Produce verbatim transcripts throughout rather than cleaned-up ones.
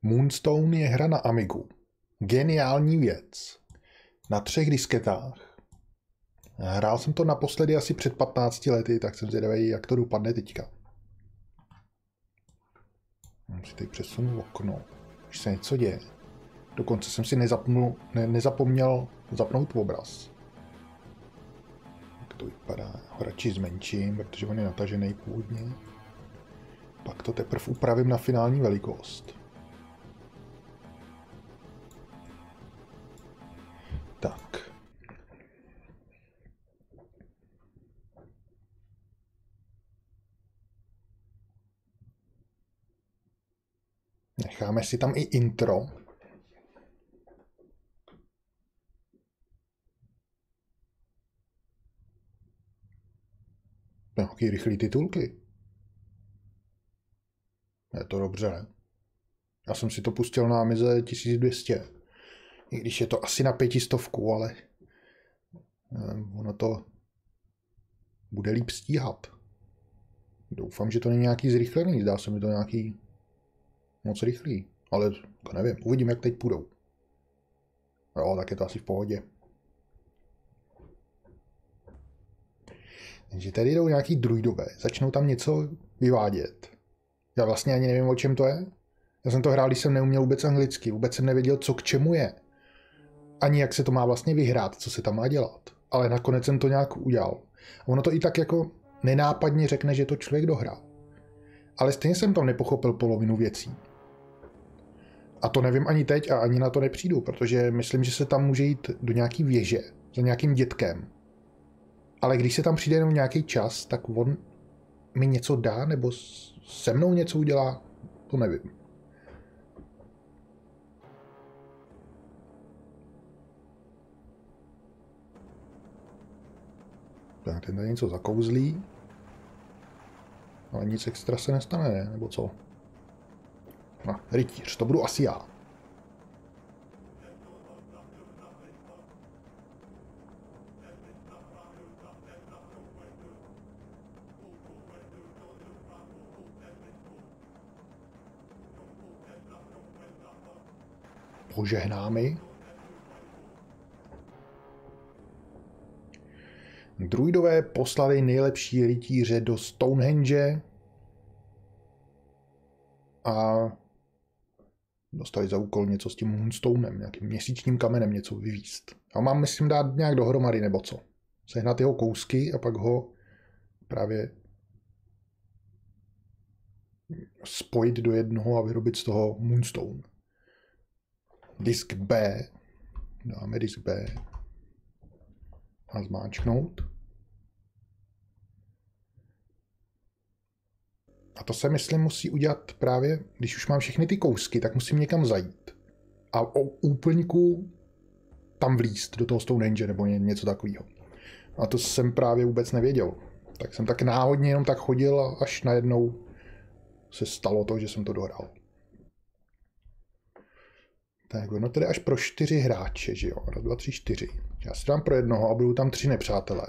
Moonstone je hra na Amigu. Geniální věc. Na třech disketách. Hrál jsem to naposledy asi před patnácti lety, tak jsem zvědavý, jak to dopadne teďka. Mám si tady přesunu okno, když se něco děje. Dokonce jsem si nezapnul, ne, nezapomněl zapnout obraz. Jak to vypadá? Ho radši zmenším, protože on je natažený původně. Pak to teprve upravím na finální velikost. Tak. Necháme si tam i intro. Nějaký rychlý titulky. Je to dobře. Já jsem si to pustil na Amize tisíc dvě stě. I když je to asi na pětistovku, ale ono to bude líp stíhat. Doufám, že to není nějaký zrychlený. Zdá se mi to nějaký moc rychlý. Ale to nevím. Uvidím, jak teď půjdou. Jo, tak je to asi v pohodě. Takže tady jdou nějaký druidové. Začnou tam něco vyvádět. Já vlastně ani nevím, o čem to je. Já jsem to hrál, když jsem neuměl vůbec anglicky. Vůbec jsem nevěděl, co k čemu je. Ani jak se to má vlastně vyhrát, co se tam má dělat. Ale nakonec jsem to nějak udělal. A ono to i tak jako nenápadně řekne, že to člověk dohrá. Ale stejně jsem tam nepochopil polovinu věcí. A to nevím ani teď a ani na to nepřijdu, protože myslím, že se tam může jít do nějaký věže za nějakým dětkem. Ale když se tam přijde jenom nějaký čas, tak on mi něco dá nebo se mnou něco udělá, to nevím. Tak, ten tady něco zakouzlí. Ale nic extra se nestane, ne? Nebo co? No, rytíř, to budu asi já. Požehnámi. Druidové poslali nejlepší rytíře do Stonehenge a dostali za úkol něco s tím Moonstonem, nějakým měsíčním kamenem něco vyvízt. A mám, myslím, dát nějak dohromady, nebo co? Sehnat jeho kousky a pak ho právě spojit do jednoho a vyrobit z toho Moonstone. Disk B. Dáme disk B. A zmáčknout. A to se, myslím, musí udělat právě, když už mám všechny ty kousky, tak musím někam zajít. A o úplňku tam vlízt do toho Stonehenge nebo něco takového. A to jsem právě vůbec nevěděl. Tak jsem tak náhodně jenom tak chodil a až najednou se stalo to, že jsem to dohrál. Tak ono tedy až pro čtyři hráče, že jo? Raz, dva, tři, čtyři. Já si dám pro jednoho a budou tam tři nepřátelé.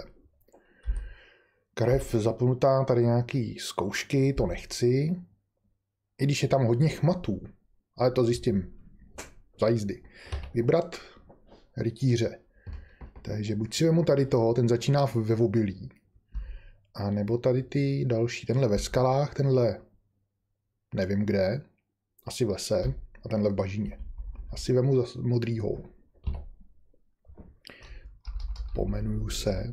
Krev zapnutá, tady nějaký zkoušky, to nechci. I když je tam hodně chmatů, ale to zjistím za jízdy. Vybrat rytíře. Takže buď si vemu tady toho, ten začíná ve obilí. A nebo tady ty další, tenhle ve skalách, tenhle nevím kde, asi v lese a tenhle v bažině. Asi vemu zase modrýho. Pomenuju se.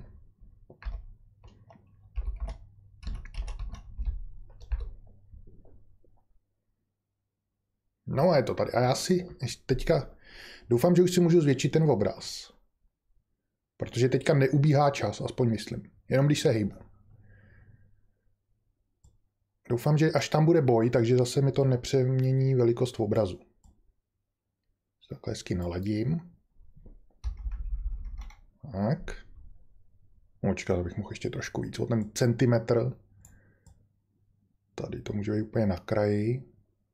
No a je to tady. A já si teďka doufám, že už si můžu zvětšit ten obraz. Protože teďka neubíhá čas, aspoň myslím. Jenom když se hejbu. Doufám, že až tam bude boj, takže zase mi to nepřemění velikost obrazu. Takhle hezky naladím. Tak. Počkat, abych mohl ještě trošku víc. O ten centimetr. Tady to může být úplně na kraji.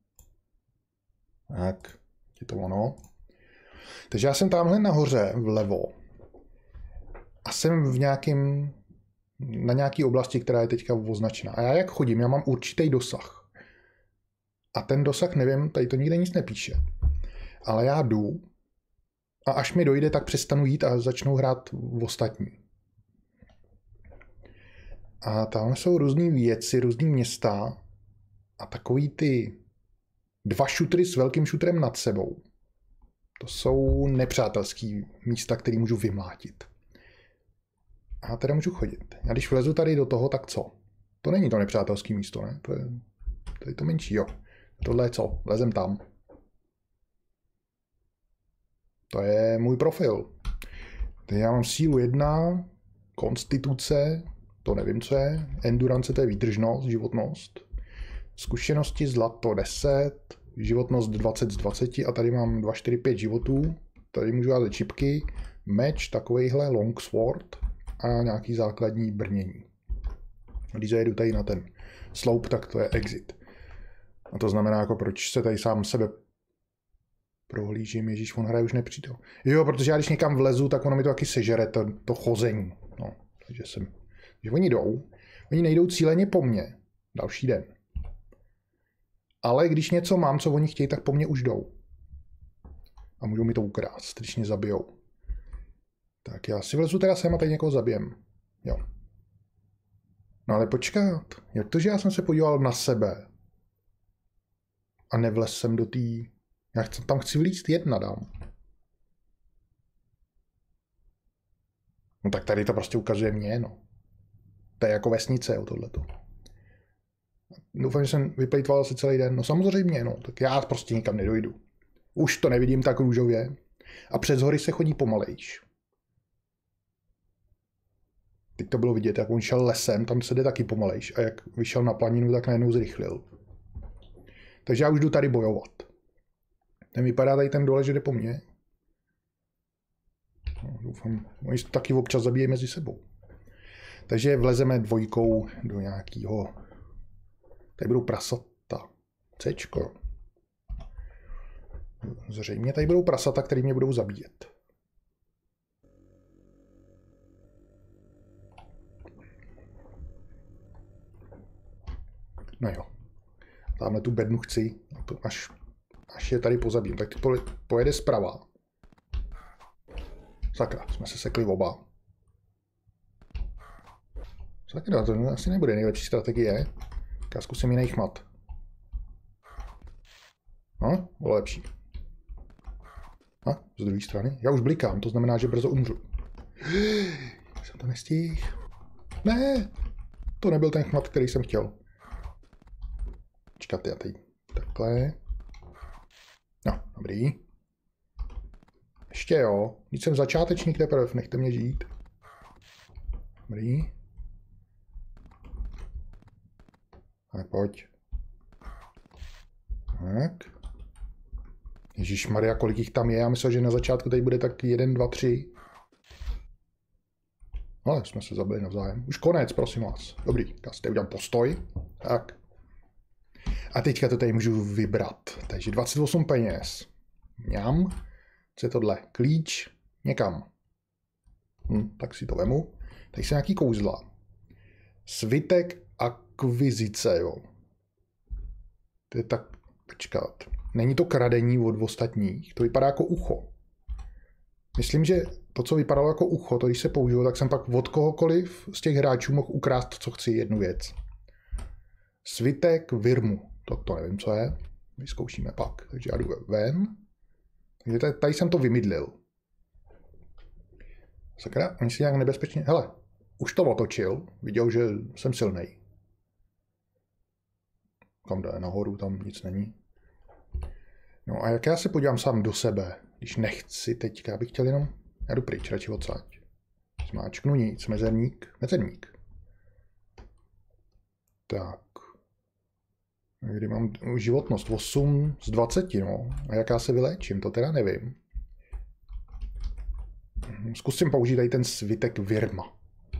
Tak. Je to ono. Takže já jsem tamhle nahoře vlevo. A jsem v nějakým, na nějaký oblasti, která je teďka označena. A já jak chodím, já mám určitý dosah. A ten dosah, nevím, tady to nikde nic nepíše. Ale já jdu a až mi dojde, tak přestanu jít a začnou hrát v ostatní. A tam jsou různý věci, různý města a takový ty dva šutry s velkým šutrem nad sebou. To jsou nepřátelský místa, které můžu vymlátit. A teda můžu chodit. A když vlezu tady do toho, tak co? To není to nepřátelské místo, ne? To je, to je to menší, jo. Tohle je co? Lezem tam. To je můj profil. Teď já mám sílu jedna, konstituce, to nevím, co je, endurance, to je výdržnost, životnost, zkušenosti zlato deset, životnost dvacet z dvaceti a tady mám dva, čtyři, pět životů, tady můžu házet čipky, meč, takovejhle longsword a nějaký základní brnění. Když zajedu tady na ten sloup, tak to je exit. A to znamená, jako proč se tady sám sebe prohlížím, ježíš, on hraje už nepřítel. Jo, protože já když někam vlezu, tak ono mi to taky sežere, to, to chození. No, takže jsem, že oni jdou, oni nejdou cíleně po mně, další den. Ale když něco mám, co oni chtějí, tak po mně už jdou. A můžou mi to ukrást, když mě zabijou. Tak já si vlezu teda sem a tady někoho zabijem. Jo. No ale počkat, jak to, že já jsem se podíval na sebe a nevlez jsem do té... Já chci, tam chci vlíct jedna dám. No tak tady to prostě ukazuje mě, no. To je jako vesnice, jo, tohleto. Doufám, že jsem vyplejtval asi celý den. No samozřejmě, no. Tak já prostě nikam nedojdu. Už to nevidím tak růžově. A přes hory se chodí pomalejš. Teď to bylo vidět, jak on šel lesem, tam se jde taky pomalejš. A jak vyšel na planinu, tak najednou zrychlil. Takže já už jdu tady bojovat. Ten vypadá tady ten dole, že jde po mně. No, doufám, oni se taky občas zabíjejí mezi sebou. Takže vlezeme dvojkou do nějakého... Tady budou prasata. Cčko. Zřejmě tady budou prasata, který mě budou zabíjet. No jo. Tamhle tu bednu chci, až, až je tady pozabím. Tak ty pojede zprava. Sakra, jsme se sekli oba. Sakra, to asi nebude nejlepší strategie. Tak já zkusím jiný chmat. No, bylo lepší. A, z druhé strany. Já už blikám, to znamená, že brzo umřu. Jsem to nestihl. Ne, to nebyl ten chmat, který jsem chtěl. Počkat, já teď takhle. No, dobrý. Ještě jo. Když jsem začátečník teprve, nechte mě žít. Dobrý. Tak pojď. Tak. Ježišmarja, kolik jich tam je? Já myslel, že na začátku tady bude tak jeden, dva, tři. Ale jsme se zabili navzájem. Už konec, prosím vás. Dobrý, já si tady udělám postoj. Tak. A teďka to tady můžu vybrat. Takže dvacet osm peněz. Mňam. Co je tohle? Klíč. Někam. Hm, tak si to vemu. Tady jsou nějaký kouzla. Svitek akvizice, jo. To je tak... Počkat. Není to kradení od ostatních. To vypadá jako ucho. Myslím, že to, co vypadalo jako ucho, to když se použilo, tak jsem pak od kohokoliv z těch hráčů mohl ukrást, co chci, jednu věc. Svitek Virmu. To, to nevím, co je. Vyzkoušíme pak. Takže já jdu ven. Takže tady, tady jsem to vymydlil. Sakra, oni si nějak nebezpečně... Hele, už to otočil. Viděl, že jsem silnej. Kam jde? Nahoru, tam nic není. No a jak já se podívám sám do sebe, když nechci teďka, bych chtěl jenom... Já jdu pryč, radši odsaď. Zmáčknu nic, mezerník, mezerník. Tak. Kdy mám životnost osm z dvaceti, no. A jak já se vyléčím, to teda nevím. Zkusím použít tady ten svitek Virma.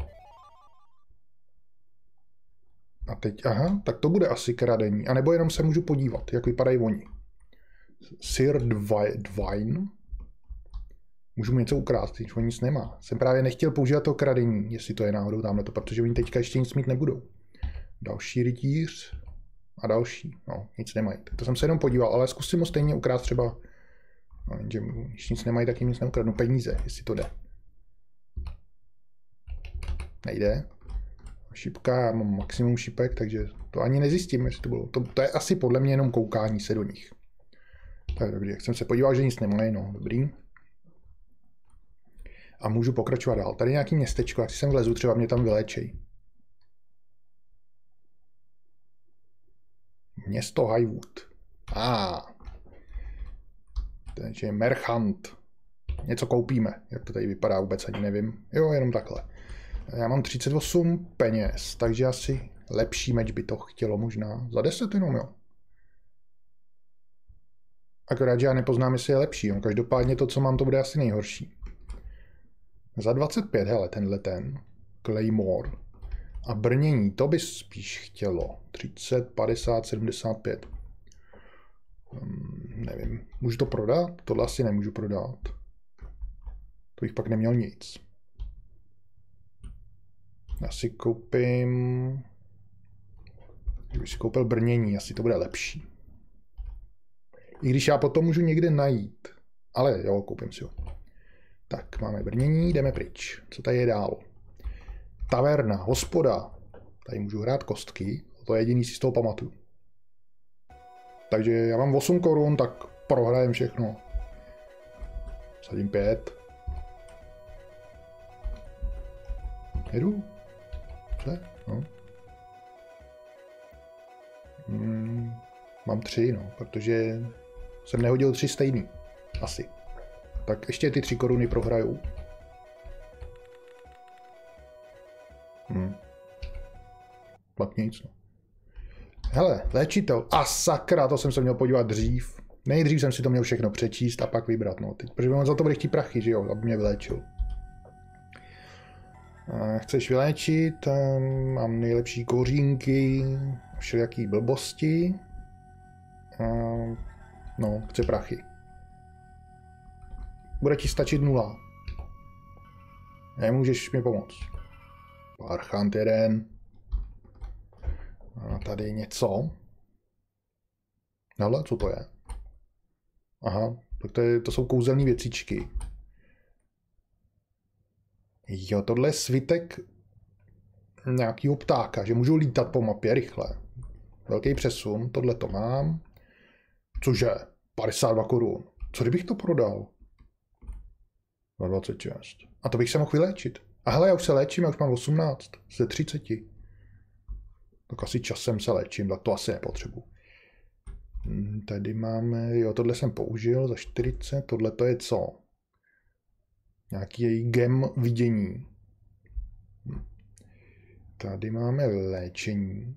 A teď, aha, tak to bude asi kradení. A nebo jenom se můžu podívat, jak vypadají oni. Sir Dwayne. Můžu mu něco ukrást, když on nic nemá. Jsem právě nechtěl používat to kradení, jestli to je náhodou tamhle to, protože oni teďka ještě nic mít nebudou. Další rytíř. a další. No, nic nemají. Tak to jsem se jenom podíval, ale zkusím ho stejně ukrást třeba. No, jenže když nic nemají, tak jim nic neukradnu. Peníze, jestli to jde. Nejde. Šipka, já mám maximum šipek, takže to ani nezjistím, jestli to bylo. To, to je asi podle mě jenom koukání se do nich. Tak dobrý, jak jsem se podíval, že nic nemají, no, dobrý. A můžu pokračovat dál. Tady nějaký městečko, jak si sem vlezu, třeba mě tam vyléčej. Město Highwood. A. Ah. Takže Merchant. Něco koupíme. Jak to tady vypadá, vůbec ani nevím. Jo, jenom takhle. Já mám třicet osm peněz, takže asi lepší meč by to chtělo možná. Za deset jenom, jo. Akorát, že já nepoznám, jestli je lepší. Jo. Každopádně to, co mám, to bude asi nejhorší. Za dvacet pět, hele, tenhle ten. Claymore. A brnění, to by spíš chtělo. třicet, padesát, sedmdesát pět. Hmm, nevím. Můžu to prodat? Tohle asi nemůžu prodat. To bych pak neměl nic. Já si koupím... Kdybych si koupil brnění, asi to bude lepší. I když já potom můžu někde najít. Ale jo, koupím si ho. Tak, máme brnění, jdeme pryč. Co tady je dál? Taverna, hospoda. Tady můžu hrát kostky. To je jediný, si z toho pamatuju. Takže já mám osm korun, tak prohrajem všechno. Sadím pět. Jedu? Co? No. Hmm, mám tři, no, protože jsem nehodil tři stejný. Asi. Tak ještě ty tři koruny prohraju. Hmm. Pak nic, no. Hele, léčitel. A sakra, to jsem se měl podívat dřív. Nejdřív jsem si to měl všechno přečíst a pak vybrat, no. Teď, protože on za to bude chtít prachy, že jo, aby mě vyléčil. Chceš vyléčit, mám nejlepší kořínky, všelijaký blbosti. No, chce prachy. Bude ti stačit nula. Nemůžeš mi pomoct. Parchant jeden. A tady něco. Hele, co to je? Aha, tak to, je, to jsou kouzelné věcičky. Jo, tohle je svitek nějakého ptáka, že můžu lítat po mapě rychle. Velký přesun, tohle to mám. Cože? padesát dva korun. Co kdybych to prodal? Za dvacet šest. A to bych se mohl vyléčit. A hele, já už se léčím, já už mám osmnáct. Ze třiceti. Tak asi časem se léčím, tak to asi nepotřebuji. Tady máme, jo, tohle jsem použil za čtyřicet, tohle to je co? Nějaký její gem vidění. Tady máme léčení.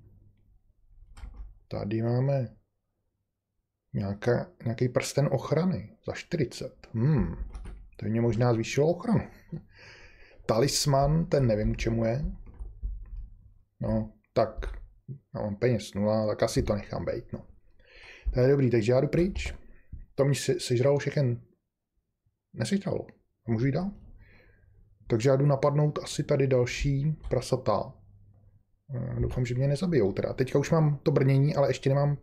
Tady máme nějaká, nějaký prsten ochrany za čtyřicet. Hmm, to mě možná zvýšilo ochranu. Talisman, ten nevím, k čemu je. No, tak, já mám peněz nula, tak asi to nechám bejt, no. To je dobrý, takže já jdu pryč. To mi se, sežralo všechen. Nesežralo. Můžu jít dál? Takže já jdu napadnout asi tady další prasata. Doufám, že mě nezabijou teda. Teďka už mám to brnění, ale ještě nemám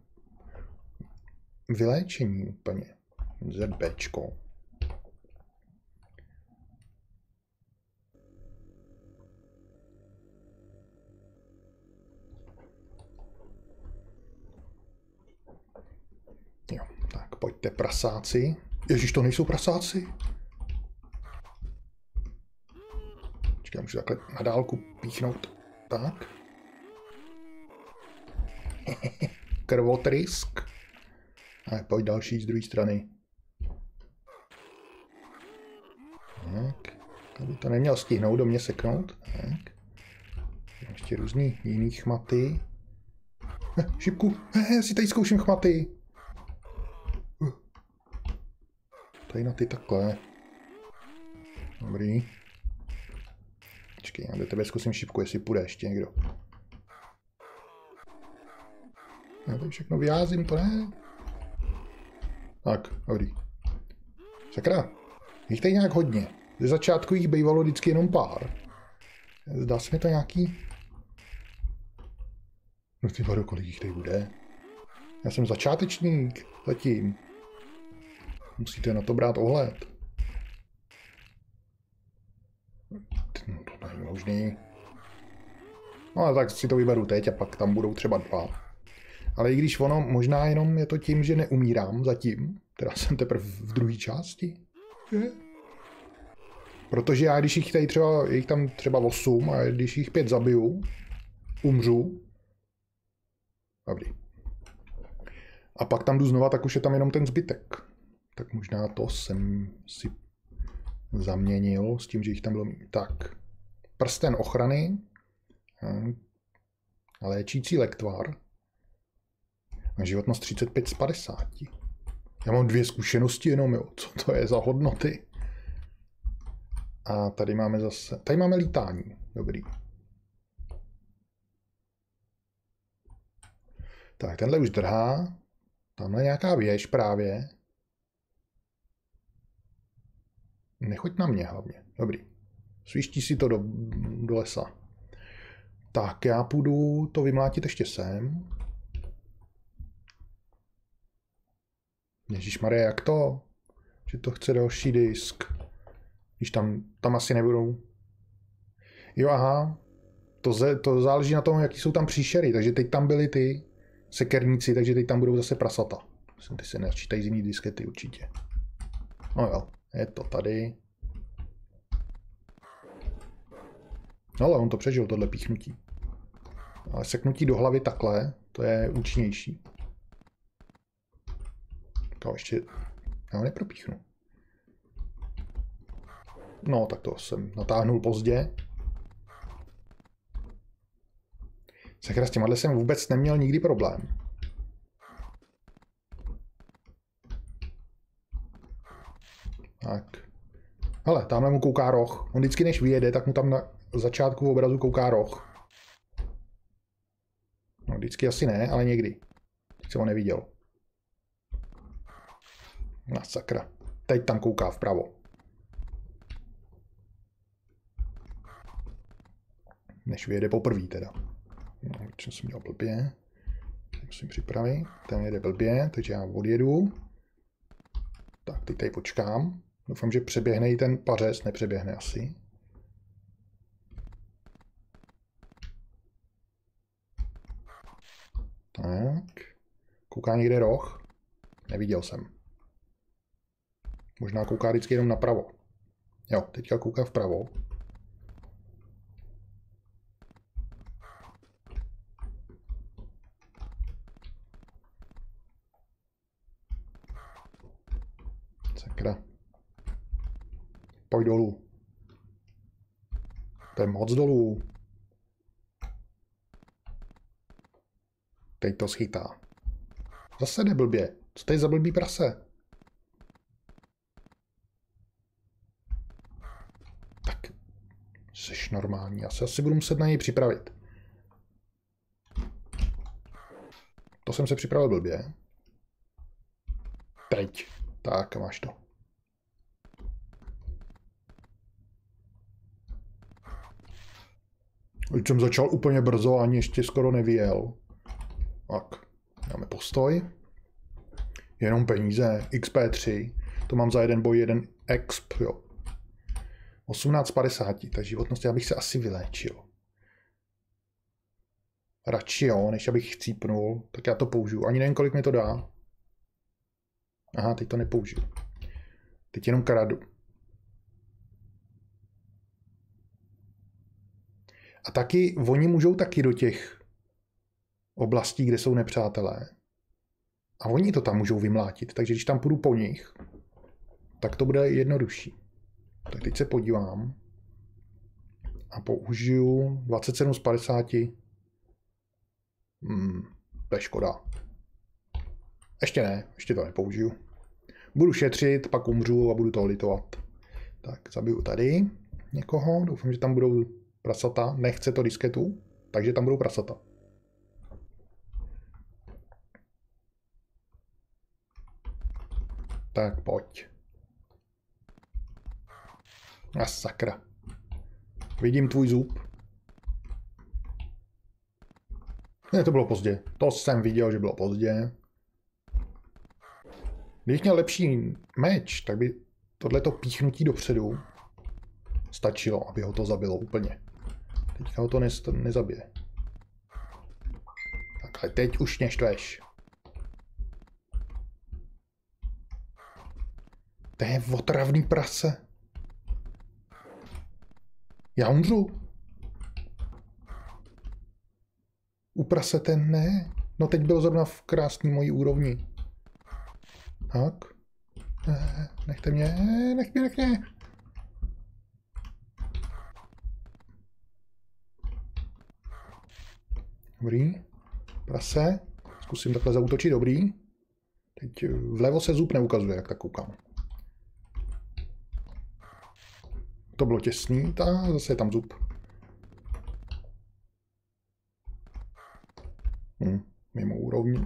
vyléčení úplně. ZBčko. Jo, tak pojďte prasáci. Ježiš, to nejsou prasáci? Počkej, já můžu takhle na dálku píchnout. Tak. Krvotrysk. A pojď další z druhé strany. Tak. Tady to neměl stihnout do mě seknout. Tak. Ještě různý jiný chmaty. Eh, šipku. Eh, já si tady zkouším chmaty. Uh. Tady na ty takhle. Dobrý. Počkej, já do tebe zkusím šipku, jestli půjde ještě někdo. Já tady všechno vyházím, to ne. Tak, dobrý. Sakra, jich tady nějak hodně. Ze začátku jich bývalo vždycky jenom pár. Zdá se mi to nějaký... No ty vado, kolik jich tady bude. Já jsem začátečník zatím. Musíte na to brát ohled. No, to není možný. No ale tak si to vyberu teď a pak tam budou třeba dva. Ale i když ono, možná jenom je to tím, že neumírám zatím. Teda jsem teprve v druhé části. Je? Protože já, když jich tady třeba, je jich tam třeba osm a když jich pět zabiju, umřu. Dobrý. A pak tam jdu znova, tak už je tam jenom ten zbytek. Tak možná to jsem si zaměnil s tím, že jich tam bylo méně. Tak. Prsten ochrany. Léčící lektvar. A životnost třicet pět z padesáti. Já mám dvě zkušenosti jenom, jo. Co to je za hodnoty? A tady máme zase... Tady máme lítání. Dobrý. Tak, tenhle už drhá. Tamhle nějaká věž právě. Nechoď na mě hlavně. Dobrý. Svíští si to do, do lesa. Tak, já půjdu to vymlátit ještě sem. Ježišmarja, jak to? Že to chce další disk. Když tam, tam asi nebudou. Jo, aha. To, ze, to záleží na tom, jaký jsou tam příšery. Takže teď tam byly ty sekerníci, takže teď tam budou zase prasata. Myslím, ty se načítají zimní diskety určitě. No jo, je to tady. No ale on to přežil, tohle píchnutí. Ale seknutí do hlavy takhle, to je účinnější. Tak ještě... Já ho nepropíchnu. No, tak to jsem natáhnul pozdě. Sakra, s těma jsem vůbec neměl nikdy problém. Tak. Hele, tamhle mu kouká roh. On vždycky, než vyjede, tak mu tam na začátku obrazu kouká roh. No, vždycky asi ne, ale někdy. Teď jsem ho neviděl. Na sakra. Teď tam kouká vpravo. Než vyjede poprvé teda. No, co jsem dělal blbě. Musím připravit. Ten jede blbě, takže já odjedu. Tak, teď tady počkám. Doufám, že přeběhne i ten pařez. Nepřeběhne asi. Tak. Kouká někde roh? Neviděl jsem. Možná kouká vždycky jenom napravo. Jo, teďka kouká vpravo. Sakra. Pojď dolů. To je moc dolů. Teď to schytá. Zase jde blbě. Co to je za blbý prase? Tak. Jseš normální. Já se asi budu muset na něj připravit. To jsem se připravil blbě. Teď. Tak, máš to. Už jsem začal úplně brzo, ani ještě skoro nevyjel. Tak, dáme postoj. Jenom peníze, X P tři. To mám za jeden boj, jeden exp, jo. osmnáct padesát, ta životnost, já bych se asi vyléčil. Radši jo, než abych chcípnul, tak já to použiju. Ani nevím, kolik mi to dá. Aha, teď to nepoužiju. Teď jenom kradu. A taky, oni můžou taky do těch oblastí, kde jsou nepřátelé. A oni to tam můžou vymlátit, takže když tam půjdu po nich, tak to bude jednodušší. Tak teď se podívám a použiju dvacet sedm z padesáti. Hmm, to je škoda. Ještě ne, ještě to nepoužiju. Budu šetřit, pak umřu a budu to litovat. Tak, zabiju tady někoho, doufám, že tam budou prasata. Nechce to disketu, takže tam budou prasata. Tak pojď. A sakra. Vidím tvůj zub. Ne, to bylo pozdě. To jsem viděl, že bylo pozdě. Kdybych měl lepší meč, tak by tohleto píchnutí dopředu stačilo, aby ho to zabilo úplně. Teďka ho to ne nezabije. Takhle, teď už mě štveš. To je otravný prase. Já umřu. U prasete ne. No teď byl zrovna v krásný mojí úrovni. Tak. Ne, nechte mě, nech mě, nech mě. Dobrý. Prase. Zkusím takhle zaútočit, dobrý. Teď vlevo se zub neukazuje, jak tak koukám. To bylo těsný, a zase je tam zub. Hm, mimo úrovni.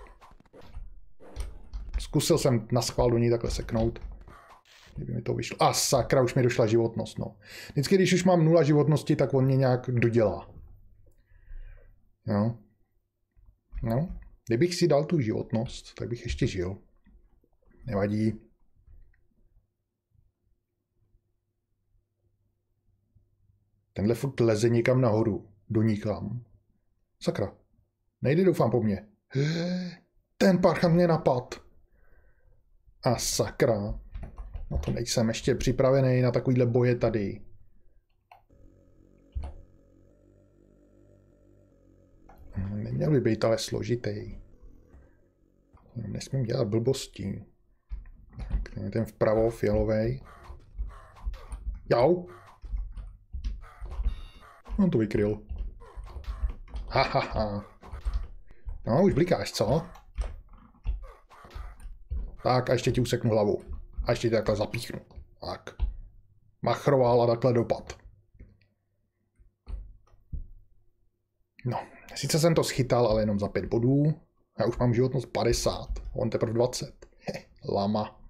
Zkusil jsem na schvál do ní takhle seknout. Kdyby mi to vyšlo. A sakra, už mi došla životnost, no. Vždycky, když už mám nula životnosti, tak on mě nějak dodělá. No. No. Kdybych si dal tu životnost, tak bych ještě žil. Nevadí. Tenhle furt leze někam nahoru. Do nikam. Sakra. Nejde, doufám, po mně. Ten parchant mě napad. A sakra. No to nejsem ještě připravený na takovýhle boje tady. Neměl by být ale složitý. Nesmím dělat blbosti. Ten vpravo fialovej. Jau. On to vykryl. Ha, ha, ha. No, už blikáš, co? Tak a ještě ti useknu hlavu. A ještě ti takhle zapíchnu. Tak. Machroval a takhle dopad. No, sice jsem to schytal, ale jenom za pět bodů. Já už mám životnost padesát. On teprve dvacet. Heh, lama.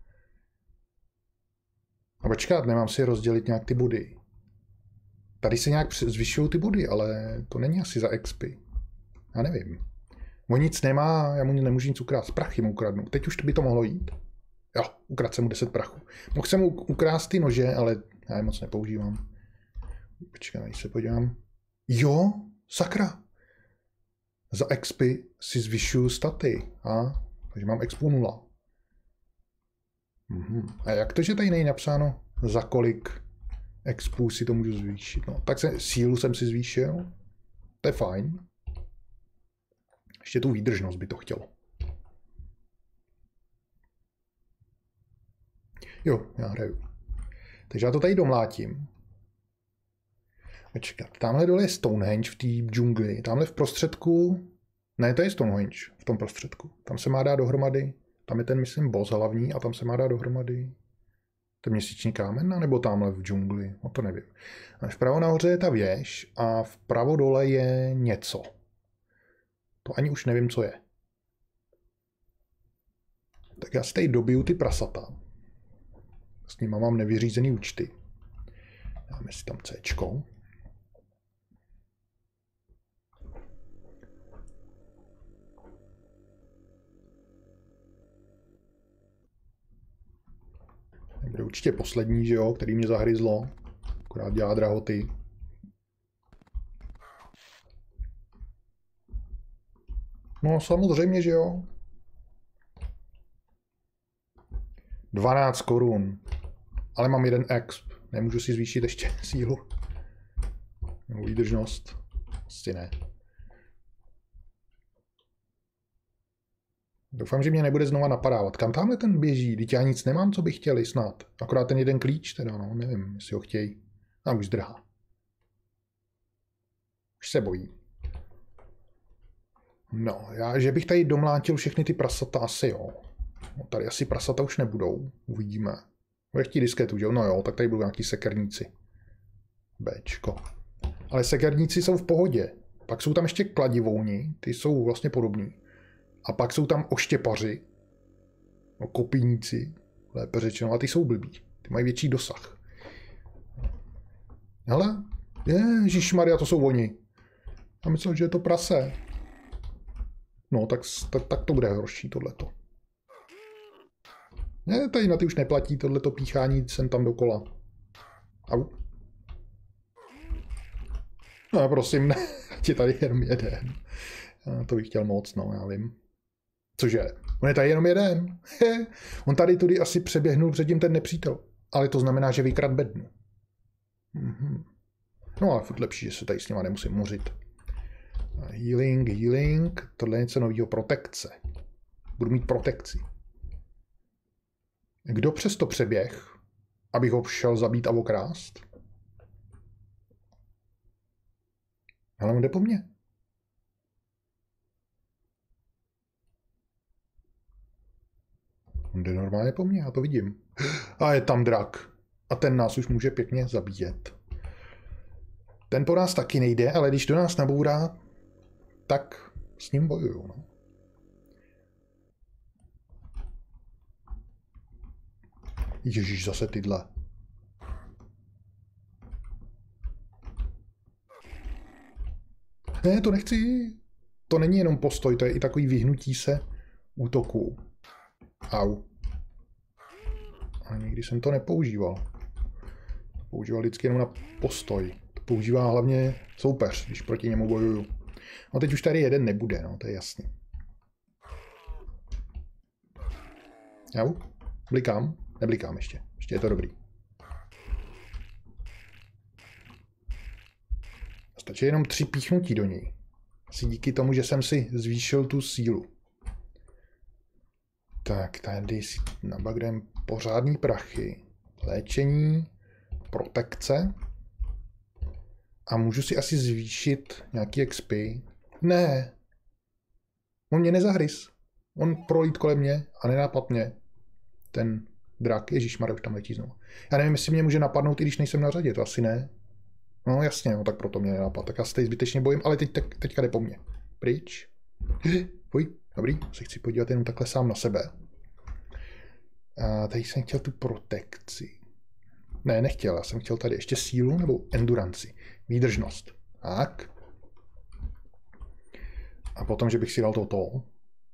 A počkat, nemám si rozdělit nějak ty body. Tady se nějak zvyšují ty body, ale to není asi za X P. Já nevím. On nic nemá, já mu nemůžu nic ukrást. Prachy mu ukradnu. Teď už by to mohlo jít. Jo, ukradl jsem mu deset prachů. Mohl jsem mu ukrást ty nože, ale já je moc nepoužívám. Počkej, když se podívám. Jo, sakra. Za X P si zvyšuju staty. A? Takže mám X P nula. Mhm. A jak to, že tady není napsáno, za kolik X P si to můžu zvýšit? No, tak se, sílu jsem si zvýšil. To je fajn. Ještě tu výdržnost by to chtělo. Jo, já hraju. Takže já to tady domlátím. Počkat, tamhle dole je Stonehenge v té džungli. Tamhle v prostředku... Ne, to je Stonehenge v tom prostředku. Tam se má dát dohromady. Tam je ten, myslím, boss hlavní a tam se má dát dohromady ten měsíční kámen, nebo tamhle v džungli. No to nevím. A vpravo nahoře je ta věž a vpravo dole je něco. To ani už nevím, co je. Tak já si tady dobiju ty prasata. S nima mám nevyřízený účty. Dáme si tam Cčko. Bude určitě poslední, že jo, který mě zahryzlo. Akorát dělá drahoty. No samozřejmě, že jo. dvanáct korun. Ale mám jeden exp. Nemůžu si zvýšit ještě sílu. Nebo výdržnost. Asi ne. Doufám, že mě nebude znova napadávat. Kam tamhle ten běží? Vždyť já nic nemám, co by chtěli snad. Akorát ten jeden klíč teda, no, nevím, jestli ho chtějí. A už zdrhá. Už se bojí. No, já, že bych tady domlátil všechny ty prasata, asi jo. No, tady asi prasata už nebudou. Uvidíme. Bude chtít disketu, že jo? No jo, tak tady budou nějaký sekerníci. Bčko. Ale sekerníci jsou v pohodě. Pak jsou tam ještě kladivouni, ty jsou vlastně podobní. A pak jsou tam oštěpaři. No, kopíníci, lépe řečeno, a ty jsou blbí. Ty mají větší dosah. Hele, ježišmarja, to jsou oni. A myslel, že je to prase. No, tak, tak, tak to bude horší, tohleto. Ne, tady na ty už neplatí tohleto píchání sem tam dokola. Au. No prosím, ne, je tady jenom jeden. To bych chtěl moc, no, já vím. Cože? On je tady jenom jeden. On tady tudy asi přeběhnul předtím ten nepřítel. Ale to znamená, že vykrad bednu. Mhm. No ale furt lepší, že se tady s nima nemusím mořit. Healing, healing. Tohle je něco nového. Protekce. Budu mít protekci. Kdo přesto přeběh, abych ho šel zabít a okrást? Ale on jde po mně. On jde normálně po mně, já to vidím. A je tam drak. A ten nás už může pěkně zabíjet. Ten po nás taky nejde, ale když do nás nabourá, tak s ním bojuju. No. Ježíš, zase tyhle. Ne, to nechci. To není jenom postoj, to je i takový vyhnutí se útoku. Au. A nikdy jsem to nepoužíval. Používal vždycky jenom na postoj. To používá hlavně soupeř, když proti němu bojuju. No teď už tady jeden nebude, no, to je jasný. Au. Blikám. Neblikám ještě. Ještě je to dobrý. Stačí jenom tři píchnutí do něj. Asi díky tomu, že jsem si zvýšil tu sílu. Tak, tady si nabagrem pořádný prachy. Léčení, protekce. A můžu si asi zvýšit nějaký X P. Ne. On mě nezahryz. On prolít kolem mě a nenapad mě. Ten drak, ježišmarja, už tam letí znovu. Já nevím, jestli mě může napadnout, i když nejsem na řadě, to asi ne. No jasně, no tak proto mě nenapad. Tak já se tady zbytečně bojím, ale teď, teď, teďka jde po mně. Pryč. Fuj, dobrý, se chci podívat jenom takhle sám na sebe. A tady jsem chtěl tu protekci. Ne, nechtěl, já jsem chtěl tady ještě sílu nebo enduranci. Výdržnost. Tak. A potom, že bych si dal toto.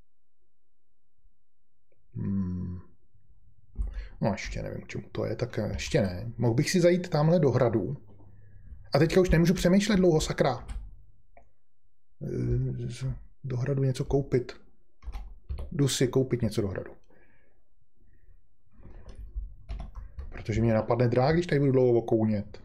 Hmm. No ještě nevím, k čemu to je, tak ještě ne. Mohl bych si zajít tamhle do hradu. A teďka už nemůžu přemýšlet dlouho, sakra. Do hradu něco koupit. Jdu si koupit něco do hradu. Protože mě napadne drák, když tady budu dlouho okounět.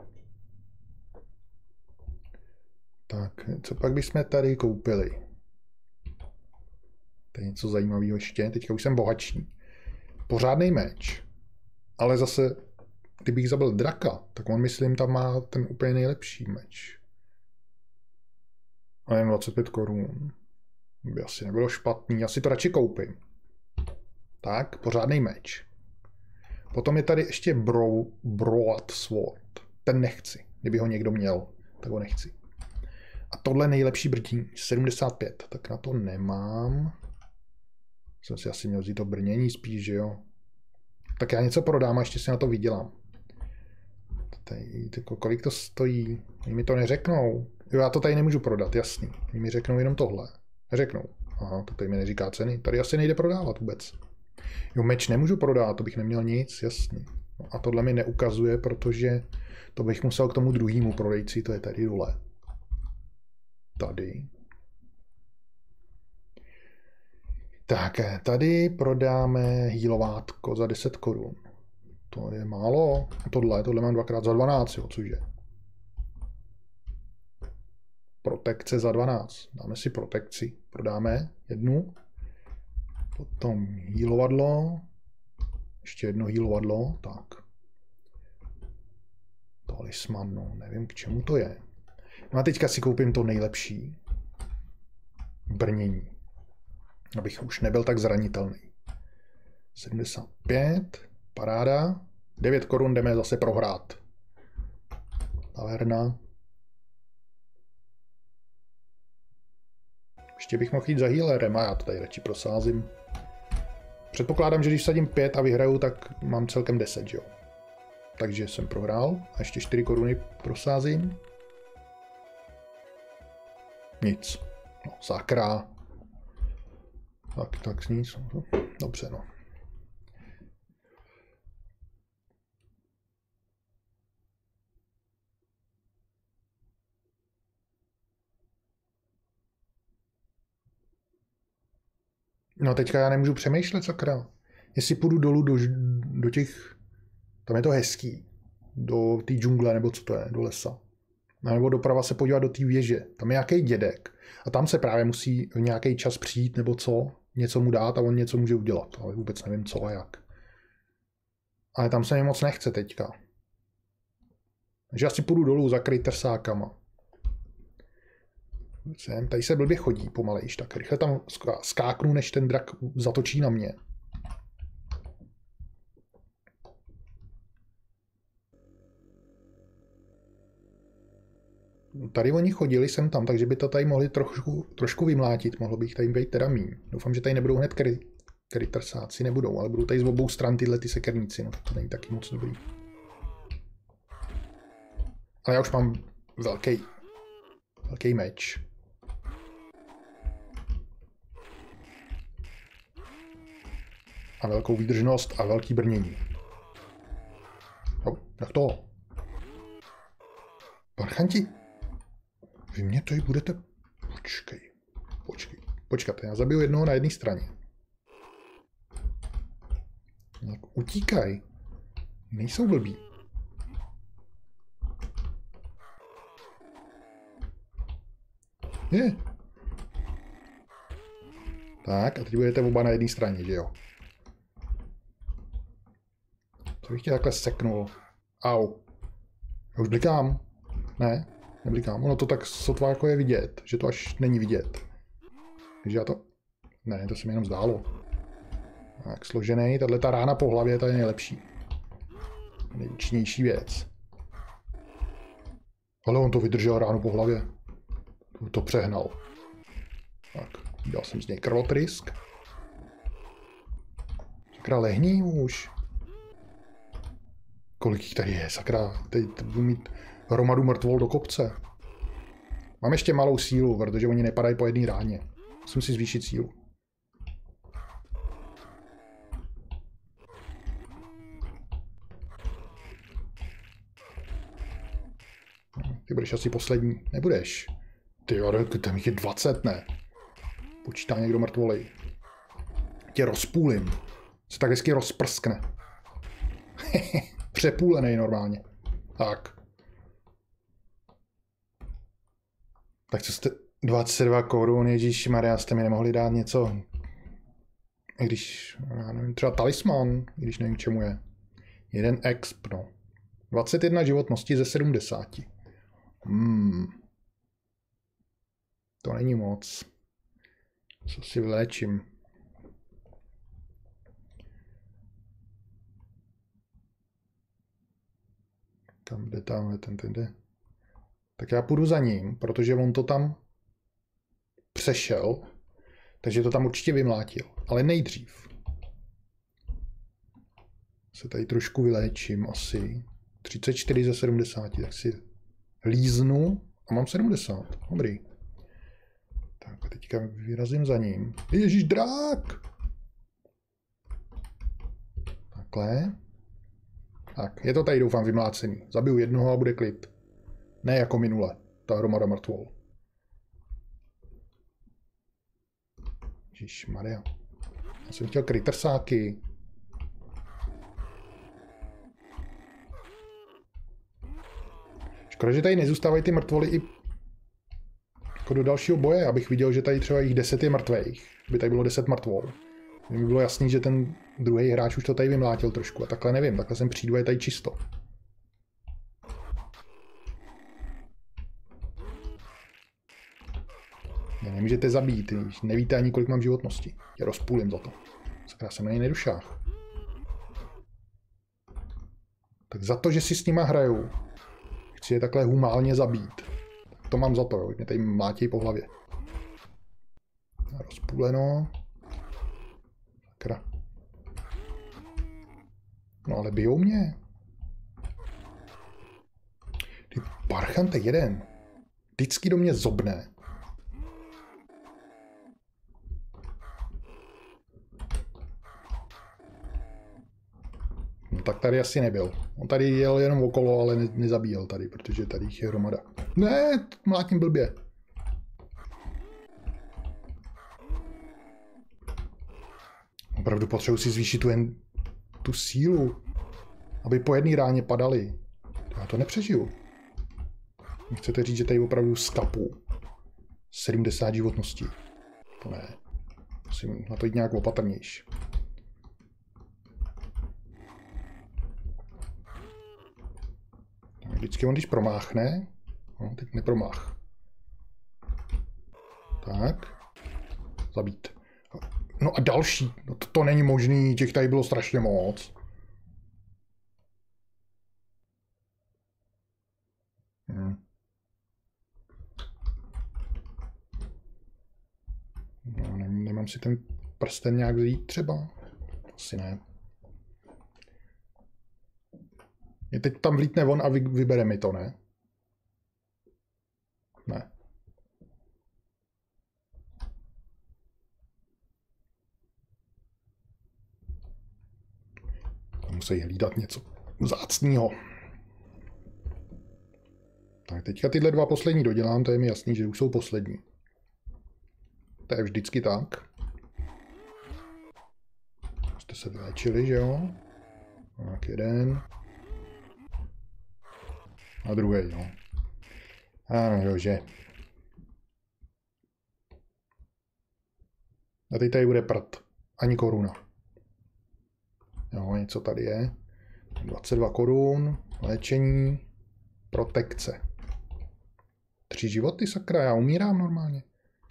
Tak, co pak bychom tady koupili? To je něco zajímavého ještě. Teďka už jsem bohatší. Pořádný meč. Ale zase, kdybych zabil draka, tak on, myslím, tam má ten úplně nejlepší meč. A jen dvacet pět korun. By asi nebylo špatný. Já si to radši koupím. Tak, pořádný meč. Potom je tady ještě bro, Broadsword. Ten nechci. Kdyby ho někdo měl, tak ho nechci. A tohle nejlepší brnění. sedmdesát pět. Tak na to nemám. Jsem si asi měl vzít to brnění spíš, že jo. Tak já něco prodám a ještě si na to vydělám. Tady, kolik to stojí? Oni mi to neřeknou. Jo, já to tady nemůžu prodat, jasný. Oni mi řeknou jenom tohle. Neřeknou. Aha, to tady mi neříká ceny. Tady asi nejde prodávat vůbec. Jo, meč nemůžu prodat, to bych neměl nic, jasný. No a tohle mi neukazuje, protože to bych musel k tomu druhému prodejci, to je tady dole. Tady. Tak, tady prodáme hýlovátko za deset korun. To je málo. Tohle, tohle mám dvakrát za dvanáct, jo, cože. Protekce za dvanáct. Dáme si protekci. Prodáme jednu. Potom hýlovadlo. Ještě jedno hýlovadlo. Tak. Talisman, no, nevím, k čemu to je. No a teďka si koupím to nejlepší. Brnění. Abych už nebyl tak zranitelný. sedmdesát pět. Paráda. devět korun jdeme zase prohrát. Taverna. Ještě bych mohl jít za healerem a já to tady radši prosázím. Předpokládám, že když sadím pět a vyhraju, tak mám celkem deset, jo. Takže jsem prohrál a ještě čtyři koruny prosázím. Nic. No, sakra. Tak, tak nic. Dobře, no. No teďka já nemůžu přemýšlet, sakra. Jestli půjdu dolů do, do těch... Tam je to hezký. Do té džungle, nebo co to je, do lesa. Nebo doprava se podívat do té věže. Tam je nějaký dědek. A tam se právě musí v nějaký čas přijít, nebo co, něco mu dát a on něco může udělat. Ale vůbec nevím co a jak. Ale tam se mi moc nechce teďka. Takže asi půjdu dolů za krytersákama. Tady se blbě chodí pomalejš, tak rychle tam skáknu, než ten drak zatočí na mě. Tady oni chodili sem tam, takže by to tady mohli trošku, trošku vymlátit. Mohlo by jich tady být teda míň. Doufám, že tady nebudou hned kry, krytersáci, nebudou, ale budou tady z obou stran tyhle ty sekerníci. No to není taky moc dobrý. Ale já už mám velký, velký meč. A velkou výdržnost a velký brnění. No, tak to. Parchanti, vy mě tady budete... Počkej, počkej, počkat, já zabiju jednoho na jedné straně. Tak utíkaj. Nejsou blbí. Je. Tak, a teď budete oba na jedné straně, že jo? To bych tě takhle seknul. Au. Já už blikám. Ne, neblikám. Ono to tak sotva jako je vidět, že to až není vidět. Takže já to... Ne, to se mi jenom zdálo. Tak, složený. Tahle ta rána po hlavě, ta je nejlepší. Nejúčinnější věc. Ale on to vydržel ránu po hlavě. To, to přehnal. Tak, dělal jsem z něj krvotrysk. Sakra, lehni už. Kolik jich tady je, sakra. Teď budu mít hromadu mrtvol do kopce. Mám ještě malou sílu, protože oni nepadají po jedné ráně. Musím si zvýšit sílu. Ty budeš asi poslední. Nebudeš. Ty jo, tam jich je dvacet, ne? Počítá někdo mrtvolej. Tě rozpůlím. Se tak hezky rozprskne. Přepůlenej normálně. Tak. Tak co jste... dvacet dva korun, ježišmarja, jste mi nemohli dát něco... I když... Já nevím, třeba talisman, i když nevím, čemu je. Jeden exp, no. dvacet jedna životnosti ze sedmdesáti. Hmm. To není moc. Co si vyléčím? Tam jde, tam ten, ten jde. Tak já půjdu za ním, protože on to tam přešel, takže to tam určitě vymlátil. Ale nejdřív se tady trošku vyléčím asi. třicet čtyři ze sedmdesáti, tak si líznu a mám sedmdesát. Dobrý. Tak a teďka vyrazím za ním. Ježíš, drák! Takhle. Tak, je to tady, doufám, vymlácený. Zabiju jednoho a bude klid. Ne jako minule, ta hromada mrtvol. Ježišmarja. Já jsem chtěl krytersáky. Škoda, že tady nezůstávají ty mrtvoly i jako do dalšího boje, abych viděl, že tady třeba jich deset je mrtvejch. By tady bylo deset mrtvol. Mně by bylo jasný, že ten druhý hráč už to tady vymlátil trošku. A takhle nevím, takhle jsem přijdu a je tady čisto. Mě nemůžete zabít, nevíte ani kolik mám životnosti. Já rozpůlím za to. Sakra, jsem na něj nedušách. Tak za to, že si s nima hraju, chci je takhle humálně zabít. To mám za to, jo. Mě tady mlátí po hlavě. Rozpůleno. Sakra. No ale bijou mě. Ty parchante jeden. Vždycky do mě zobne. No tak tady asi nebyl. On tady jel jenom okolo, ale ne, nezabíjel tady, protože tady jich je hromada. Ne, mlátím blbě. opravdu potřebuji si zvýšit tu, jen, tu sílu, aby po jedné ráně padaly. Já to nepřežiju. Chcete říct, že tady opravdu skapu sedmdesát životností? To ne. Musím na to jít nějak opatrnější. Vždycky on, když promáchne, no, teď nepromách. Tak. Zabít. No a další. No to, to není možný, těch tady bylo strašně moc. Hm. No, ne, nemám si ten prsten nějak vzít třeba? Asi ne. Je teď tam vlítne on a vy, vybere mi to, ne? Ne. Musí hlídat něco vzácného. Tak teďka tyhle dva poslední dodělám, to je mi jasný, že už jsou poslední. To je vždycky tak. Jste se vyléčili, že jo? Tak jeden. A druhý, no. Ano, jo, že. A teď tady bude prd. Ani koruna. Jo, něco tady je. dvacet dva korun. Léčení. Protekce. Tři životy, sakra, já umírám normálně.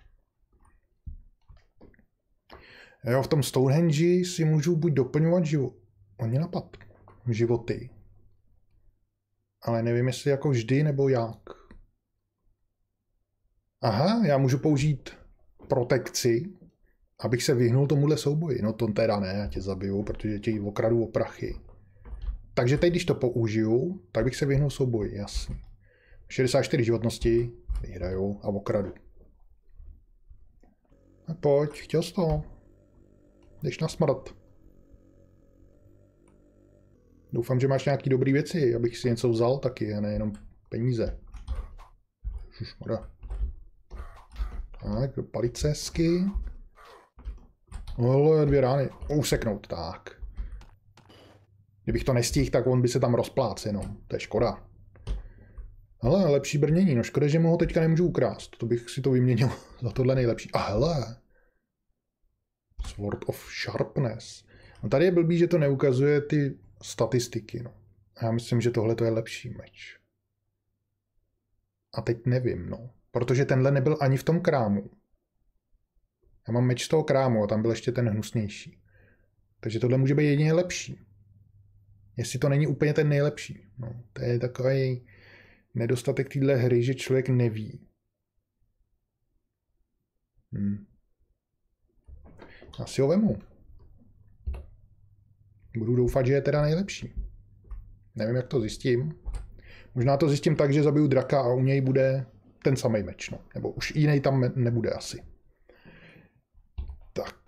Jo, v tom Stonehenge si můžu buď doplňovat život. On mě napad. Životy. Ale nevím, jestli jako vždy, nebo jak. Aha, já můžu použít protekci, abych se vyhnul tomuhle souboji. No to teda ne, já tě zabiju, protože tě okradu o prachy. Takže teď, když to použiju, tak bych se vyhnul souboji, jasný. šedesát čtyři životnosti, vyhraju a okradu. A pojď, chtěl jsi to. Jdeš na smrt. Doufám, že máš nějaký dobrý věci, abych si něco vzal taky, a nejenom peníze. Ježišmarja. Tak, do palice hezky. Hele, dvě rány. Useknout, tak. Kdybych to nestihl, tak on by se tam rozplácel jenom. To je škoda. Hele, lepší brnění. No škoda, že mu ho teďka nemůžu ukrást. To bych si to vyměnil za tohle nejlepší. A hele. Sword of Sharpness. No tady je blbý, že to neukazuje ty statistiky. No. Já myslím, že tohle to je lepší meč. A teď nevím, no. Protože tenhle nebyl ani v tom krámu. Já mám meč z toho krámu a tam byl ještě ten hnusnější. Takže tohle může být jedině lepší. Jestli to není úplně ten nejlepší. No, to je takový nedostatek téhle hry, že člověk neví. Hm. Asi ho vemu. Budu doufat, že je teda nejlepší. Nevím, jak to zjistím. Možná to zjistím tak, že zabiju draka a u něj bude ten samý meč. No. Nebo už jiný tam nebude asi. Tak.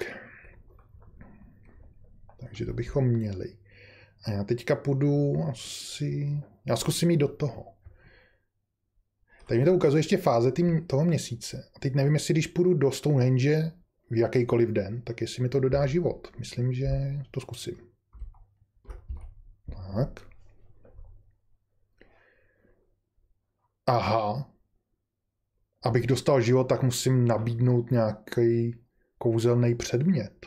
Takže to bychom měli. A já teďka půjdu asi... Já zkusím jít do toho. Tady mi to ukazuje ještě fáze tým, toho měsíce. A teď nevím, jestli když půjdu do Stonehenge v jakýkoliv den, tak jestli mi to dodá život. Myslím, že to zkusím. Tak. Aha. Abych dostal život, tak musím nabídnout nějaký kouzelný předmět.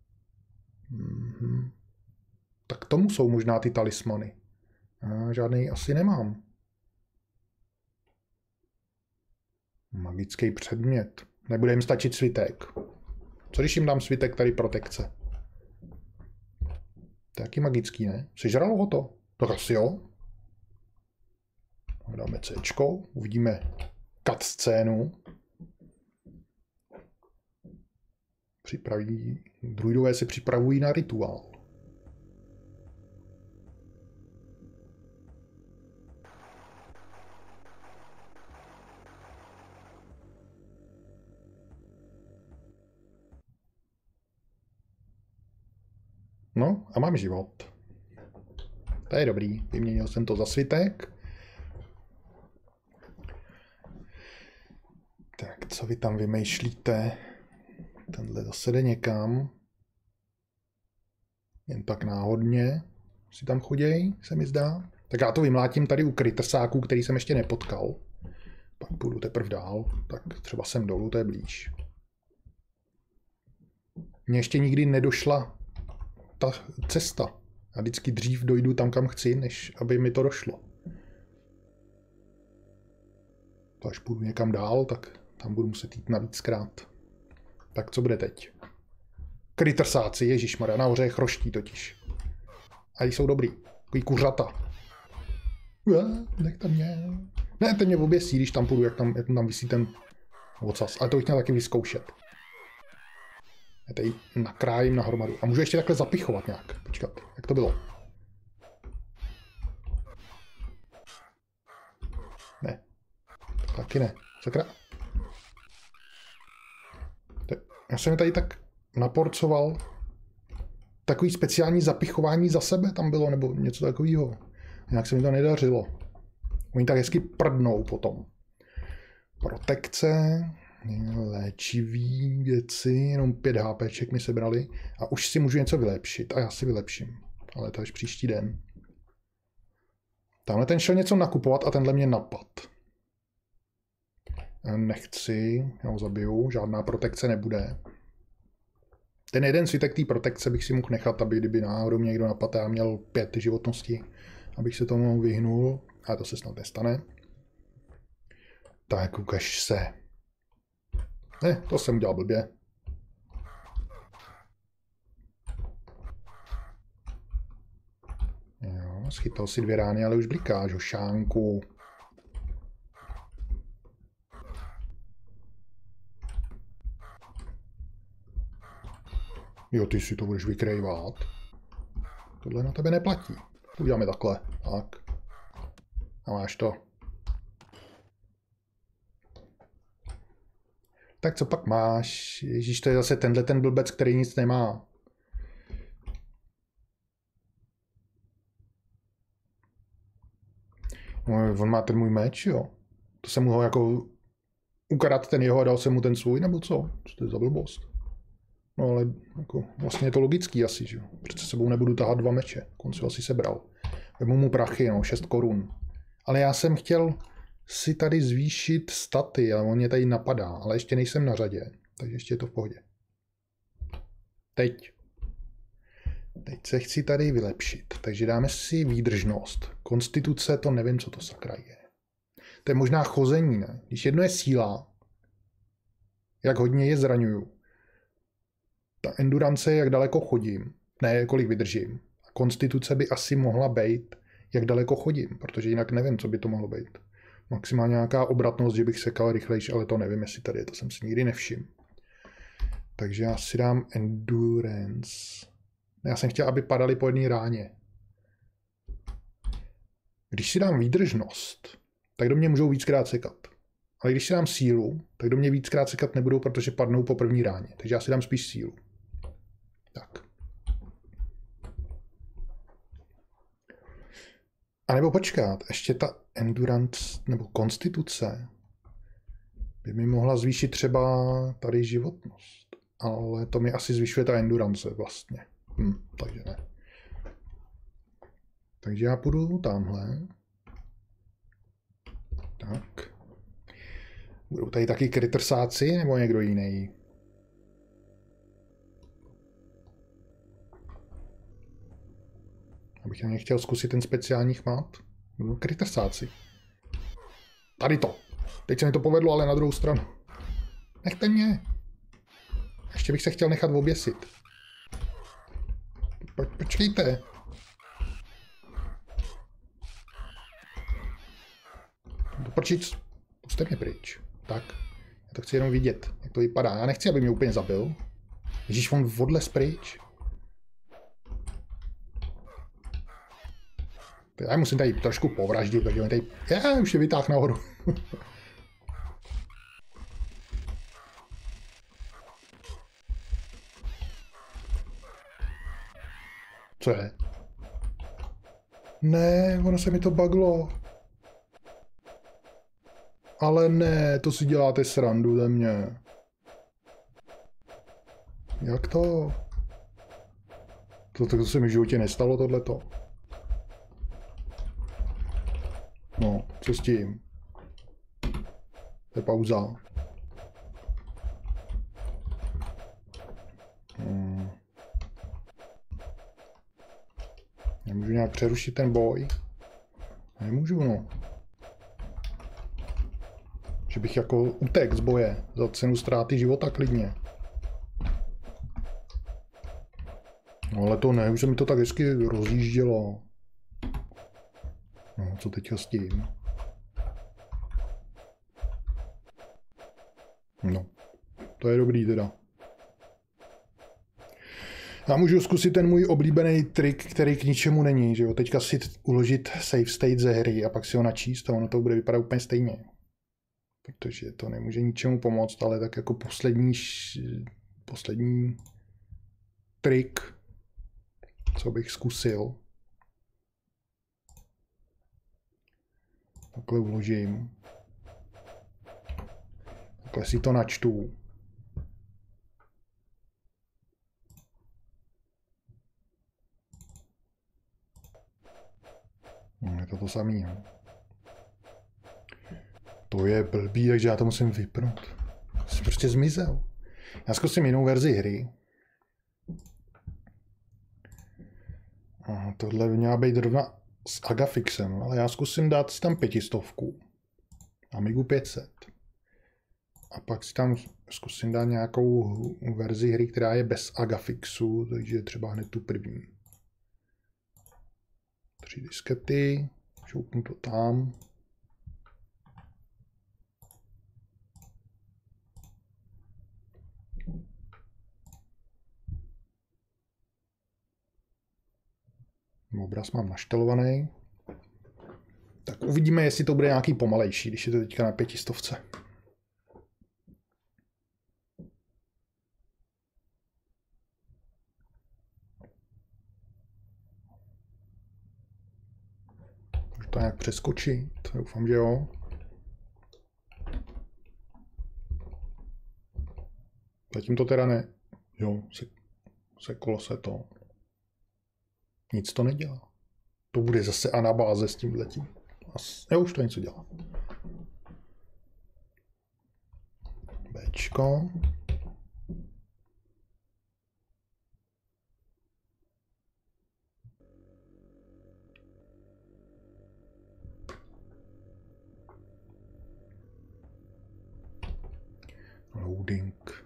Mhm. Tak tomu jsou možná ty talismany. Já žádný asi nemám. Magický předmět. Nebude jim stačit svitek. Co když jim dám svitek tady protekce? To je taky magický, ne? Sežralo ho to? Tak asi jo. Dáme Cčko. Uvidíme cut scénu. Připraví... Druidové se připravují na rituál. No a mám život. To je dobrý. Vyměnil jsem to za svitek. Tak, co vy tam vymýšlíte? Tenhle zase jde někam. Jen tak náhodně si tam choděj, se mi zdá. Tak já to vymlátím tady u krytrsáků, který jsem ještě nepotkal. Pak půjdu teprve dál, tak třeba sem dolů, to je blíž. Mně ještě nikdy nedošla ta cesta. Já vždycky dřív dojdu tam, kam chci, než aby mi to došlo. To až půjdu někam dál, tak tam budu muset jít navíckrát. Tak co bude teď? Krytrsáci, ježišmarja, nahoře je chroští totiž. A jsou dobrý. Takový kuřata. Nech tam mě. Ne, ten mě oběsí, když tam půjdu, jak tam, jak tam visí ten ocas. Ale to bych měl taky vyzkoušet. Já tady nakrájím na hromadu. A můžu ještě takhle zapichovat nějak. Počkat, jak to bylo? Ne. Taky ne. Sakra. Já jsem je tady tak naporcoval. Takový speciální zapichování za sebe tam bylo, nebo něco takového. Nějak se mi to nedařilo. Oni tak hezky prdnou potom. Protekce, léčivý věci, jenom pět HPček mi sebrali. A už si můžu něco vylepšit. A já si vylepším. Ale to až příští den. Tamhle ten šel něco nakupovat a tenhle mě napad. Nechci, já ho zabiju, žádná protekce nebude. Ten jeden svitek té protekce bych si mohl nechat, aby kdyby náhodou mě někdo napadl, já měl pět životnosti, abych se tomu vyhnul, ale to se snad nestane. Tak ukaž se. Ne, to jsem udělal blbě. Jo, schytal si dvě rány, ale už blikáš, hošánku. Jo, ty si to budeš vykrejvat. Tohle na tebe neplatí. To uděláme takhle. Tak. A máš to. Tak co pak máš? Ježíš, to je zase tenhle ten blbec, který nic nemá. No, on má ten můj meč, jo. To jsem mu ho jako ukradl ten jeho a dal jsem mu ten svůj, nebo co? Co to je za blbost? No ale jako, vlastně je to logický asi, že jo. Přece sebou nebudu tahat dva meče. On si asi sebral. Vemu mu prachy, no, šest korun. Ale já jsem chtěl si tady zvýšit staty, ale on mě tady napadá, ale ještě nejsem na řadě, takže ještě je to v pohodě. Teď. Teď se chci tady vylepšit, takže dáme si výdržnost. Konstituce, to nevím, co to sakra je. To je možná chození, ne? Když jedno je síla, jak hodně je zraňuju. Ta endurance je, jak daleko chodím, ne, kolik vydržím. A konstituce by asi mohla být, jak daleko chodím, protože jinak nevím, co by to mohlo být. Maximálně nějaká obratnost, že bych sekal rychlejší, ale to nevím, jestli tady je, to jsem si nikdy nevšiml. Takže já si dám endurance. Já jsem chtěl, aby padaly po jedné ráně. Když si dám výdržnost, tak do mě můžou víckrát sekat. Ale když si dám sílu, tak do mě víckrát sekat nebudou, protože padnou po první ráně. Takže já si dám spíš sílu. Tak. A nebo počkat, ještě ta endurance nebo konstituce by mi mohla zvýšit třeba tady životnost. Ale to mi asi zvyšuje ta endurance vlastně. Hm, takže ne. Takže já půjdu tamhle. Tak. Budou tady taky krytrsáci nebo někdo jiný? Abych ani chtěl zkusit ten speciální chmat. Budou krytrsáci. Tady to. Teď se mi to povedlo, ale na druhou stranu. Nechte mě. Ještě bych se chtěl nechat oběsit. Po, počkejte. Doprčit. Puste mě pryč. Tak. Já to chci jenom vidět, jak to vypadá. Já nechci, aby mě úplně zabil. Ježíš, on odles pryč. Já musím tady trošku povraždit, protože on tady... Já už je vytáhl nahoru. Co je? Ne, ono se mi to buglo. Ale ne, to si děláte srandu ze mě. Jak to? To, to se mi v životě nestalo, tohleto. No, co s tím? To je pauza. Hmm. Nemůžu nějak přerušit ten boj? Nemůžu, no. Že bych jako utek z boje za cenu ztráty života klidně. No ale to ne, už se mi to tak hezky rozjíždělo. No, co teďka s tím? No, to je dobrý teda. Já můžu zkusit ten můj oblíbený trik, který k ničemu není, že jo, teďka si uložit save state ze hry a pak si ho načíst a ono to bude vypadat úplně stejně. Protože to nemůže ničemu pomoct, ale tak jako poslední, poslední trik, co bych zkusil. Takhle uložím. Takhle si to načtu. No, je to to samý. No. To je blbý, takže já to musím vypnout. Jsi prostě zmizel. Já zkusím jinou verzi hry. A tohle by měla být rovna s Agafixem, ale já zkusím dát si tam pětistovku. Amigu pět set. A pak si tam zkusím dát nějakou verzi hry, která je bez Agafixu, takže třeba hned tu první. Tři diskety, šoupnu to tam. Obraz mám naštelovaný. Tak uvidíme, jestli to bude nějaký pomalejší, když je to teďka na pětistovce. Můžu to nějak přeskočit? Doufám, že jo. Zatím to teda ne. Jo, se, seklo se to. Nic to nedělá. To bude zase anabáze s tímhletím. Jo, už to něco dělá. Bčko. Loading.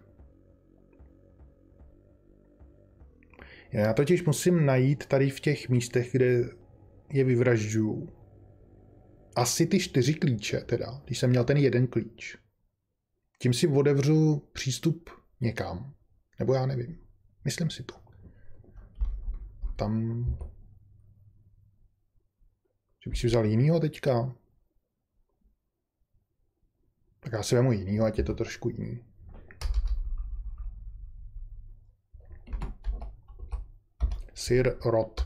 Já totiž musím najít tady v těch místech, kde je vyvražďuju, asi ty čtyři klíče, teda, když jsem měl ten jeden klíč. Tím si otevřu přístup někam. Nebo já nevím. Myslím si to. Tam... Že bych si vzal jinýho teďka. Tak já si vemu jinýho, ať je to trošku jiný. Sir Rod.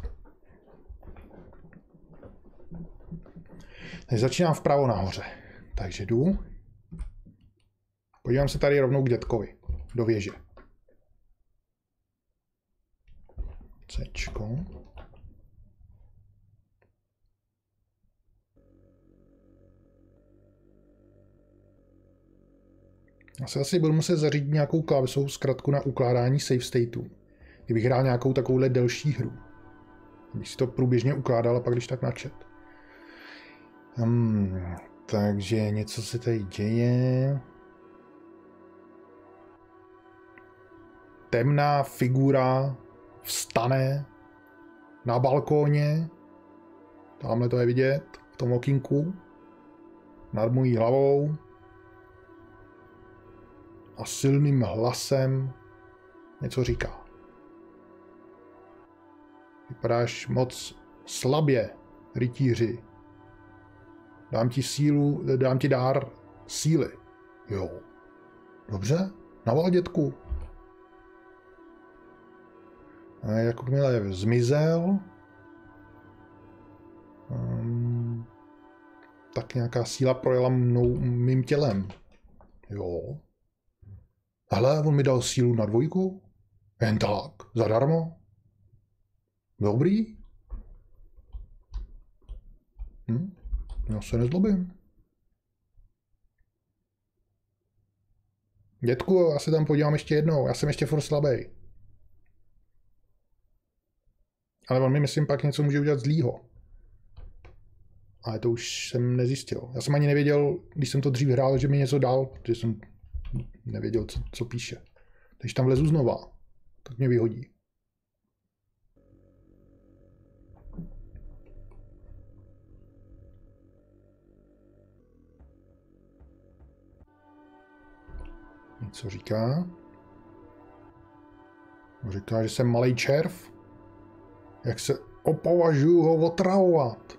Teď začínám vpravo nahoře. Takže jdu. Podívám se tady rovnou k dětkovi. Do věže. Cčko. Já se asi budu muset zařídit nějakou klávesovou zkratku na ukládání save stateů. Kdybych hrál nějakou takovouhle delší hru. Abych si to průběžně ukládal a pak když tak načet. Hmm, takže něco se tady děje. Temná figura vstane na balkóně. Tamhle to je vidět, v tom okýnku. Nad mojí hlavou. A silným hlasem něco říká. Vypadáš moc slabě, rytíři. Dám ti sílu, dám ti dár síly. Jo. Dobře, naval, dětku. A jakmile zmizel, um, tak nějaká síla projela mnou, mým tělem. Jo. Hele, on mi dal sílu na dvojku? Jen tak, zadarmo? Dobrý. Hm? Já se nezlobím. Dětku, já se tam podívám ještě jednou. Já jsem ještě furt slabý. Ale on mi, myslím, pak něco může udělat zlýho. Ale to už jsem nezjistil. Já jsem ani nevěděl, když jsem to dřív hrál, že mi něco dal, protože jsem nevěděl, co, co píše. Když tam vlezu znova, tak mě vyhodí. Co říká? Říká, že jsem malej červ. Jak se opovažuju ho otravovat.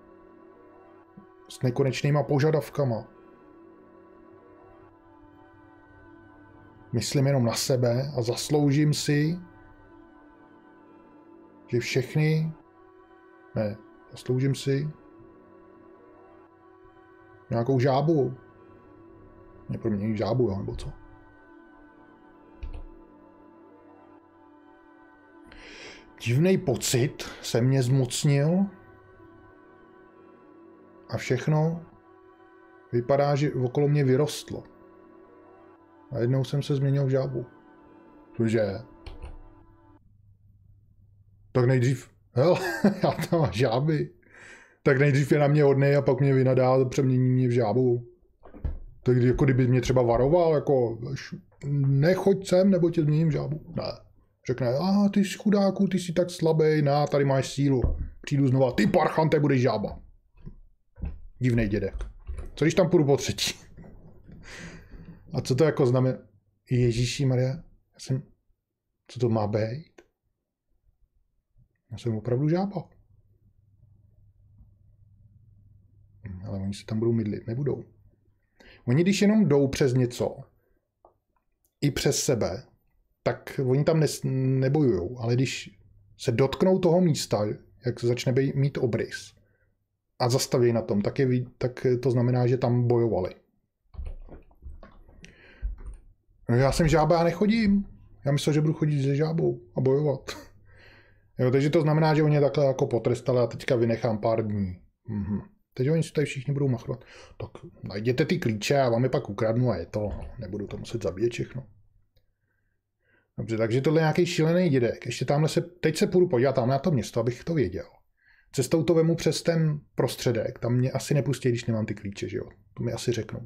S nekonečnýma požadavkama. Myslím jenom na sebe a zasloužím si, že všechny... Ne, zasloužím si nějakou žábu. Mě promění žábu, jo, nebo co? Divný pocit se mě zmocnil a všechno vypadá, že okolo mě vyrostlo. A jednou jsem se změnil v žábu. Cože? Tak nejdřív, hel, já tam mám žáby. Tak nejdřív je na mě hodnej a pak mě vynadá a přemění mě v žábu. Tak jako kdyby mě třeba varoval, jako nechoď sem, nebo tě změním v žábu. Ne. Řekne, a ty jsi chudáku, ty jsi tak slabý, na, tady máš sílu. Přijdu znova, ty parchante, budeš žába. Divnej dědek. Co když tam půjdu po třetí? A co to jako znamená? Ježíši Maria, já jsem... Co to má být? Já jsem opravdu žába. Ale oni se tam budou mydlit, nebudou. Oni když jenom jdou přes něco, i přes sebe, tak oni tam nes, nebojujou. Ale když se dotknou toho místa, jak začne být, mít obrys a zastaví na tom, tak, je, tak to znamená, že tam bojovali. No já jsem žába, já nechodím. Já myslel, že budu chodit se žábou a bojovat. Jo, takže to znamená, že oni takhle jako potrestali a teďka vynechám pár dní. Mhm. Teď oni si tady všichni budou machrovat. Tak najděte ty klíče a vám je pak ukradnu a je to. Nebudu to muset zabíjet všechno. Dobře, takže tohle je nějaký šílený dědek. Ještě tamhle se, teď se půjdu podívat tam na to město, abych to věděl. Cestou to vemu přes ten prostředek. Tam mě asi nepustí, když nemám ty klíče, že jo? To mi asi řeknou.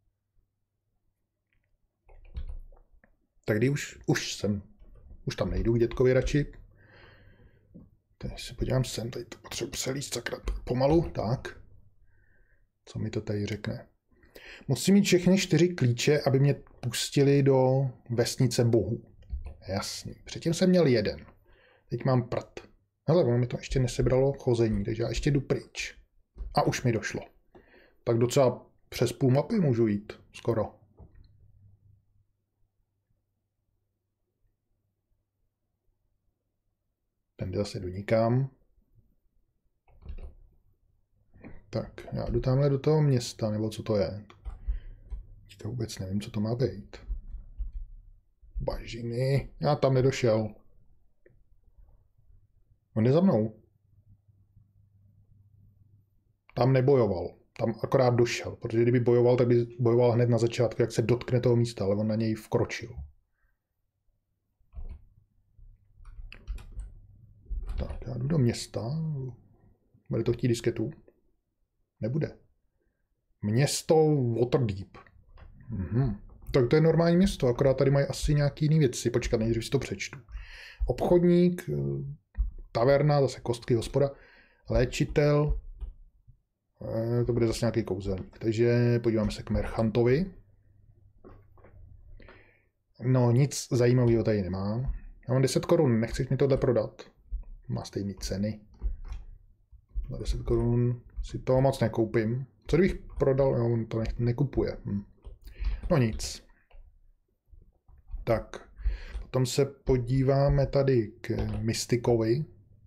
Tak kdy už, už jsem, už tam nejdu k dětkovi radši. Teď se podívám sem, tady to potřebuji přelíst sakra pomalu, tak. Co mi to tady řekne? Musím mít všechny čtyři klíče, aby mě pustili do vesnice bohů. Jasný. Předtím jsem měl jeden. Teď mám prd. Hele, ono mi to ještě nesebralo chození, takže já ještě jdu pryč. A už mi došlo. Tak docela přes půl mapy můžu jít. Skoro. Ten zase donikám. Tak, já jdu tamhle do toho města, nebo co to je. Teďka vůbec nevím, co to má být. Bažiny. Já tam nedošel. On je za mnou. Tam nebojoval. Tam akorát došel, protože kdyby bojoval, tak by bojoval hned na začátku, jak se dotkne toho místa, ale on na něj vkročil. Tak, já jdu do města. Bude to chtít disketu? Nebude. Město Waterdeep. Mhm. Tak to je normální město, akorát tady mají asi nějaký jiný věci. Počkat, nejdřív si to přečtu. Obchodník, taverna, zase kostky, hospoda, léčitel, to bude zase nějaký kouzelník. Takže podíváme se k merchantovi. No, nic zajímavého tady nemám. Já mám deset korun, nechceš mi tohle prodat? Má stejné ceny. Za deset korun si toho moc nekoupím. Co kdybych prodal? Jo, on to ne- nekupuje. Hm. No nic. Tak. Potom se podíváme tady k Mystikovi.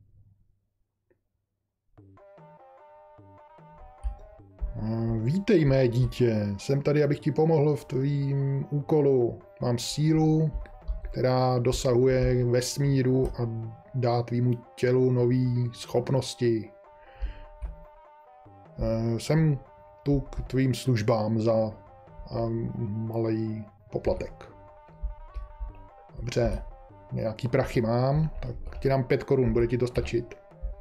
Vítej, mé dítě. Jsem tady, abych ti pomohl v tvým úkolu. Mám sílu, která dosahuje vesmíru a dá tvýmu tělu nové schopnosti. Jsem tu k tvým službám za malý poplatek. Dobře, nějaký prachy mám, tak ti dám pět korun, bude ti to stačit.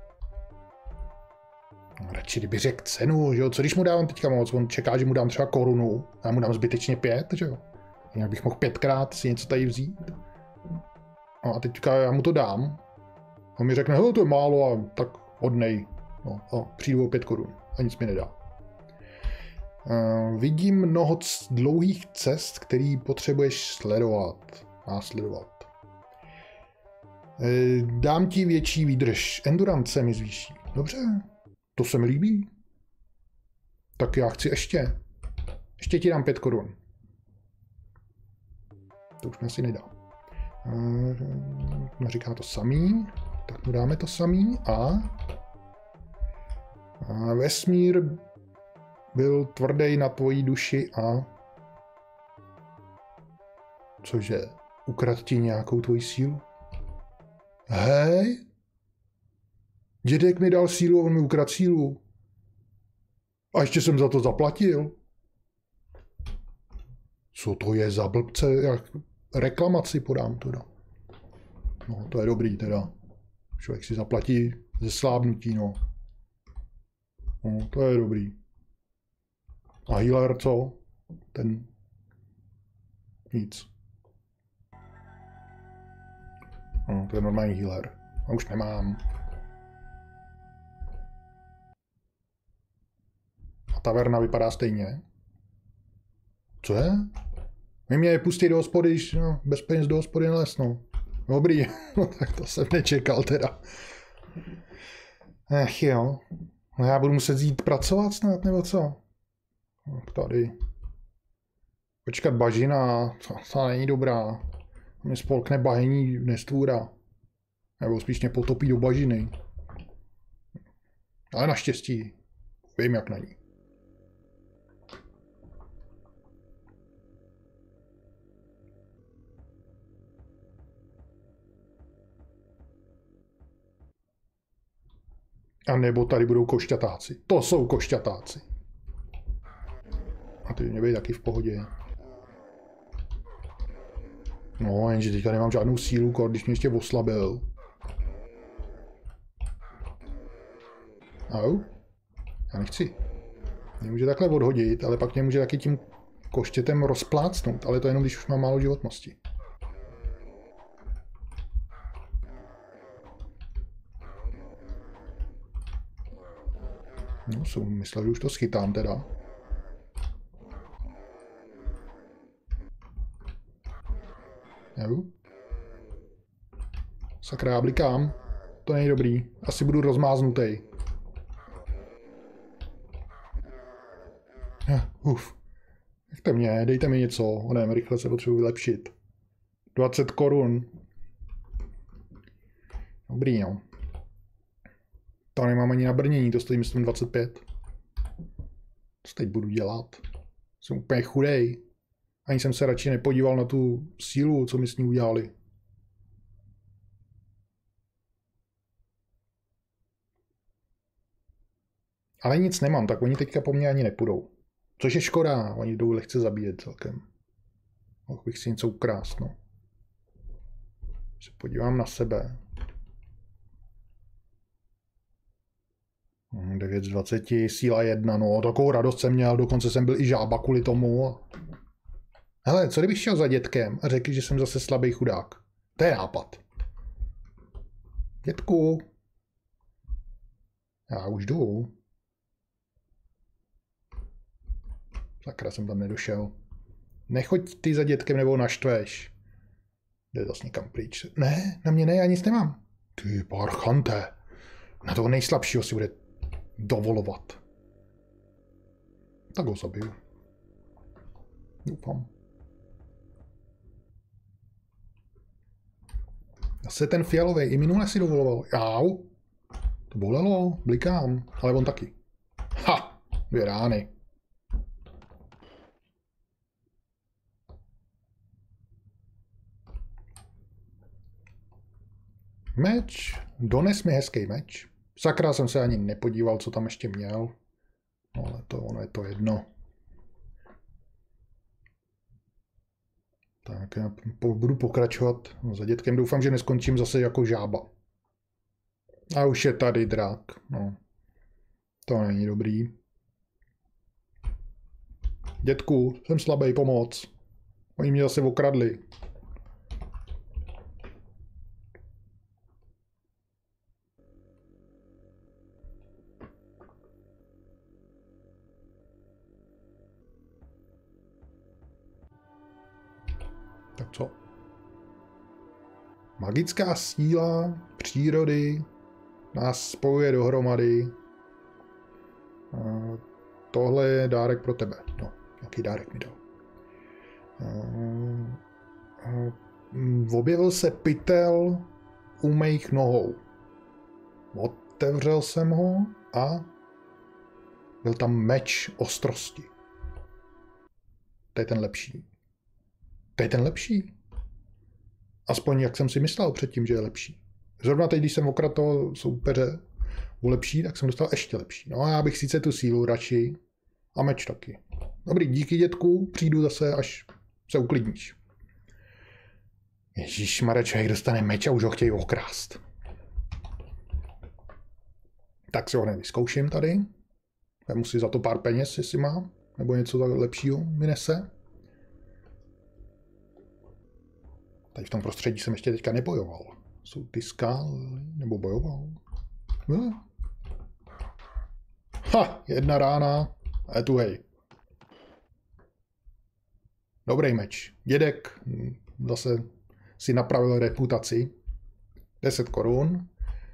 Radši kdyby řekl cenu, že jo, co když mu dávám teďka moc, on čeká, že mu dám třeba korunu, a já mu dám zbytečně pět, že jo. Jinak bych mohl pětkrát si něco tady vzít. No a teďka já mu to dám. On mi řekne, hele, to je málo, a tak hodnej. No a přijdu o pět korun a nic mi nedá. Uh, vidím mnoho dlouhých cest, který potřebuješ sledovat. Následovat. Uh, dám ti větší výdrž. Endurance mi zvýší. Dobře, to se mi líbí. Tak já chci ještě. Ještě ti dám pět korun. To už mi asi nedá. Uh, říká to samý. Tak mu dáme to samý a... a vesmír byl tvrdý na tvojí duši a... Cože? Ukradl ti nějakou tvoji sílu? Hej? Dědek mi dal sílu, on mi ukradl sílu. A ještě jsem za to zaplatil. Co to je za blbce? Jak reklamaci podám teda. No, to je dobrý teda. Člověk si zaplatí ze slábnutí, no. No, to je dobrý. A healer co? Ten... Nic. No, to je normální healer. A už nemám. A taverna vypadá stejně. Co je? Vy mě pustí do hospody, když no, bez peněz do hospody neles, no. Dobrý, no tak to jsem nečekal teda. Ech jo. No já budu muset jít pracovat snad, nebo co? Tak tady. Počkat, bažina, to, to není dobrá. Mě spolkne bahení nestvůra. Nebo spíš mě potopí do bažiny. Ale naštěstí vím, jak na ní. A nebo tady budou košťatáci. To jsou košťatáci. A ty mě být taky v pohodě. No, jenže teďka nemám žádnou sílu, když mě ještě oslabil. Au? Já nechci. Mě může takhle odhodit, ale pak mě může taky tím koštětem rozplácnout, ale to jenom, když už mám málo životnosti. No, jsem myslel, že už to schytám teda. Jo. Sakra, já blikám. To není dobrý. Asi budu rozmáznutý. Uf. Nechte mě, dejte mi něco. Onem, rychle se potřebuji vylepšit. dvacet korun. Dobrý, no. To nemám ani na brnění, to stojí myslím dvacet pět. Co teď budu dělat? Jsem úplně chudej. Ani jsem se radši nepodíval na tu sílu, co mi s ní udělali. Ale nic nemám, tak oni teďka po mně ani nepůjdou. Což je škoda, oni jdou lehce zabíjet celkem. Mohl bych si něco ukrást, no. Se podívám na sebe. devět z dvaceti, síla jedna, no, takovou radost jsem měl, dokonce jsem byl i žába kvůli tomu. Hele, co kdybych šel za dětkem a řekl, že jsem zase slabý chudák? To je nápad. Dětku. Já už jdu. Sakra, jsem tam nedošel. Nechoď ty za dětkem, nebo naštveš. Jde zase někam pryč. Ne, na mě ne, já nic nemám. Ty parchante. Na toho nejslabšího si bude dovolovat. Tak ho zabiju. Doufám. Zase ten fialový, i minule si dovoloval. Jau. To bolelo, blikám, ale on taky. Ha, dvě rány. Meč. Dones mi hezký meč. Sakra, jsem se ani nepodíval, co tam ještě měl. No, ale to, ono je to jedno. Tak, já budu pokračovat no, za dětkem. Doufám, že neskončím zase jako žába. A už je tady drak. No. To není dobrý. Dětku, jsem slabý, pomoc. Oni mě zase okradli. Tak co? Magická síla přírody nás spojuje dohromady. A tohle je dárek pro tebe. No, jaký dárek mi dal? Objevil se pytel u mých nohou. Otevřel jsem ho a byl tam meč ostrosti. To je ten lepší. To je ten lepší. Aspoň jak jsem si myslel předtím, že je lepší. Zrovna teď, když jsem okradl toho soupeře o lepší, tak jsem dostal ještě lepší. No a já bych sice tu sílu radši a meč taky. Dobrý, díky dětku, přijdu zase, až se uklidníš. Ježíšmarja, člověk dostane meč a už ho chtějí okrást. Tak si ho hned vyzkouším tady. Vemu si za to pár peněz, jestli má, nebo něco lepšího mi nese. Tady v tom prostředí jsem ještě teďka nebojoval. Jsou ty skály, nebo bojoval? Ne. Ha, jedna rána a je tu hej. Dobrý meč. Dědek zase si napravil reputaci. deset korun.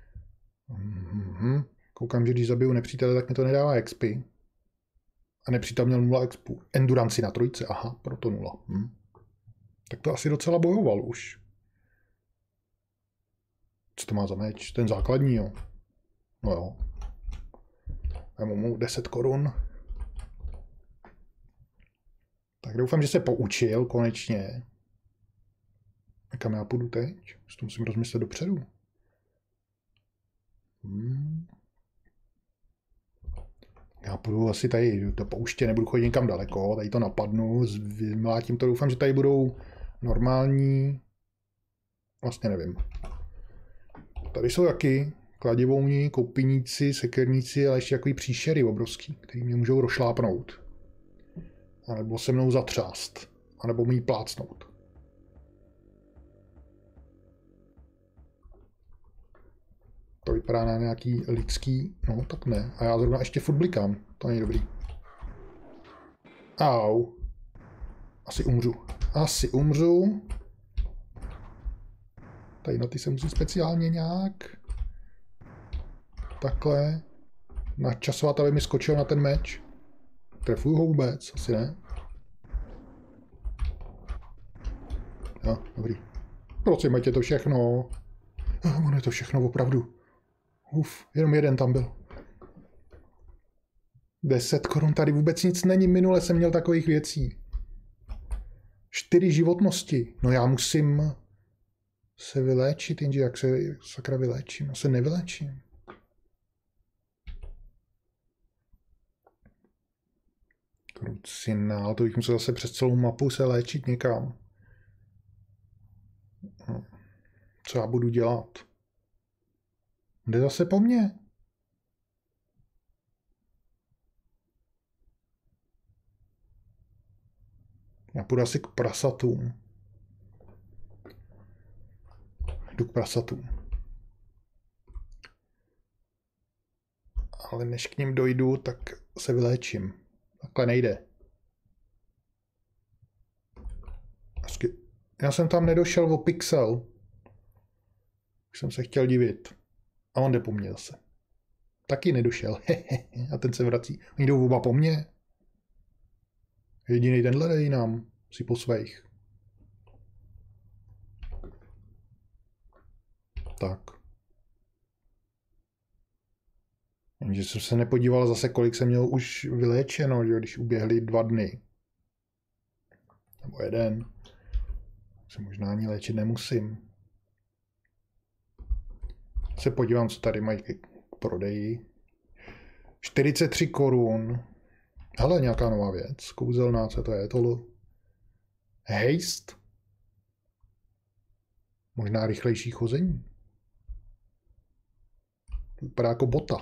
Mhm. Koukám, že když zabiju nepřítele, tak mi to nedává expy. A nepřítel měl nula expu. Enduranci na trojce, aha, proto nula. Hm. Tak to asi docela bojoval už. Co to má za meč? Ten základní, jo. No jo. Vemu mu deset korun. Tak doufám, že se poučil konečně. A kam já půjdu teď? To musím rozmyslet dopředu. Hmm. Já půjdu asi tady do pouště, nebudu chodit někam daleko, tady to napadnu, vymlátím to, doufám, že tady budou normální, vlastně nevím. Tady jsou taky kladivouni, koupiníci, sekerníci, ale ještě takový příšery obrovský, který mě můžou rošlápnout. A nebo se mnou zatřást, a nebo mi plácnout. To vypadá na nějaký lidský, no tak ne. A já zrovna ještě furt blikám, to není dobrý. Au. Asi umřu. Asi umřu. Tady na ty se musí speciálně nějak. Takhle. Načasovat, aby mi skočil na ten meč. Trefuju ho vůbec, asi ne. Jo, dobrý. Prosím, ať je to všechno. Ono je to všechno opravdu. Uf, jenom jeden tam byl. deset korun, tady vůbec nic není, minule jsem měl takových věcí. čtyři životnosti, no já musím se vyléčit, jenže jak se sakra vyléčím, já se nevyléčím. Krucina, ale to bych musel zase přes celou mapu se léčit někam. Co já budu dělat? Jde zase po mně. Já půjdu asi k prasatům. Jdu k prasatům. Ale než k ním dojdu, tak se vyléčím. Takhle nejde. Já jsem tam nedošel o pixel. Už jsem se chtěl divit. A on jde po mně zase. Taky nedošel. A ten se vrací. Oni jdou oba po mně. Jediný tenhle dej nám. Si po svých. Tak. Jenže jsem se nepodíval zase, kolik jsem měl už vyléčeno, že když uběhly dva dny. Nebo jeden. Se možná ani léčit nemusím. Se podívám, co tady mají k prodeji. čtyřicet tři korun. Hele, nějaká nová věc. Kouzelná, co to je? Tohle. Haste. Možná rychlejší chození. To vypadá jako bota.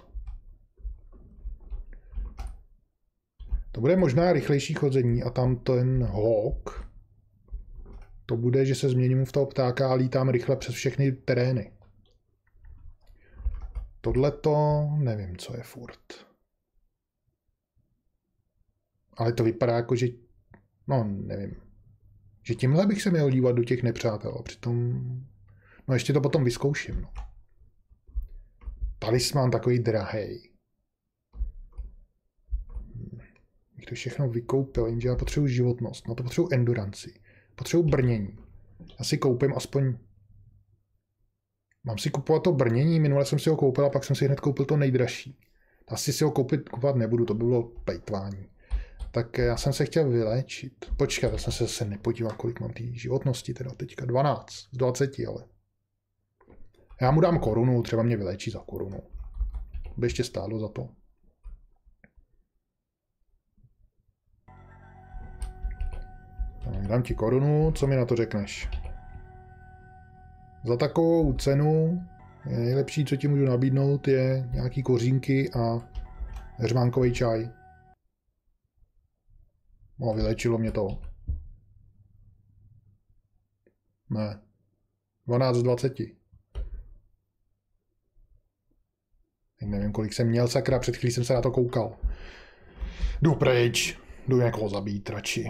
To bude možná rychlejší chození a tam ten hawk. To bude, že se změním v toho ptáka a lítám rychle přes všechny terény. Tohle to nevím, co je furt. Ale to vypadá jako, že... No, nevím. Že tímhle bych se měl dívat do těch nepřátel. A přitom... No ještě to potom vyzkouším. No. Talisman takový drahej. Bych to všechno vykoupil, jenže já potřebuji životnost. No to potřebuji enduranci. Potřebuji brnění. Já si koupím aspoň... Mám si kupovat to brnění, minule jsem si ho koupil a pak jsem si hned koupil to nejdražší. Asi si ho koupit, kupovat nebudu, to by bylo plejtvání. Tak já jsem se chtěl vyléčit. Počkat, já jsem se zase nepodíval, kolik mám té životnosti, teda teďka dvanáct z dvaceti, ale. Já mu dám korunu, třeba mě vyléčí za korunu. By ještě stálo za to. Tak, dám ti korunu, co mi na to řekneš? Za takovou cenu je nejlepší, co ti můžu nabídnout, je nějaký kořínky a hřmánkový čaj. No, vylečilo mě to. Ne. dvanáct z dvaceti. Teď nevím, kolik jsem měl, sakra, před chvílí jsem se na to koukal. Jdu pryč. Jdu někoho zabít radši.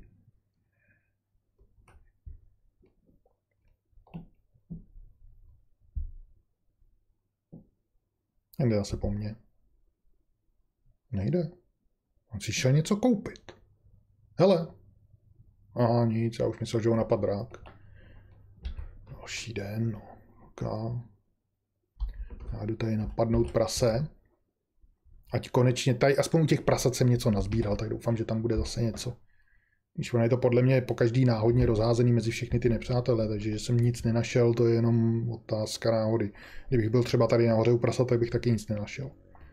Nejde zase po mně. Nejde. On si šel něco koupit. Hele. Aha, nic, já už myslel, že ho napad drák. Další den, no. Okay. Já jdu tady napadnout prase. Ať konečně tady, aspoň u těch prasat jsem něco nazbíral, tak doufám, že tam bude zase něco. Když ono je to podle mě po každý náhodně rozházený mezi všechny ty nepřátelé, takže že jsem nic nenašel, to je jenom otázka náhody. Kdybych byl třeba tady nahoře u prasat, tak bych taky nic nenašel.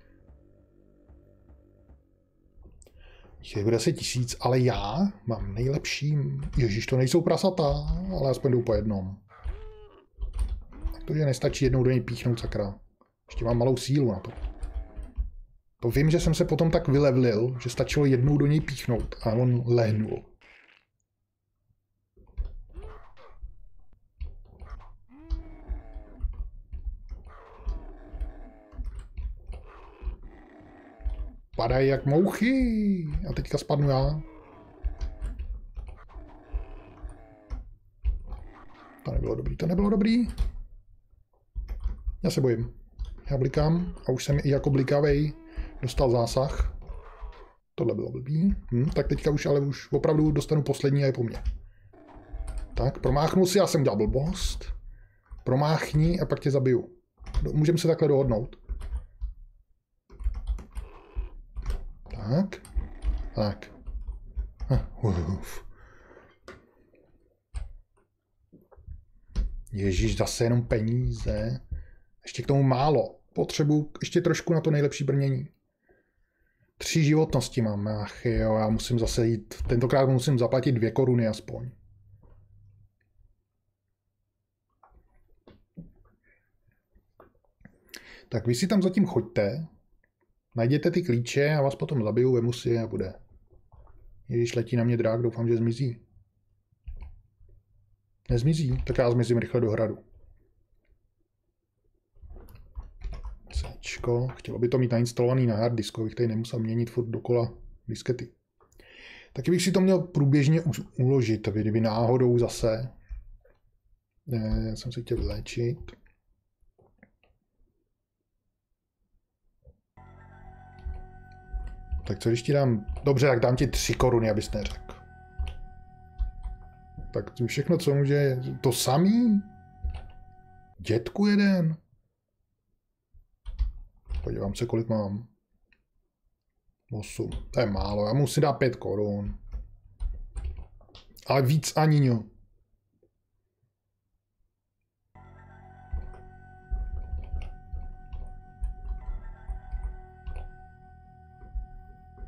Těch bude asi tisíc, ale já mám nejlepší... Ježíš, to nejsou prasata, ale aspoň jdu po jednom. Takže nestačí jednou do něj píchnout, sakra. Ještě mám malou sílu na to. To vím, že jsem se potom tak vylevlil, že stačilo jednou do něj píchnout a on lehnul. Padají jak mouchy. A teďka spadnu já. To nebylo dobrý, to nebylo dobrý. Já se bojím. Já blikám a už jsem i jako blikavej dostal zásah. Tohle bylo blbý. Hm, tak teďka už ale už opravdu dostanu poslední a je po mně. Tak, promáchnul si, já jsem udělal blbost. Promáchni a pak tě zabiju. Můžeme se takhle dohodnout. Tak. Tak. Uf. Ježíš, zase jenom peníze. Ještě k tomu málo. Potřebuji ještě trošku na to nejlepší brnění. Tři životnosti mám. Ach jo, já musím zase jít. Tentokrát musím zaplatit dvě koruny aspoň. Tak vy si tam zatím choďte. Najděte ty klíče, já vás potom zabiju, vemu si je a bude. Ježíš, letí na mě drák, doufám, že zmizí. Nezmizí, tak já zmizím rychle do hradu. Cčko. Chtělo by to mít nainstalovaný na hard disku, abych tady nemusel měnit furt dokola diskety. Taky bych si to měl průběžně uložit, aby kdyby náhodou zase. Ne, já jsem se chtěl vyléčit. Tak co když ti dám... Dobře, tak dám ti tři koruny, abys neřekl. Tak všechno, co může... To samý? Dětku jeden? Podívám se, kolik mám. osm. To je málo, já musím dát pět korun. Ale víc ani jo.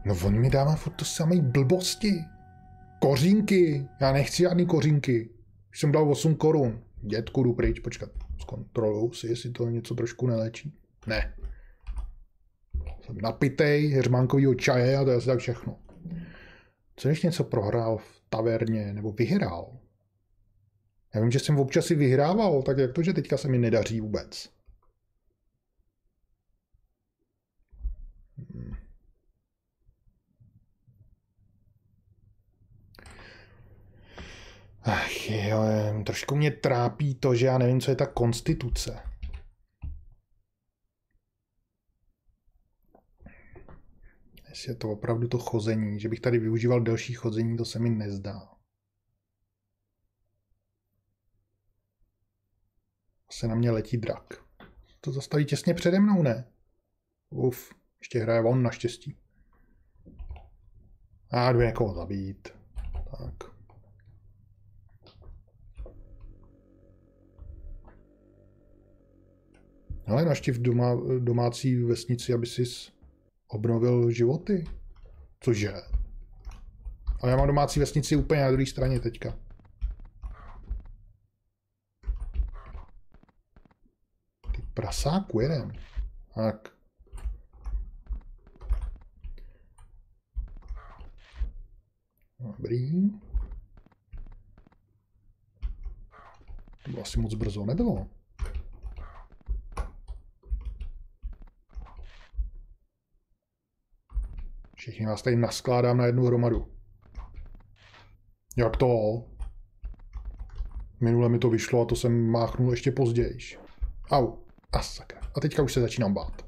No on mi dává furt to samé blbosti. Kořínky. Já nechci žádný kořínky. Už jsem dal osm korun. Dětku, jdu pryč, počkat. Zkontroluju si, jestli to něco trošku neléčí. Ne. Jsem napitej heřmánkovýho čaje a to je asi tak všechno. Co když něco prohrál v taverně, nebo vyhrál? Já vím, že jsem občas si vyhrával, tak jak to, že teďka se mi nedaří vůbec? Hmm. Ach jo, trošku mě trápí to, že já nevím, co je ta konstituce. Jestli je to opravdu to chození, že bych tady využíval delší chození, to se mi nezdá. Se na mě letí drak. To zastaví těsně přede mnou, ne? Uf, ještě hraje on naštěstí. A jdu někoho zabít. Tak. Ale naštěv doma, domácí vesnici, aby si obnovil životy. Cože? Ale já mám domácí vesnici úplně na druhé straně teďka. Ty prasáku, jedem. Tak. Dobrý. To bylo asi moc brzo, nebylo? Všichni vás tady naskládám na jednu hromadu. Jak to? Minule mi to vyšlo a to jsem máchnul ještě později. Au. A sakra. A teďka už se začínám bát.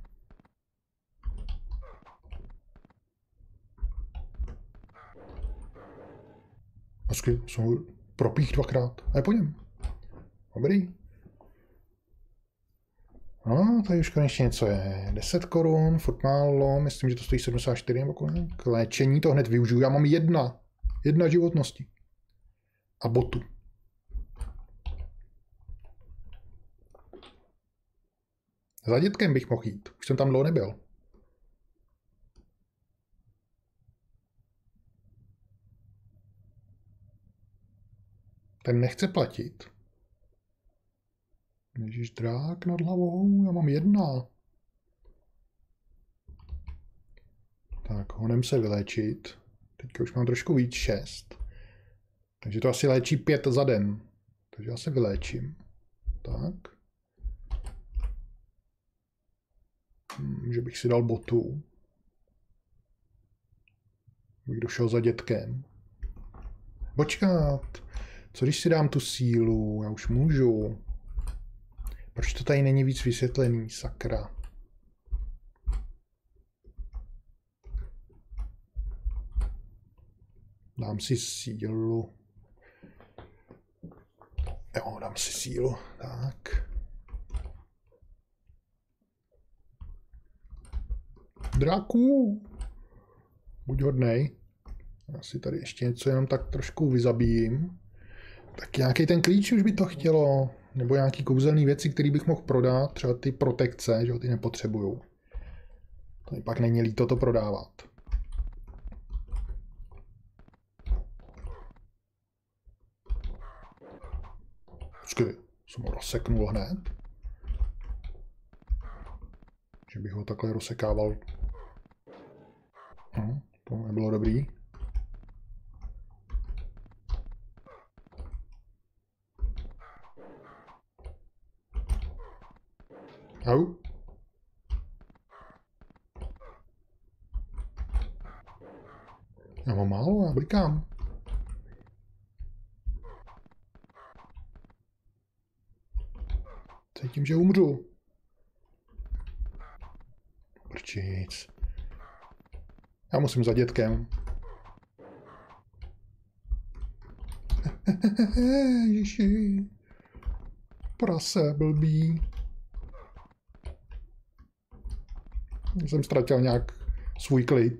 Hezky, jsem ho propích dvakrát. A je po něm. Dobrý. No, tady už konečně něco je. deset korun, furt málo, myslím, že to stojí sedmdesát čtyři nebo kolik. K léčení to hned využiju. Já mám jedna. Jedna životnosti. A botu. Za dětkem bych mohl jít. Už jsem tam dlouho nebyl. Ten nechce platit. Ježíš, drák nad hlavou, já mám jedna. Tak, honem se vyléčit. Teďka už mám trošku víc, šest. Takže to asi léčí pět za den. Takže já se vyléčím. Tak. Hm, že bych si dal botu. Bych došel za dětkem. Počkat. Co když si dám tu sílu? Já už můžu. Proč to tady není víc vysvětlený, sakra? Dám si sílu. Jo, dám si sílu. Tak. Dráku! Buď hodnej. Já si tady ještě něco jenom tak trošku vyzabijím. Tak nějaký ten klíč už by to chtělo. Nebo nějaký kouzelný věci, které bych mohl prodat. Třeba ty protekce, že ty nepotřebuju. To mi pak není líto to prodávat. Počkej, jsem ho rozseknul hned. Že bych ho takhle rozsekával. Hm, to nebylo dobrý. Au. Já mám málo, já blikám. Cítím, že umřu. Prčic. Já musím za dětkem. Ježiši. Prase, blbý. Jsem ztratil nějak svůj klid.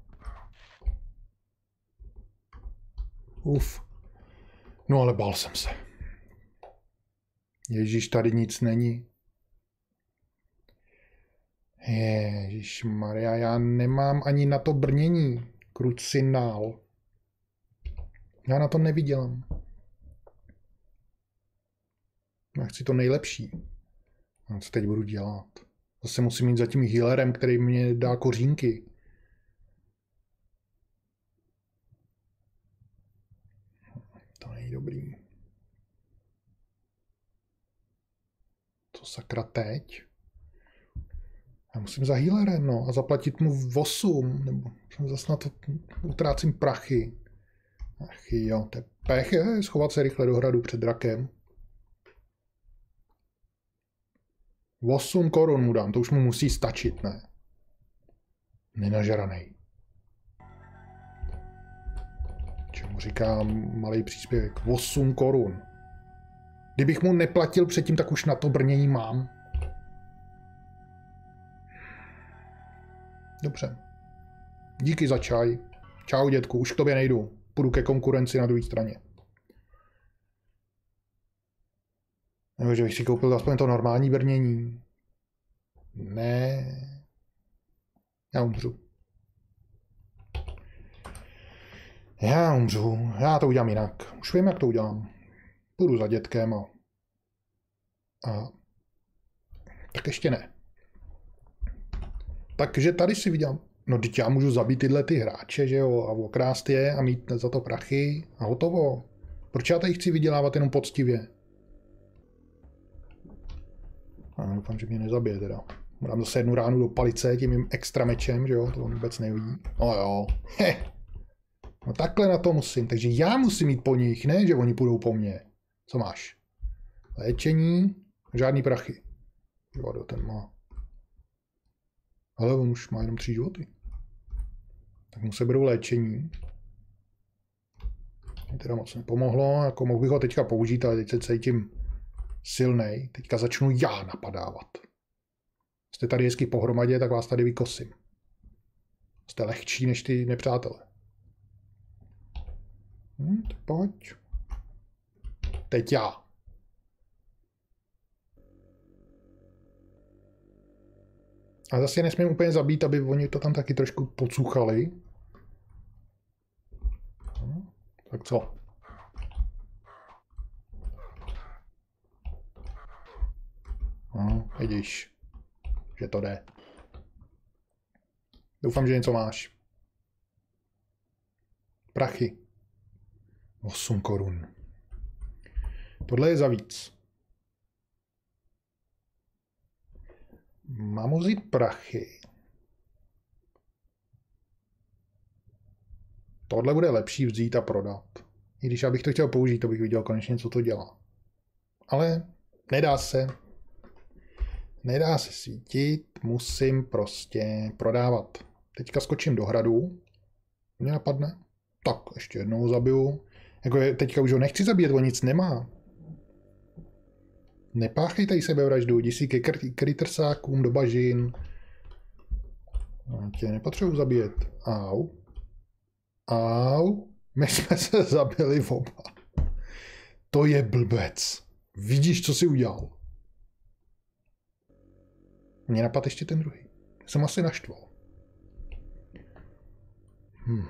Uf. No ale bál jsem se. Ježíš, tady nic není. Ježišmarja, já nemám ani na to brnění. Krucinál. Já na to nevydělám. Já chci to nejlepší. A co teď budu dělat? Zase musím jít za tím healerem, který mě dá kořínky. To není dobrý. Co sakra teď? Já musím za healerem, no, a zaplatit mu osm, nebo zase na to utrácím prachy. Ach jo, to je pech, je, schovat se rychle do hradu před drakem. osm korun mu dám, to už mu musí stačit, ne? Nenažranej. Čemu říkám malý příspěvek? osm korun. Kdybych mu neplatil předtím, tak už na to brnění mám. Dobře. Díky za čaj. Čau, dětku, už k tobě nejdu. Půjdu ke konkurenci na druhé straně. Nebo že bych si koupil aspoň to normální brnění. Ne. Já umřu. Já umřu. Já to udělám jinak. Už vím, jak to udělám. Půjdu za dětkem a... a... Tak ještě ne. Takže tady si viděl. No, teď já můžu zabít tyhle ty hráče, že jo, a okrást je a mít za to prachy a hotovo. Proč já tady chci vydělávat jenom poctivě? A doufám, že mě nezabije teda. Dám zase jednu ránu do palice tím mým extra mečem, že jo, to on vůbec nevidí. No jo, heh. No takhle na to musím, takže já musím jít po nich, ne, že oni půjdou po mně. Co máš? Léčení, žádný prachy. Jo, ten má. Ale on už má jenom tři životy. Tak mu se berou léčení. Mě teda moc nepomohlo, jako mohl bych ho teďka použít, ale teď se cítím silnej. Teďka začnu já napadávat. Jste tady hezky pohromadě, tak vás tady vykosím. Jste lehčí než ty nepřátelé. Hm, tak pojď. Teď já. A zase nesmím úplně zabít, aby oni to tam taky trošku pocuchali. No, tak co? No, vidíš, že to jde. Doufám, že něco máš. Prachy. osm korun. Tohle je za víc. Mám vzít prachy. Tohle bude lepší vzít a prodat. I když já bych to chtěl použít, to bych viděl konečně, co to dělá. Ale nedá se. Nedá se svítit, musím prostě prodávat. Teďka skočím do hradu. Mě napadne. Tak, ještě jednou zabiju. Jako je, teďka už ho nechci zabít, on nic nemá. Nepáchej tady sebevraždu, jdi si ke krytrsákům do bažin. Já tě nepotřebuji zabíjet. Au. Au. My jsme se zabili v oba. To je blbec. Vidíš, co jsi udělal? Mě napadl ještě ten druhý. Jsem asi naštval. Hm.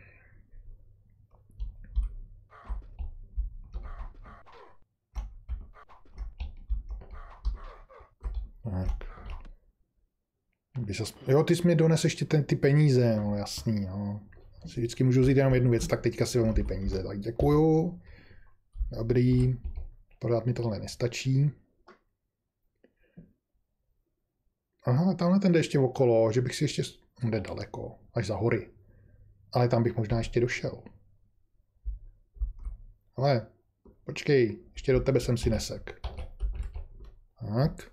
Tak. Jo, ty jsi mi dones ještě ten, ty peníze, no jasný, no. Si vždycky můžu vzít jenom jednu věc, tak teďka si vezmu ty peníze. Tak děkuju. Dobrý. Pořád mi tohle nestačí. Aha, tamhle ten jde ještě okolo, že bych si ještě... Jde daleko, až za hory. Ale tam bych možná ještě došel. Ale, počkej, ještě do tebe jsem si nesek. Tak.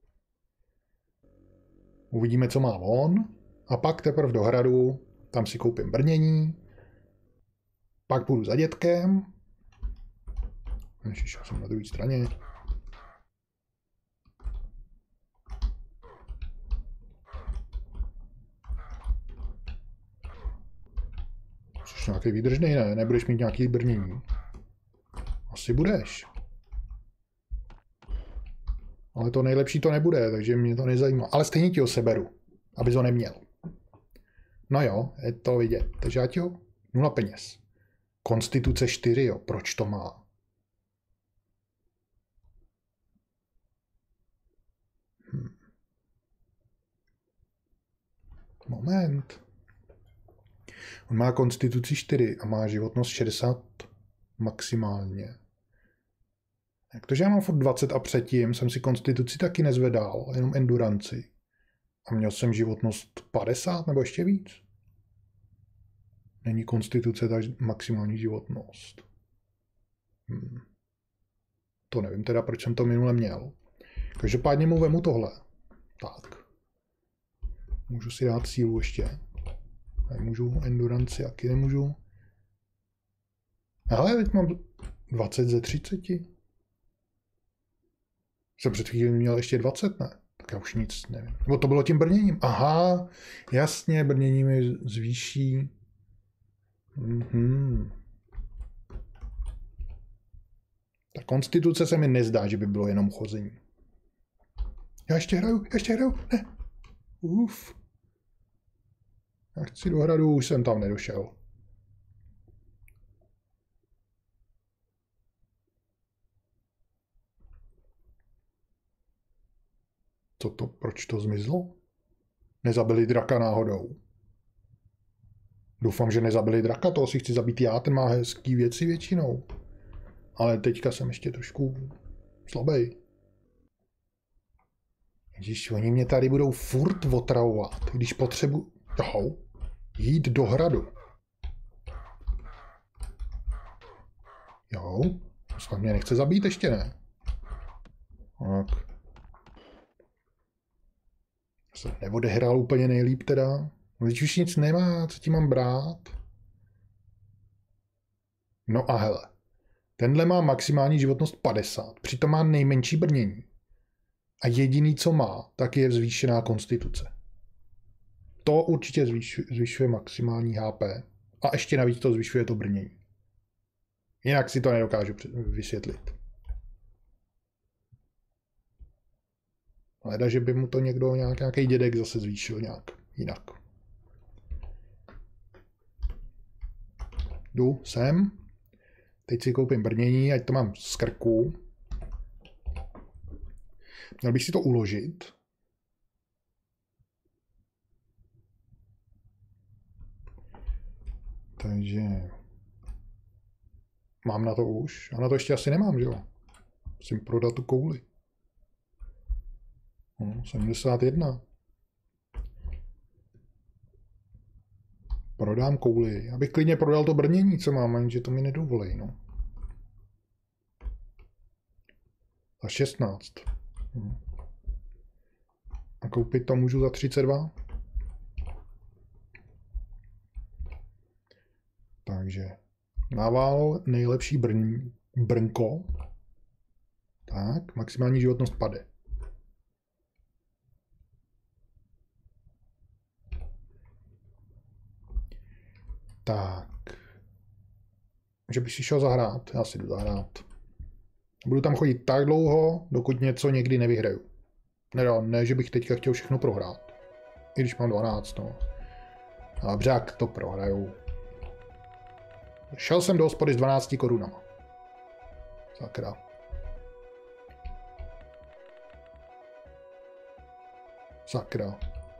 Uvidíme, co má on. A pak teprve do hradu, tam si koupím brnění. Pak půjdu za dětkem. Ježiš, já jsem na druhé straně. Jsi nějaký výdržnej, ne? Nebudeš mít nějaký brnění. Asi budeš. Ale to nejlepší to nebude, takže mě to nezajímá. Ale stejně ti ho seberu, abys ho neměl. No jo, je to vidět. Takže já ti ho... Nula peněz. Konstituce čtyři, jo. Proč to má? Hm. Moment. On má konstituci čtyři a má životnost šedesát maximálně. Jak to, že já mám furt dvacet a předtím jsem si konstituci taky nezvedal, jenom enduranci. A měl jsem životnost padesát nebo ještě víc? Není konstituce tak maximální životnost. Hmm. To nevím teda, proč jsem to minule měl. Každopádně mu vemu tohle. Tak. Můžu si dát sílu ještě. Nemůžu enduranci, jaký nemůžu. Ale teď mám dvacet ze třiceti. Jsem před chvílí měl ještě dvacet, ne? Tak já už nic nevím. Nebo to bylo tím brněním. Aha, jasně, brnění mi zvýší. Mhm. Ta konstituce se mi nezdá, že by bylo jenom chození. Já ještě hraju, ještě hraju, ne. Uf. Já chci do hradu, už jsem tam nedošel. Co to, proč to zmizlo? Nezabili draka náhodou. Doufám, že nezabili draka, toho si chci zabít já, ten má hezký věci většinou. Ale teďka jsem ještě trošku slabej. Ježiš, oni mě tady budou furt otravovat, když potřebuji oh, jít do hradu. Jo, snad mě nechce zabít ještě, ne? Tak. Se neodehrál úplně nejlíp teda. Když už nic nemá, co ti mám brát? No a hele. Tenhle má maximální životnost padesát, přitom má nejmenší brnění. A jediný, co má, tak je zvýšená konstituce. To určitě zvyšuje, zvyšuje maximální H P. A ještě navíc to zvyšuje to brnění. Jinak si to nedokážu vysvětlit. Leda, že by mu to někdo, nějak, nějaký dědek zase zvýšil nějak jinak. Jdu sem. Teď si koupím brnění, ať to mám z krku. Měl bych si to uložit. Takže mám na to už. A na to ještě asi nemám, že jo? Musím prodat tu kouli. No, sedmdesát jedna. Prodám kouli. Abych klidně prodal to brnění, co mám, ani že to mi nedovolí, no. Za šestnáct. Hm. A koupit to můžu za třicet dva. Takže nával nejlepší brn, brnko. Tak, maximální životnost pade. Tak. Že bych si šel zahrát. Já si jdu zahrát. Budu tam chodit tak dlouho, dokud něco někdy nevyhraju. Ne, ne, že bych teďka chtěl všechno prohrát. I když mám dvanáct, no. A břák to prohraju. Šel jsem do hospody s dvanácti korunama. Sakra. Sakra.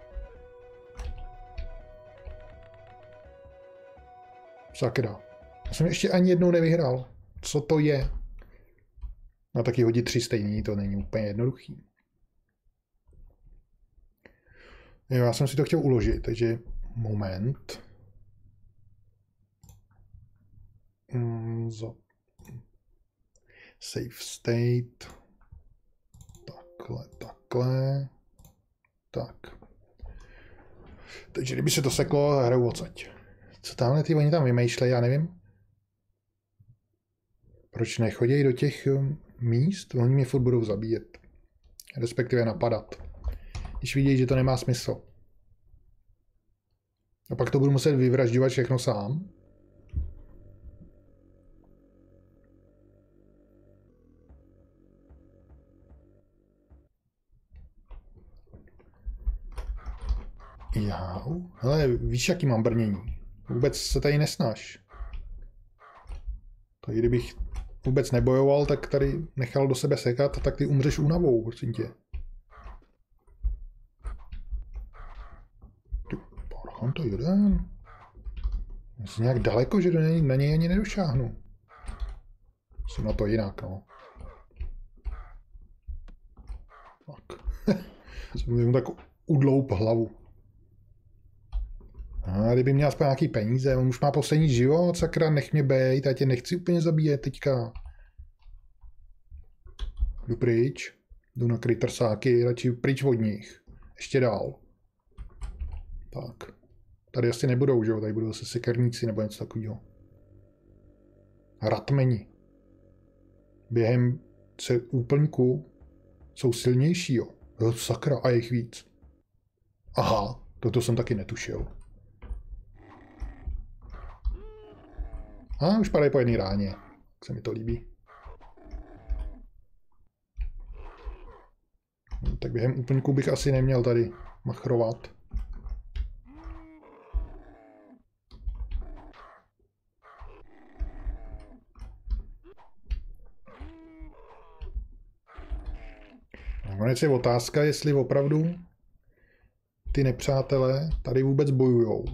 Sakra. Já jsem ještě ani jednou nevyhrál. Co to je? No taky hodit tři stejný, to není úplně jednoduchý. Jo, já jsem si to chtěl uložit, takže moment. Mm, za... Save state. Takhle, takhle. Tak. Takže kdyby se to seklo, hraju odsaď. Co tamhle ty oni tam vymýšlejí, já nevím. Proč nechodějí do těch míst? Oni mě furt budou zabíjet. Respektive napadat. Když vidějí, že to nemá smysl. A pak to budu muset vyvražďovat všechno sám. Já? Hele, víš, jaký mám brnění? Vůbec se tady nesnaž. To kdybych vůbec nebojoval, tak tady nechal do sebe sekat, tak ty umřeš únavou, prosím tě. Ty parchan to jeden. Jsi nějak daleko, že do něj, na něj ani nedošáhnu. Jsem na to jinak, no. Tak. Jsem mu tak udloup hlavu. A kdyby měl aspoň nějaký peníze, on už má poslední život, sakra, nech mě bejt, já tě nechci úplně zabíjet teďka. Jdu pryč, jdu na krytrsáky, radši pryč od nich. Ještě dál. Tak. Tady asi nebudou, že jo, tady budou zase sekerníci nebo něco takového. Ratmeni. Během se úplňku jsou silnější, jo. Jo, sakra, a jich víc. Aha, toto jsem taky netušil. A už padají po jedné ráně. Tak se mi to líbí. No, tak během úplňku bych asi neměl tady machrovat. Nakonec je otázka, jestli opravdu ty nepřátelé tady vůbec bojujou.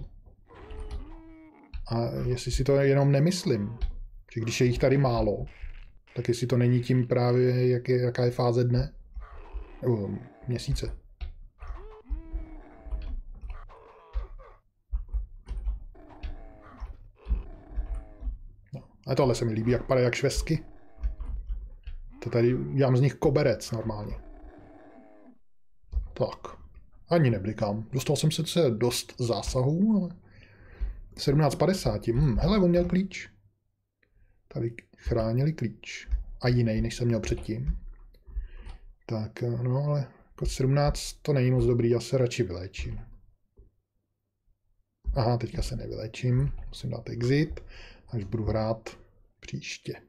A jestli si to jenom nemyslím, že když je jich tady málo, tak jestli to není tím právě, jak je, jaká je fáze dne, nebo měsíce. No, a tohle se mi líbí, jak padají jak švestky. To tady dělám z nich koberec normálně. Tak, ani neblikám. Dostal jsem sice dost zásahů, ale sedmnáct padesát. Hmm, hele, on měl klíč. Tady chránili klíč. A jiný, než jsem měl předtím. Tak, no, ale jako sedmnáct to není moc dobrý, já se radši vyléčím. Aha, teďka se nevyléčím. Musím dát exit, až budu hrát příště.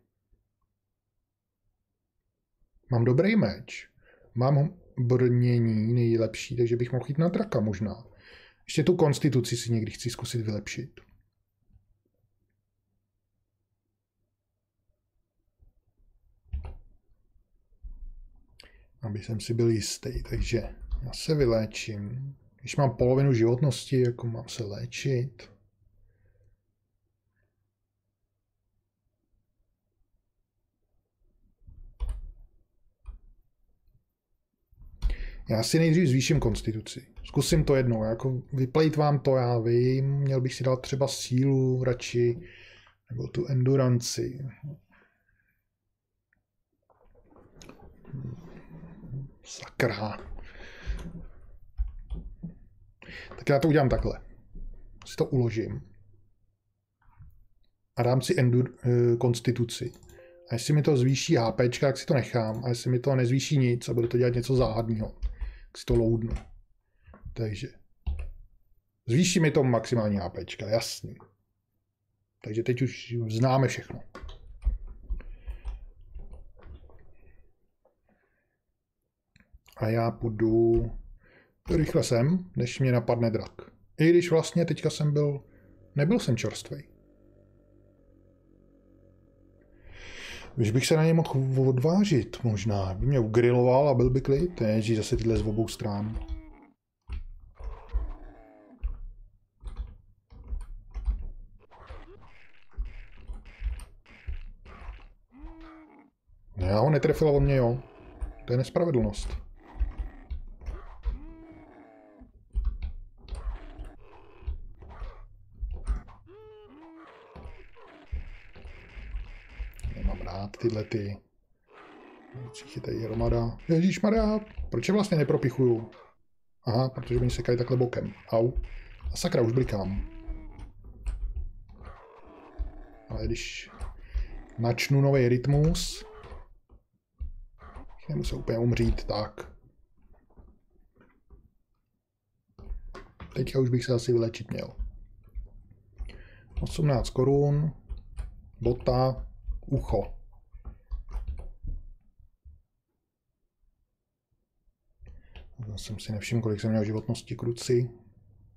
Mám dobrý meč. Mám brnění nejlepší, takže bych mohl jít na draka možná. Ještě tu konstituci si někdy chci zkusit vylepšit. Aby jsem si byl jistý, takže já se vyléčím. Když mám polovinu životnosti, jako mám se léčit. Já si nejdřív zvýším konstituci. Zkusím to jednou, jako vyplejt vám to, já vím, měl bych si dát třeba sílu radši, nebo tu enduranci. Sakra. Tak já to udělám takhle. Si to uložím. A dám si endur, uh, konstituci. A jestli mi to zvýší HPčka, tak si to nechám. A jestli mi to nezvýší nic a bude to dělat něco záhadného, tak si to loadnu. Takže zvýší mi to maximální HPčka, jasný. Takže teď už známe všechno. A já půjdu rychle sem, než mě napadne drak. I když vlastně teďka jsem byl, nebyl jsem čerstvej. Když bych se na něj mohl odvážit, možná by mě ugriloval a byl by klid, ježí zase tyhle z obou stran. Já ho netrefil, on mě jo. To je nespravedlnost. Nemám rád tyhle ty. Vždycky je tady hromada. Ježíšmarja, proč je vlastně nepropichuju? Aha, protože oni sekají takhle bokem. Au. A sakra, už blikám. Ale když načnu nový rytmus, nemusím úplně umřít, tak. Teďka už bych se asi vylečit měl. osmnáct korun, bota, ucho. Já jsem si nevšiml, kolik jsem měl životnosti kruci.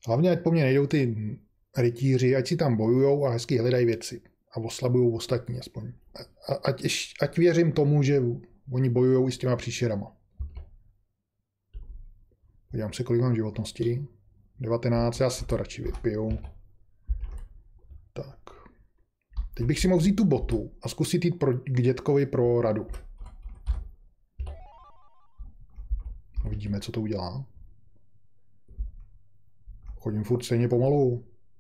Hlavně, ať po mně nejdou ty rytíři, ať si tam bojujou a hezky hledají věci. A oslabují ostatní aspoň. A, ať, ať věřím tomu, že oni bojují i s těma příšerama. Podívám se, kolik mám životnosti. devatenáct, já si to radši vypiju. Tak. Teď bych si mohl vzít tu botu a zkusit jít pro, k dětkovi pro radu. Uvidíme, co to udělá. Chodím furt stejně pomalu.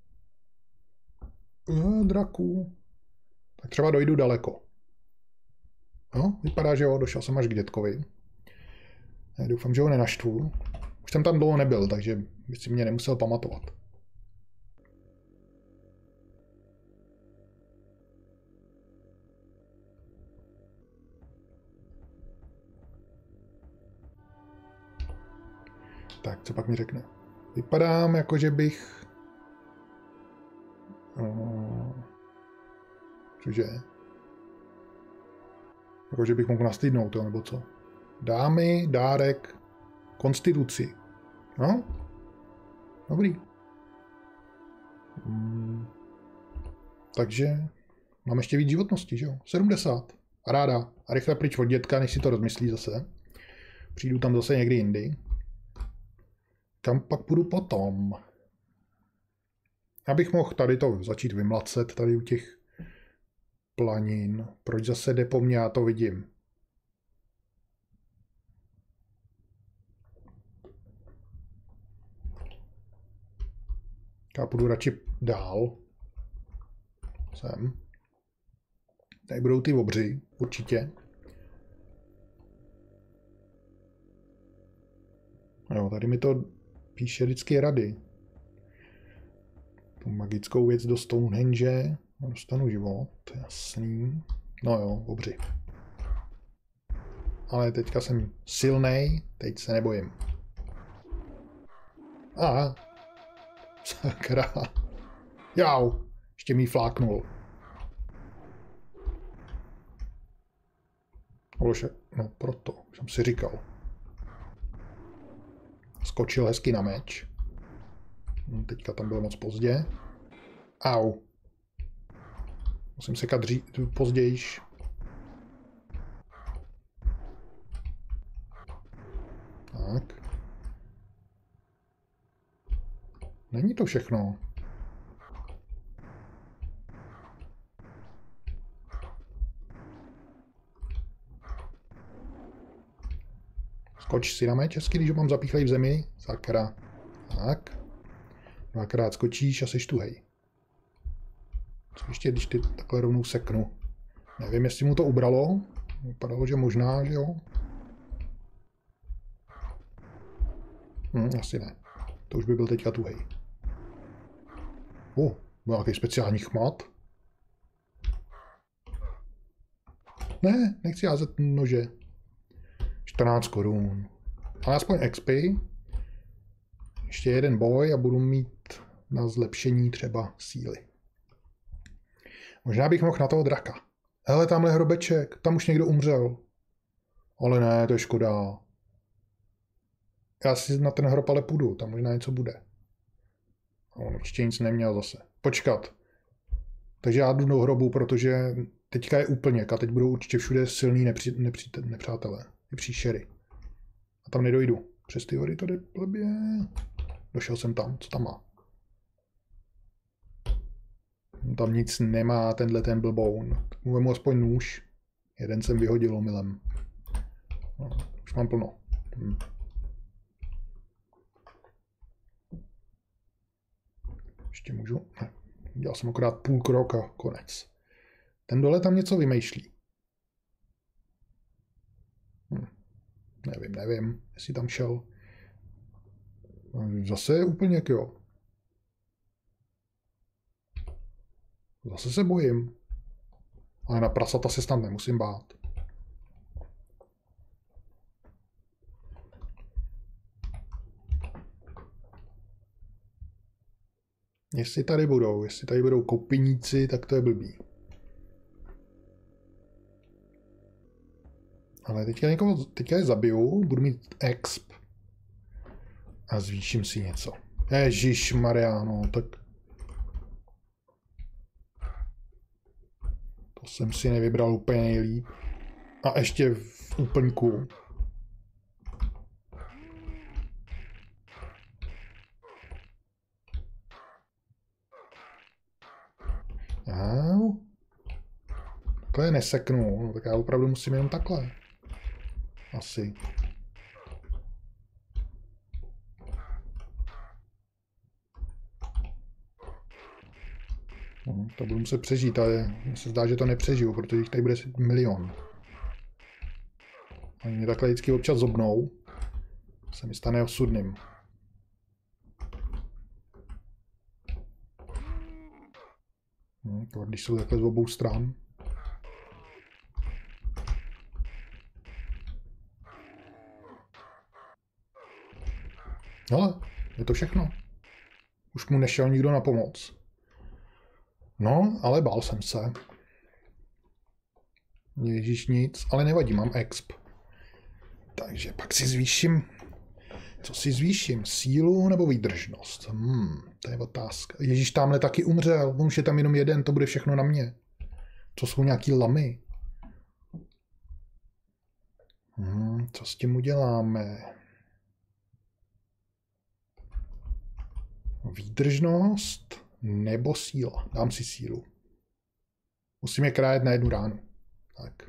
E, draku. Tak třeba dojdu daleko. No, vypadá, že jo, došel jsem až k dětkovi. Já doufám, že ho nenaštvu. Už jsem tam dlouho nebyl, takže bych si mě nemusel pamatovat. Tak, co pak mi řekne? Vypadám, jako že bych... Uh... Cože? Jako že bych mohl nastydnout, jo, nebo co? Dámy, dárek, konstituci. No? Dobrý. Hmm. Takže mám ještě víc životnosti, že jo? sedmdesát. A ráda. A rychle pryč od dětka, než si to rozmyslí zase. Přijdu tam zase někdy jindy. Kam pak půjdu potom? Abych mohl tady to začít vymlacet, tady u těch planin. Proč zase jde po mně, já to vidím. Já půjdu radši dál. Sem. Tady budou ty obři, určitě. Jo, tady mi to píše vždycky rady. Tu magickou věc do Stonehenge. Dostanu život, jasný. No jo, obři. Ale teďka jsem silnej, teď se nebojím. Aha. Sakra. Jau, ještě mi fláknul. No proto, jsem si říkal. Skočil hezky na meč. Teďka tam bylo moc pozdě. Au. Musím sekat dří, pozdějiš. Tak. Není to všechno. Skoč si na meč hezky, když ho mám zapíchlej v zemi. Sakra. Tak. Dvakrát skočíš a seš tuhej. Co ještě, když ty takhle rovnou seknu? Nevím, jestli mu to ubralo. Vypadalo, že možná, že jo. Hm, asi ne. To už by byl teďka tuhej. O, oh, byl nějaký speciální chmat. Ne, nechci házet nože. čtrnáct korun. Ale aspoň X P. Ještě jeden boj a budu mít na zlepšení třeba síly. Možná bych mohl na toho draka. Hele, tamhle hrobeček, tam už někdo umřel. Ale ne, to je škoda. Já si na ten hrob ale půjdu, tam možná něco bude. A on určitě nic neměl zase. Počkat. Takže já jdu do hrobu, protože teďka je úplněk a teď budou určitě všude silný nepří, nepří, nepřátelé. Ty příšery. A tam nedojdu. Přes ty hory to jde blbě. Došel jsem tam, co tam má? Tam nic nemá, tenhle ten blboun. Tak mu vemu aspoň nůž. Jeden jsem vyhodil omylem. No, už mám plno. Hm. Ještě můžu? Ne. Dělal jsem akorát půl kroka, konec. Ten dole tam něco vymýšlí. Hm. Nevím, nevím, jestli tam šel. Zase je úplně jak jo. Zase se bojím. Ale na prasata se snad nemusím bát. Jestli tady budou, jestli tady budou kopiníci, tak to je blbý. Ale teďka, někoho, teďka je zabiju, budu mít exp a zvýším si něco. Ježišmarja, no tak... To jsem si nevybral úplně nejlíp. A ještě v úplňku. Au. Takhle neseknu, no tak já opravdu musím jenom takhle. Asi. No, to budu muset přežít, ale mně se zdá, že to nepřežiju, protože jich tady bude milion. Oni mě takhle vždycky občas zobnou. Se mi stane osudným. No, to, když jsou takhle z obou stran. Hele, je to všechno. Už mu nešel nikdo na pomoc. No, ale bál jsem se. Ježíš nic, ale nevadí, mám exp. Takže pak si zvýším... Co si zvýším? Sílu nebo výdržnost? Hmm, to je otázka. Ježíš tamhle taky umřel, on už je tam jenom jeden, to bude všechno na mě. To jsou nějaký lamy. Hmm, co s tím uděláme? Výdržnost nebo síla? Dám si sílu. Musím je krájet na jednu ránu. Tak.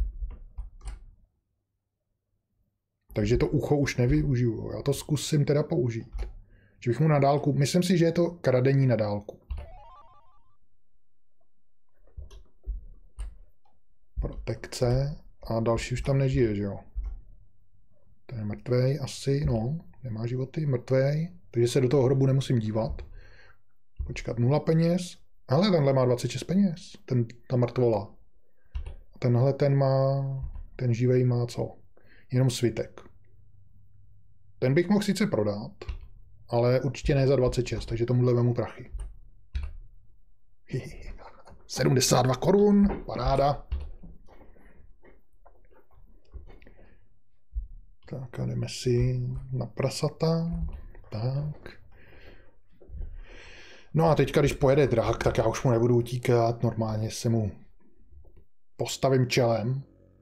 Takže to ucho už nevyužiju. Já to zkusím teda použít. Že bych mu na dálku... Myslím si, že je to kradení na dálku. Protekce. A další už tam nežije, že jo? Ten je mrtvej asi, no. Nemá životy, mrtvej. Takže se do toho hrobu nemusím dívat. Počkat, nula peněz. Ale tenhle má dvacet šest peněz. Ten, ta mrtvola. A tenhle ten má... Ten živej má co? Jenom svitek. Ten bych mohl sice prodat, ale určitě ne za dvacet šest, takže tomuhle vemu prachy. sedmdesát dva korun, paráda. Tak a jdeme si na prasata. Tak. No a teďka, když pojede drak, tak já už mu nebudu utíkat, normálně se mu postavím čelem.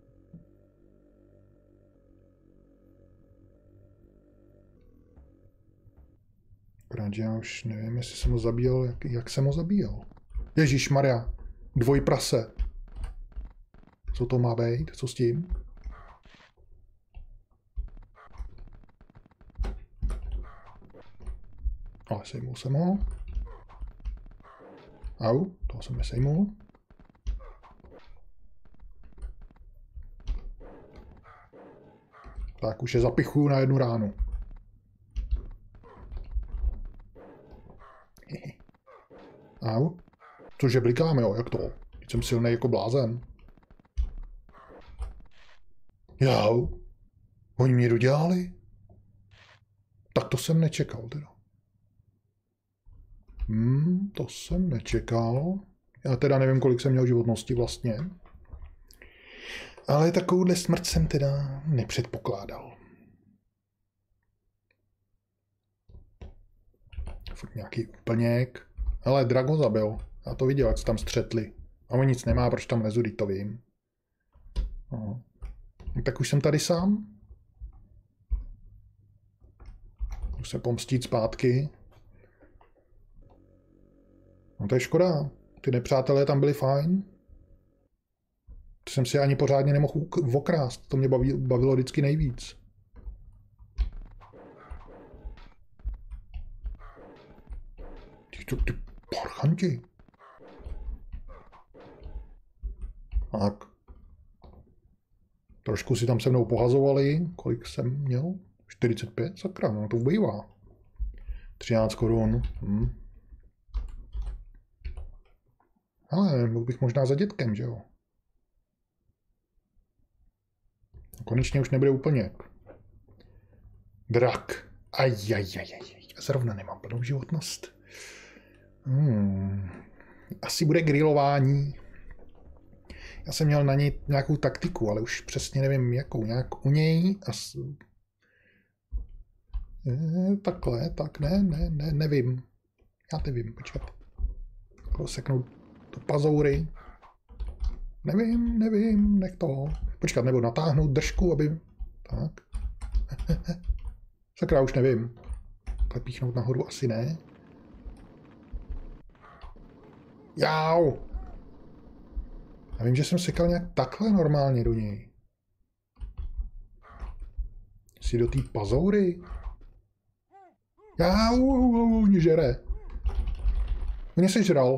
Akorát, že já už nevím, jestli jsem ho zabíjel, jak, jak jsem ho zabíjel. Ježíšmarja, dvoj prase. Co to má být? Co s tím? Ale sejmul jsem ho. Au, toho jsem nesejmul. Tak už je zapichuju na jednu ránu. Au. Cože blikáme, jo, jak to? Teď jsem silný jako blázen. Jau. Oni mě dodělali? Tak to jsem nečekal teda. Hmm, to jsem nečekal. Já teda nevím, kolik jsem měl životnosti vlastně. Ale takovouhle smrt jsem teda nepředpokládal. Furt nějaký úplněk. Ale Drago zabil. Já to viděl, jak se tam střetli. A on nic nemá, proč tam lezu, to vím. Aha. Tak už jsem tady sám. Musím se pomstít zpátky. No to je škoda. Ty nepřátelé tam byli fajn. To jsem si ani pořádně nemohl okrást. To mě bavilo, bavilo vždycky nejvíc. Ty, ty, ty parchanti. Tak. Trošku si tam se mnou pohazovali. Kolik jsem měl? čtyřicet pět? Sakra, no to ubývá. třináct korun. Hm. Ale byl bych možná za dětkem, že jo? Konečně už nebude úplněk. Drak. Ajajajaj. Zrovna nemám plnou životnost. Hmm. Asi bude grilování. Já jsem měl na něj nějakou taktiku, ale už přesně nevím jakou. Nějak u něj. As... E, takhle, tak ne, ne, ne, nevím. Já nevím, počkat. Seknout tu pazoury. Nevím, nevím, nech to. Počkat, nebo natáhnout držku, aby... Tak. Sakra, už nevím. Klepíchnout nahoru asi ne. Jau! Já vím, že jsem sekal nějak takhle normálně do něj. Si do té pazoury. Jau, mě žere. Mě sežral.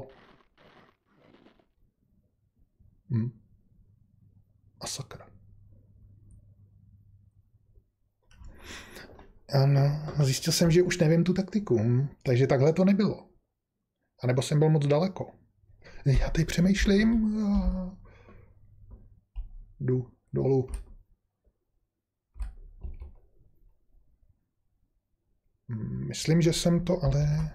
Hm. A sakra. Ano, zjistil jsem, že už nevím tu taktiku, hm. Takže takhle to nebylo. A nebo jsem byl moc daleko. Já teď přemýšlím. Jdu dolů. Myslím, že jsem to, ale...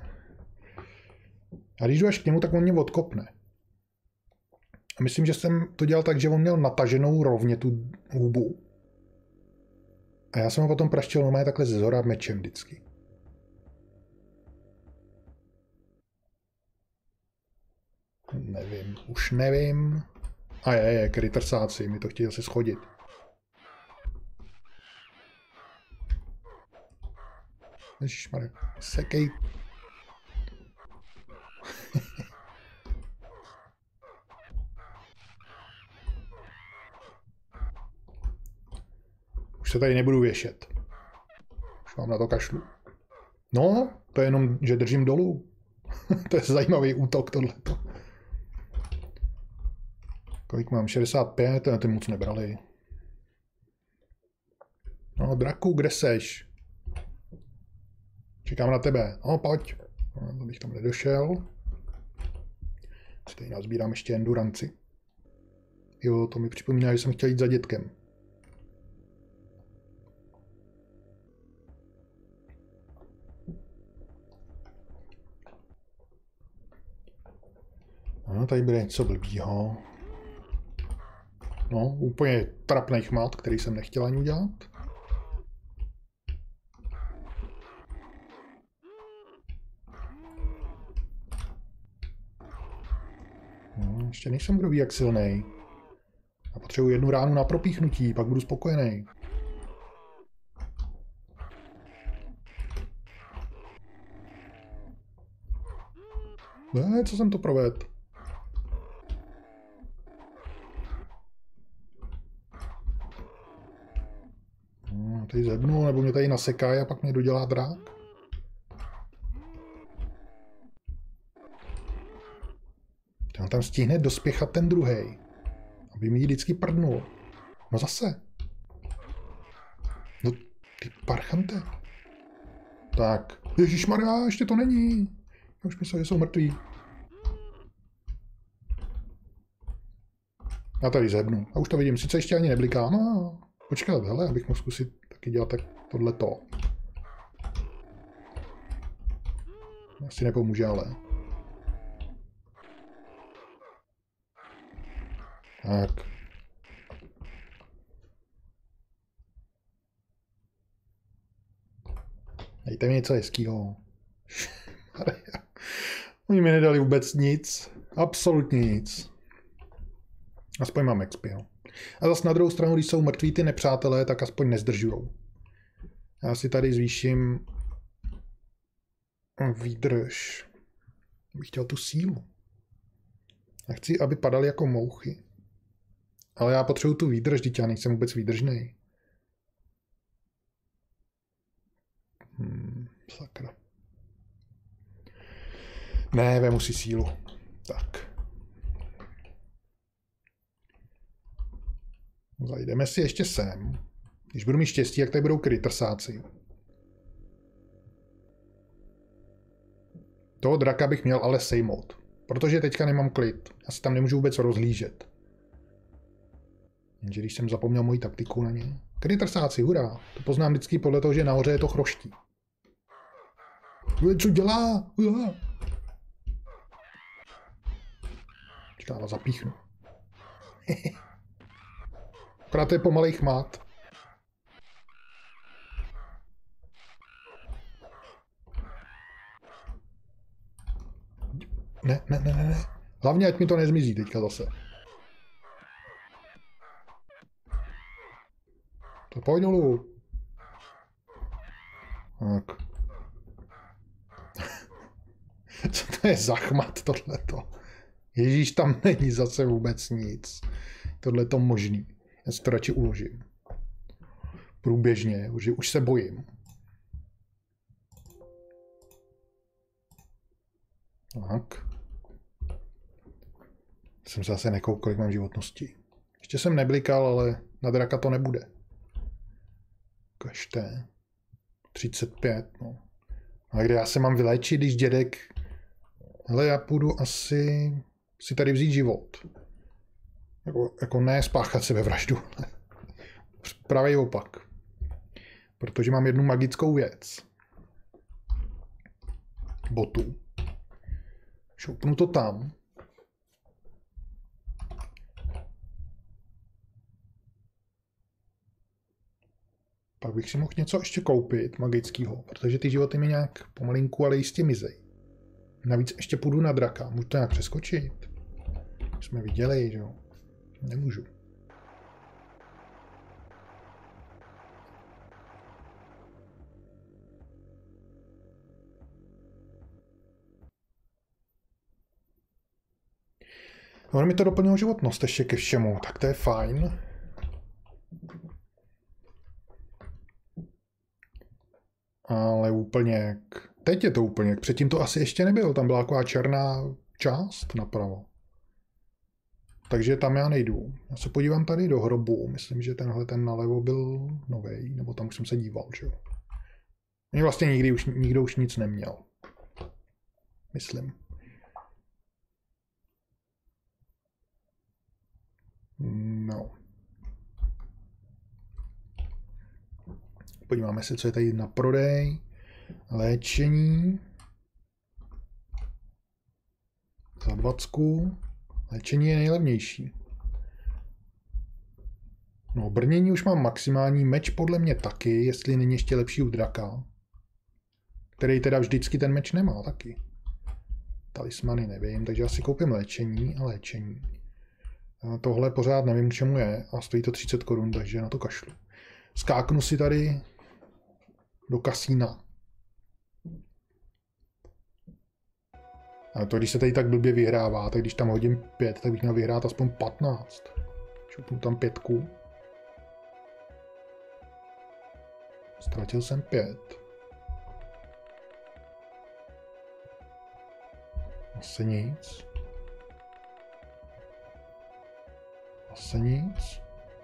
A když jdu až k němu, tak on mě odkopne. A myslím, že jsem to dělal tak, že on měl nataženou rovně tu hubu. A já jsem ho potom praštil normálně takhle ze zhora mečem vždycky. Nevím, už nevím. A je, je, krytrsáci, mi to chtějí zase schodit. Ježišmarja, sekej. Už se tady nebudu věšet. Už mám na to kašlu. No, to je jenom, že držím dolů. To je zajímavý útok tohleto. Kolik mám? šedesát pět, ty moc nebrali. No, draku, kde seš? Čekám na tebe. No, pojď. No, bych tam nedošel. Si tady nazbírám ještě enduranci. Jo, to mi připomíná, že jsem chtěl jít za dětkem. No, tady bude něco blbýho. No, úplně trapnej chmat, který jsem nechtěl ani udělat. No, ještě nejsem kdo ví, jak silnej. Já potřebuji jednu ránu na propíchnutí, pak budu spokojený. Ne, co jsem to provedl? No, tady zebnu, nebo mě tady nasekají a pak mě dodělá drák. On tam stihne dospěchat ten druhej, aby mi ji vždycky prdnul. No zase. No, ty parchante. Tak. Ježišmarja, ještě to není. Já už myslel, že jsou mrtví. Já tady zebnu. A už to vidím. Sice ještě ani nebliká. No, počkat, hele, abych mohl zkusit taky dělat tak tohleto. Asi nepomůže, ale. Tak. Dejte mi něco hezkýho. Oni mi nedali vůbec nic. Absolutně nic. Aspoň mám expio. A zase na druhou stranu, když jsou mrtví ty nepřátelé, tak aspoň nezdržujou. Já si tady zvýším výdrž. Bych chtěl tu sílu. Já chci, aby padaly jako mouchy. Ale já potřebuji tu výdrž, teď já nejsem vůbec výdržnej. Hmm, sakra. Ne, vemu si sílu. Tak. Zajdeme si ještě sem. Když budu mít štěstí, jak tady budou krytrsáci. Toho draka bych měl ale sejmout. Protože teďka nemám klid. Já si tam nemůžu vůbec rozhlížet. Jenže když jsem zapomněl moji taktiku na ně. Krytrsáci, hurá. To poznám vždycky podle toho, že nahoře je to chroští. Co dělá? Čeká, ale zapíchnu. Akorát to je pomalej chmát. Ne, ne, ne, ne, ne. Hlavně, ať mi to nezmizí teďka zase. To pojď dolů. Tak. Co to je za chmat tohleto? Ježíš, tam není zase vůbec nic. Tohle je to možný. Já si to radši uložím. Průběžně, už, už se bojím. Tak. Jsem se zase nekoukal, kolik mám životnosti. Ještě jsem neblikal, ale na draka to nebude. Kažte. třicet pět, no. A kde já se mám vyléčit, když dědek... Hele, já půjdu asi si tady vzít život. Jako, jako ne spáchat sebevraždu. Pravý opak. Protože mám jednu magickou věc. Botu. Šoupnu to tam. Pak bych si mohl něco ještě koupit magického, protože ty životy mi nějak pomalinku, ale jistě mizej. Navíc ještě půjdu na draka. Můžu to nějak přeskočit? Jsme viděli, že jo? Nemůžu. Ono mi to doplnilo životnost ještě ke všemu, tak to je fajn. Ale úplně jak... Teď je to úplně jak... Předtím to asi ještě nebylo, tam byla taková černá část napravo. Takže tam já nejdu. Já se podívám tady do hrobu, myslím, že tenhle ten nalevo byl novej, nebo tam už jsem se díval, že jo. Mě vlastně nikdy už, nikdo už nic neměl. Myslím. No. Podíváme se, co je tady na prodej. Léčení. Za dvacku. Léčení je nejlevnější. No, brnění už mám maximální, meč podle mě taky, jestli není ještě lepší u draka. Který teda vždycky ten meč nemá taky. Talismany nevím, takže asi koupím léčení a léčení. A tohle pořád nevím, k čemu je a stojí to třicet korun, takže na to kašlu. Skáknu si tady do kasína. A to, když se tady tak blbě vyhrává, tak když tam hodím pět, tak bych měl vyhrát aspoň patnáct. Šupnu tam pětku. Ztratil jsem pět. Asi nic. Asi nic.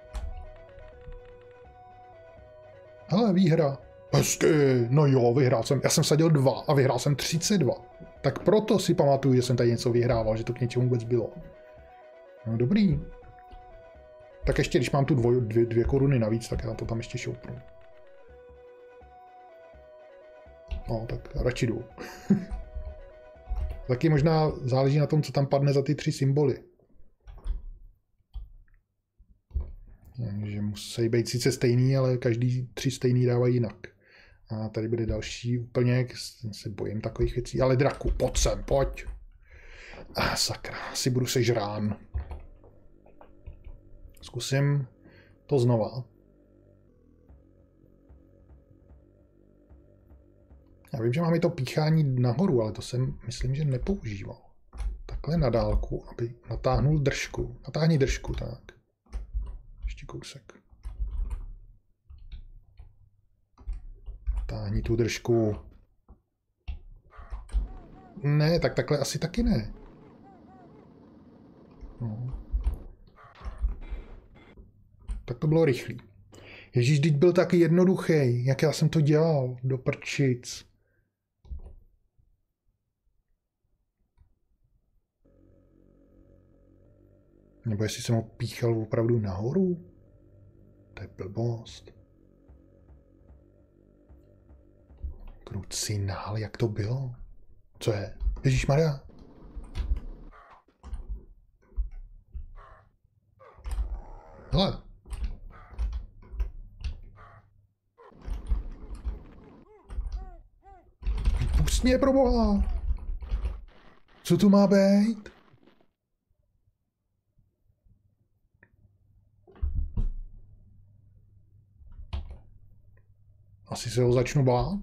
Hele, výhra. Hezky, no jo, vyhrál jsem. Já jsem sadil dva a vyhrál jsem třicet dva. Tak proto si pamatuju, že jsem tady něco vyhrával, že to k něčemu vůbec bylo. No dobrý. Tak ještě, když mám tu dvoj, dvě, dvě koruny navíc, tak já to tam ještě šoupnu. No, tak radši jdu. Taky možná záleží na tom, co tam padne za ty tři symboly. Že musí být sice stejný, ale každý tři stejný dávají jinak. A tady bude další úplně, se bojím takových věcí. Ale draku, pojď sem, pojď. Ah, sakra, asi budu sežrán. Zkusím to znova. Já vím, že mám i to píchání nahoru, ale to jsem, myslím, že nepoužíval. Takhle na dálku, aby natáhnul držku. Natáhni držku, tak. Ještě kousek. Natáhni tu držku. Ne, tak takhle asi taky ne. No. Tak to bylo rychlý. Ježíš, teď byl taky jednoduchý. Jak já jsem to dělal? Do prčic. Nebo jestli jsem ho píchal opravdu nahoru? To je blbost. Krucinál, jak to bylo? Co je? Ježišmarja. Hele. Pust mě, proboha. Co to má být? Asi se ho začnu bát.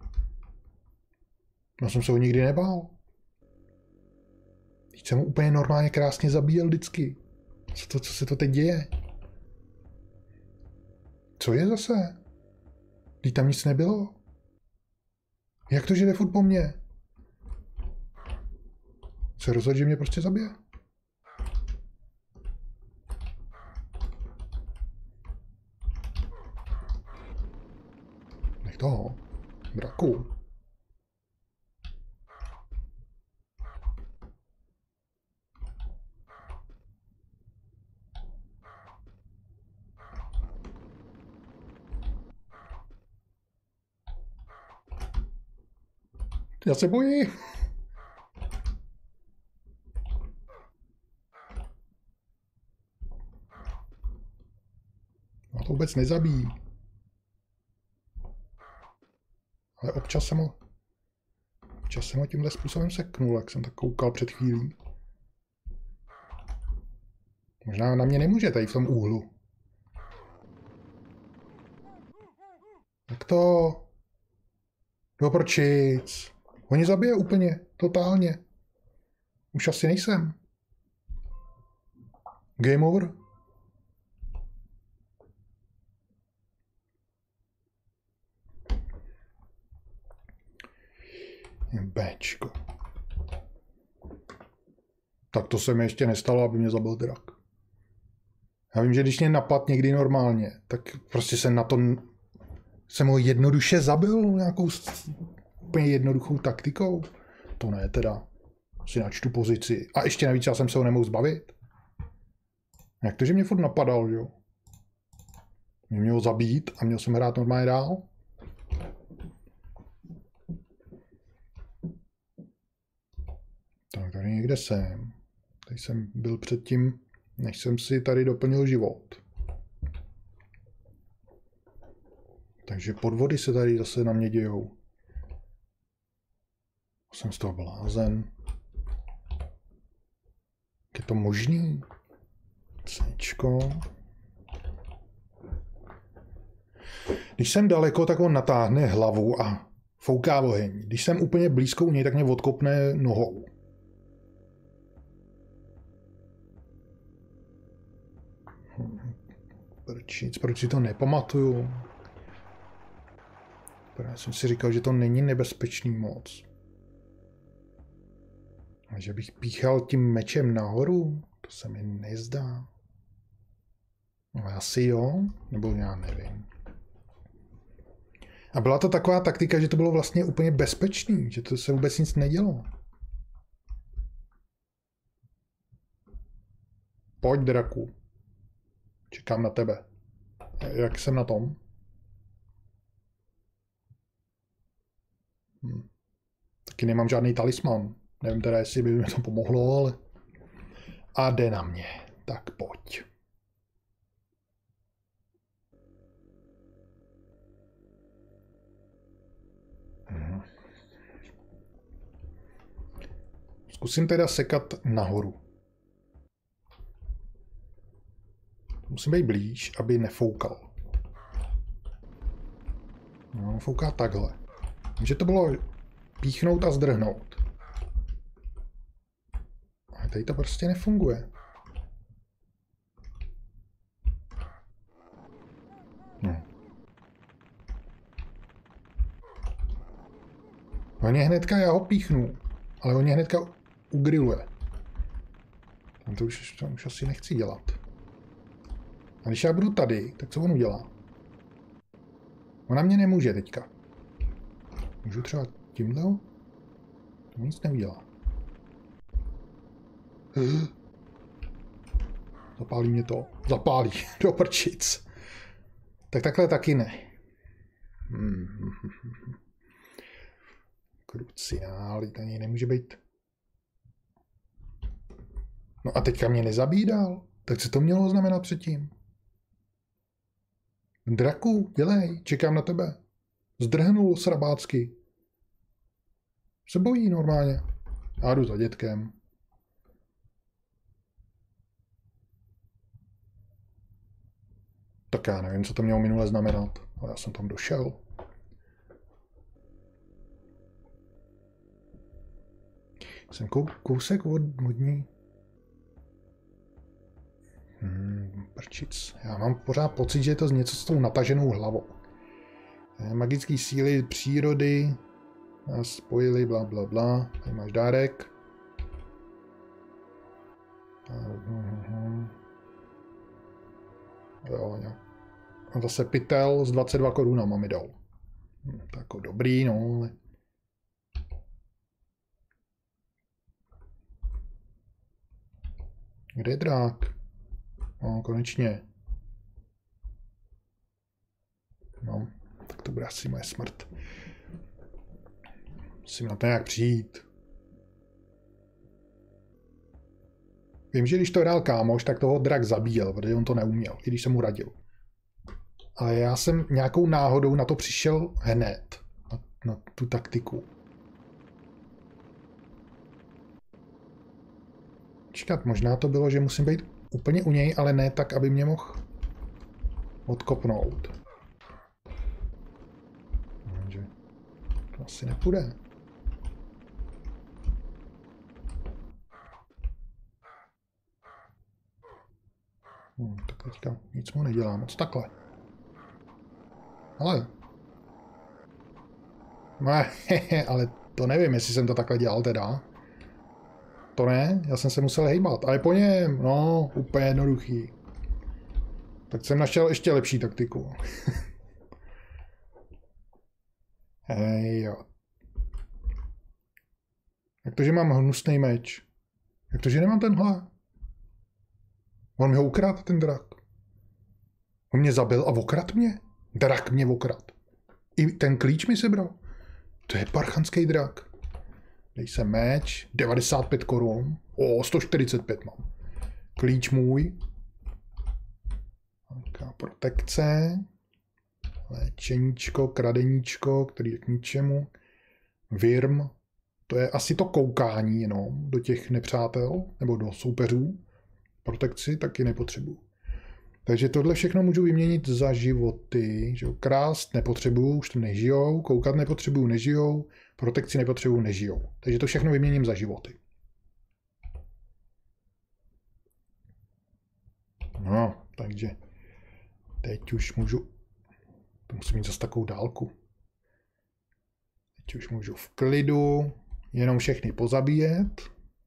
Já jsem se ho nikdy nebál. Teď jsem ho úplně normálně krásně zabíjel vždycky. Co, to, co se to teď děje? Co je zase? Teď tam nic nebylo. Jak to, že jde furt po mně? Se rozhodl, že mě prostě zabije? Nech toho. Draku. Já se bojím. No to vůbec nezabíjí. Ale občas jsem ho... Občas jsem ho tímhle způsobem seknul, jak jsem tak koukal před chvílí. Možná na mě nemůže tady v tom úhlu. Tak to... Doprčic. Oni zabije úplně, totálně. Už asi nejsem. Game over. Béčko. Tak to se mi ještě nestalo, aby mě zabil drak. Já vím, že když mě napad někdy normálně, tak prostě jsem na to... Jsem ho jednoduše zabil nějakou úplně jednoduchou taktikou. To ne teda. Si načtu pozici. A ještě navíc já jsem se ho nemohl zbavit. Jak to, že mě furt napadal, jo? Mě měl zabít a měl jsem hrát normálně dál. Tak tady někde jsem. Tady jsem byl předtím, než jsem si tady doplnil život. Takže podvody se tady zase na mě dějou. Jsem z toho blázen. Je to možný? Cčko. Když jsem daleko, tak on natáhne hlavu a fouká oheň. Když jsem úplně blízko u něj, tak mě odkopne nohou. Prčic, proč si to nepamatuju? Já jsem si říkal, že to není nebezpečný moc. A že bych píchal tím mečem nahoru, to se mi nezdá. No asi jo, nebo já nevím. A byla to taková taktika, že to bylo vlastně úplně bezpečný, že to se vůbec nic nedělo. Pojď, draku. Čekám na tebe. Jak jsem na tom? Hm. Taky nemám žádný talisman. Nevím teda, jestli by mi to pomohlo, ale... A jde na mě. Tak pojď. Hm. Zkusím teda sekat nahoru. Musím být blíž, aby nefoukal. No, fouká takhle. Takže to bylo píchnout a zdrhnout. A tady to prostě nefunguje. No. On je hnedka, já ho píchnu, ale on je hnedka ugriluje. To už, to už asi nechci dělat. A když já budu tady, tak co on udělá? Ona mě nemůže teďka. Můžu třeba tímhle? To nic neudělá. Zapálí mě to. Zapálí. Do prčic. Tak takhle taky ne. Kruciál, to nemůže být. No a teďka mě nezabídal. Tak co to mělo znamenat předtím? Draku, dělej, čekám na tebe. Zdrhnul srabácky. Se bojí normálně. Já jdu za dětkem. Tak já nevím, co to mělo minule znamenat, ale já jsem tam došel. Jsem kou, kousek od, od ní. Hmm, prčic. Já mám pořád pocit, že je to něco s tou nataženou hlavou. Magické síly přírody nás spojili, bla, bla, bla. Tady máš dárek. Jo, nějak. A zase pytel s dvacet dva korunama mi dal. Hm, tak jako dobrý, no, ale... Kde je drák? No, konečně. No, tak to bude asi moje smrt. Musím na to nějak přijít. Vím, že když to hrál kámoš, tak toho drak zabíjel, protože on to neuměl, i když jsem mu radil. Ale já jsem nějakou náhodou na to přišel hned. Na, na tu taktiku. Čekat, možná to bylo, že musím být úplně u něj, ale ne tak, aby mě mohl odkopnout. Takže to asi nepůjde. Hmm, tak teďka nic mu nedělám, moc takhle. Ale. No, ale to nevím, jestli jsem to takhle dělal teda. To ne, já jsem se musel hejbat, ale po něm, no, úplně jednoduchý. Tak jsem našel ještě lepší taktiku. Hej, jo. Jak to, že mám hnusný meč? Jak to, že nemám tenhle? On mi ho ukradl, ten drak. On mě zabil a okradl mě? Drak mě okradl. I ten klíč mi sebral. To je parchanský drak. Dej se meč, devadesát pět korun. O, sto čtyřicet pět mám. Klíč můj. Taká protekce. Léčeníčko, kradeníčko, který je k ničemu. Virm. To je asi to koukání jenom do těch nepřátel, nebo do soupeřů. Protekci taky nepotřebuju. Takže tohle všechno můžu vyměnit za životy. Že? Krást nepotřebuju, už to nežijou. Koukat nepotřebuju, nežijou. Protekci nepotřebuju, nežijou. Takže to všechno vyměním za životy. No, takže teď už můžu... To musím mít zase takovou dálku. Teď už můžu v klidu jenom všechny pozabíjet.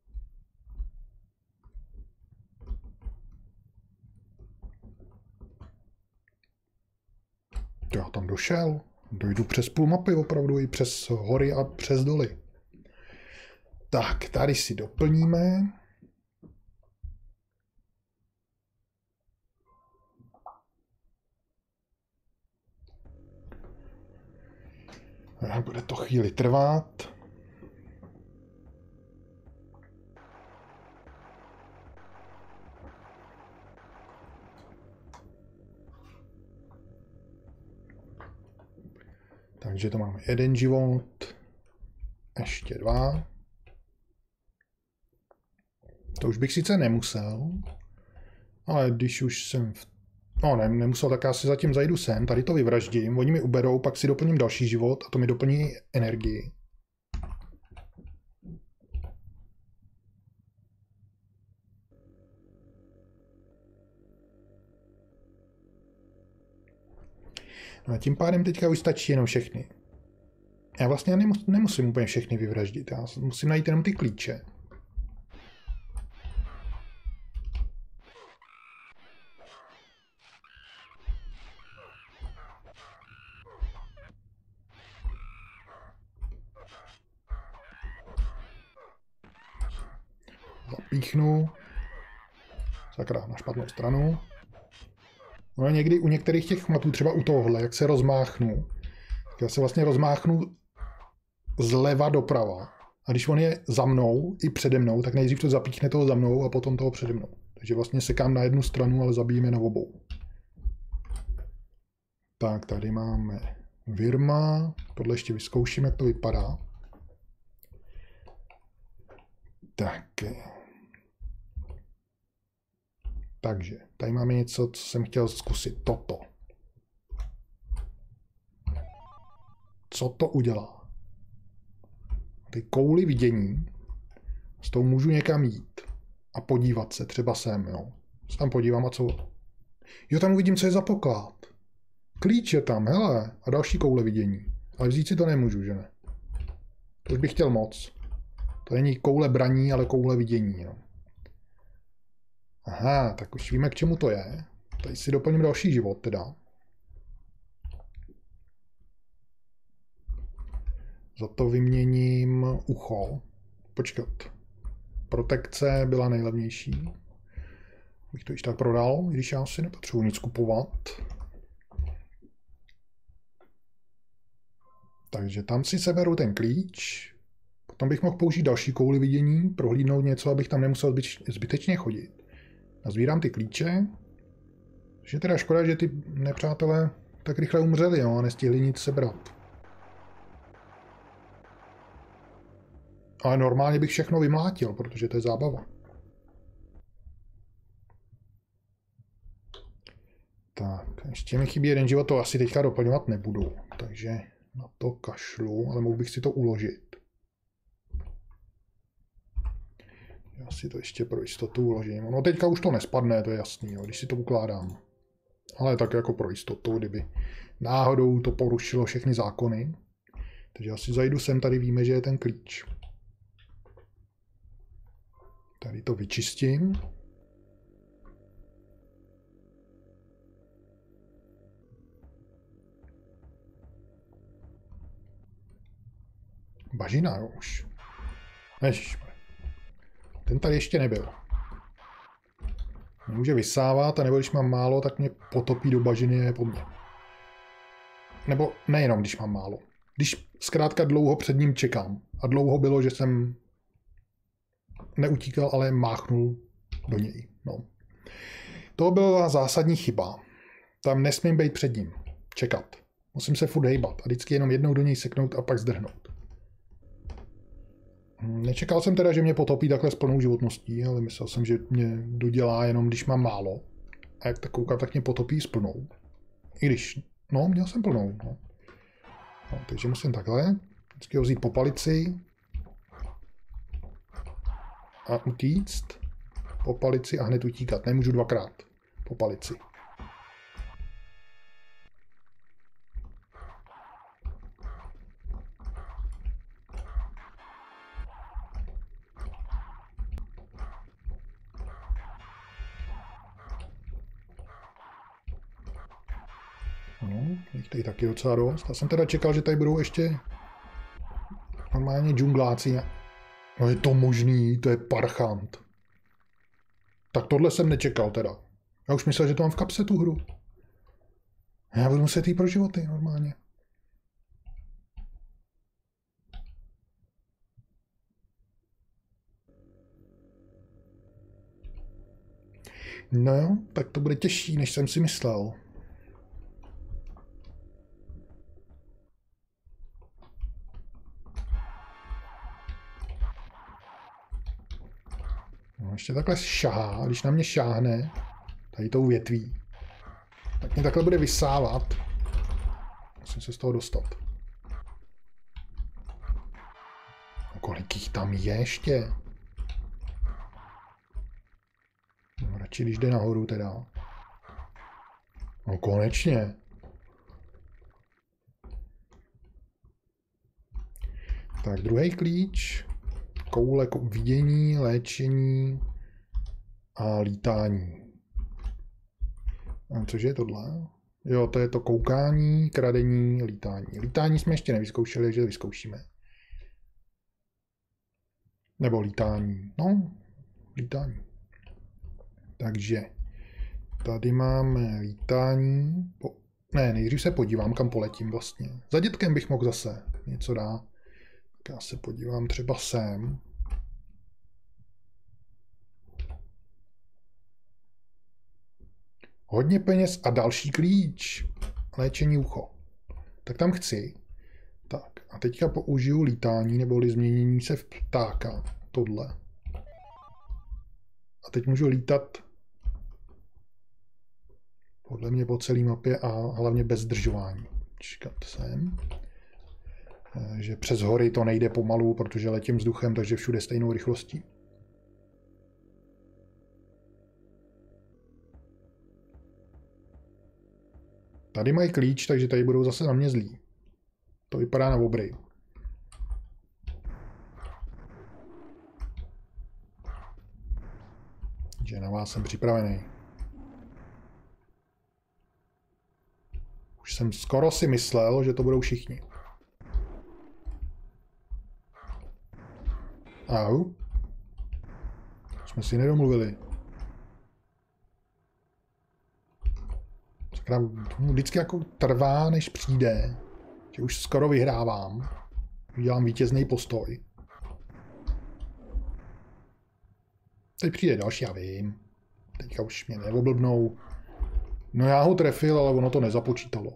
Já tam došel. Dojdu přes půl mapy opravdu, i přes hory a přes doly. Tak, tady si doplníme. Bude to chvíli trvat. Takže to máme jeden život, ještě dva. To už bych sice nemusel, ale když už jsem v... No ne, nemusel, tak já si zatím zajdu sem, tady to vyvraždím, oni mi uberou, pak si doplním další život a to mi doplní energii. No a tím pádem teďka už stačí jenom všechny. Já vlastně nemus, nemusím úplně všechny vyvraždit, já musím najít jenom ty klíče. Zapíchnu. Sakra, na špatnou stranu. No a někdy u některých těch chmatů, třeba u tohohle, jak se rozmáchnu, tak já se vlastně rozmáchnu zleva doprava. A když on je za mnou i přede mnou, tak nejdřív to zapíchne toho za mnou a potom toho přede mnou. Takže vlastně sekám na jednu stranu, ale zabijíme na obou. Tak, tady máme Virma. Tohle ještě vyzkouším, jak to vypadá. Tak. Takže, tady máme něco, co jsem chtěl zkusit. Toto. Co to udělá? Ty kouli vidění. S tou můžu někam jít. A podívat se, třeba sem, jo. Se tam podívám a co... Jo, tam uvidím, co je za poklad. Klíč je tam, hele. A další koule vidění. Ale vzít si to nemůžu, že ne? To už bych chtěl moc. To není koule braní, ale koule vidění, jo. Aha, tak už víme, k čemu to je. Tady si doplním další život, teda. Za to vyměním ucho. Počkat. Protekce byla nejlevnější. Bych to již tak prodal, když já si nepotřebuji nic kupovat. Takže tam si seberu ten klíč. Potom bych mohl použít další kouli vidění, prohlídnout něco, abych tam nemusel zbytečně chodit. Nazbírám ty klíče. Je teda škoda, že ty nepřátelé tak rychle umřeli, jo, a nestihli nic sebrat. Ale normálně bych všechno vymlátil, protože to je zábava. Tak, ještě mi chybí jeden život, to asi teďka doplňovat nebudu. Takže na to kašlu, ale mohl bych si to uložit. Já si to ještě pro jistotu uložím. No teďka už to nespadne, to je jasný, jo, když si to ukládám. Ale tak jako pro jistotu, kdyby náhodou to porušilo všechny zákony. Takže já si zajdu sem, tady víme, že je ten klíč. Tady to vyčistím. Bažina, jo, už. Ježišmar. Ten tady ještě nebyl. Může vysávat, a nebo když mám málo, tak mě potopí do bažiny je po mně. Nebo nejenom, když mám málo. Když zkrátka dlouho před ním čekám. A dlouho bylo, že jsem neutíkal, ale máchnul do něj. No. To byla zásadní chyba. Tam nesmím být před ním. Čekat. Musím se furt hejbat a vždycky jenom jednou do něj seknout a pak zdrhnout. Nečekal jsem teda, že mě potopí takhle s plnou životností, ale myslel jsem, že mě dodělá jenom, když mám málo. A jak tak koukám, tak mě potopí s plnou. I když, no, měl jsem plnou. No. No, takže musím takhle. Vždycky ho vzít po palici. A utíct. Po palici a hned utíkat. Nemůžu dvakrát. Po palici. No, jich tady taky docela dost. Já jsem teda čekal, že tady budou ještě normálně džungláci. No je to možný, to je parchant. Tak tohle jsem nečekal teda. Já už myslel, že to mám v kapse tu hru. Já budu muset jít pro životy normálně. No jo, tak to bude těžší, než jsem si myslel. No, ještě takhle šahá, když na mě šáhne, tady tou větví, tak mě takhle bude vysávat. Musím se z toho dostat. A kolik jich tam je ještě? No, radši když jde nahoru teda. No konečně. Tak druhý klíč. Koule vidění, léčení a lítání. A cože je tohle? Jo, to je to koukání, kradení, lítání. Lítání jsme ještě nevyzkoušeli, takže vyzkoušíme. Nebo lítání. No, lítání. Takže tady máme lítání. Po... Ne, nejdřív se podívám, kam poletím vlastně. Za dětkem bych mohl zase něco dát. Já se podívám třeba sem. Hodně peněz a další klíč. Léčení ucho. Tak tam chci. Tak a teďka použiju lítání neboli změnění se v ptáka. Tohle. A teď můžu lítat podle mě po celé mapě a hlavně bez zdržování. Čekat sem. Že přes hory to nejde pomalu, protože letím vzduchem, takže všude stejnou rychlostí. Tady mají klíč, takže tady budou zase na mě zlí. To vypadá na obry. Že na vás jsem připravený. Už jsem skoro si myslel, že to budou všichni. Au. Jsme si nedomluvili. Sakra, vždycky jako trvá, než přijde. Že už skoro vyhrávám. Dělám vítězný postoj. Teď přijde další, já vím. Teďka už mě neoblbnou. No já ho trefil, ale ono to nezapočítalo.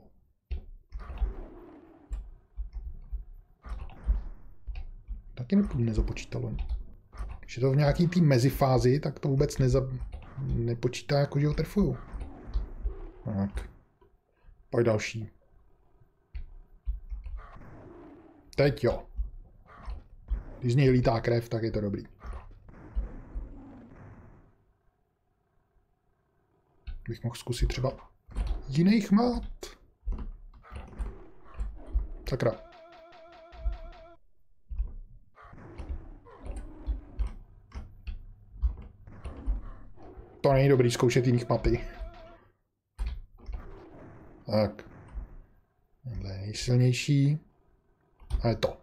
Taky nezapočítalo. Když je to v nějaký té mezifázi, tak to vůbec neza... nepočítá, jako že ho trefuju. Tak. Pojď další. Teď jo. Když z něj lítá krev, tak je to dobrý. Bych mohl zkusit třeba jiný chmát. Sakra. To není dobrý zkoušet jiný chmaty. Tak. Tohle je nejsilnější. A je to.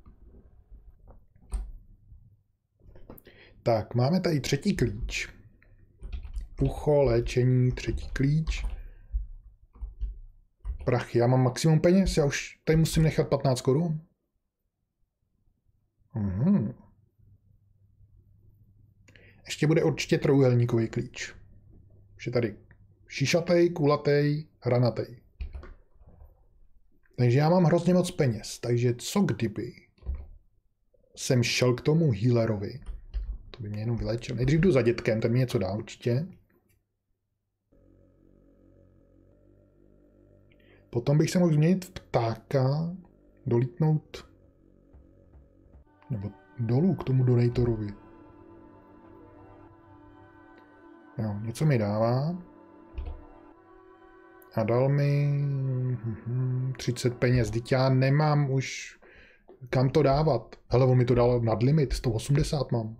Tak, máme tady třetí klíč. Ucho, léčení, třetí klíč. Prachy, já mám maximum peněz, já už tady musím nechat patnáct korun. Mhm. Ještě bude určitě trojúhelníkový klíč. Už je tady šišatej, kulatej, hranatej. Takže já mám hrozně moc peněz, takže co kdyby jsem šel k tomu healerovi, to by mě jenom vylečil. Nejdřív jdu za dětkem, ten mi něco dá určitě. Potom bych se mohl změnit v ptáka, dolítnout nebo dolů k tomu donatorovi. Jo, něco mi dává. A dal mi třicet peněz. Vždyť já nemám už kam to dávat. Hele, on mi to dal nad limit, sto osmdesát mám.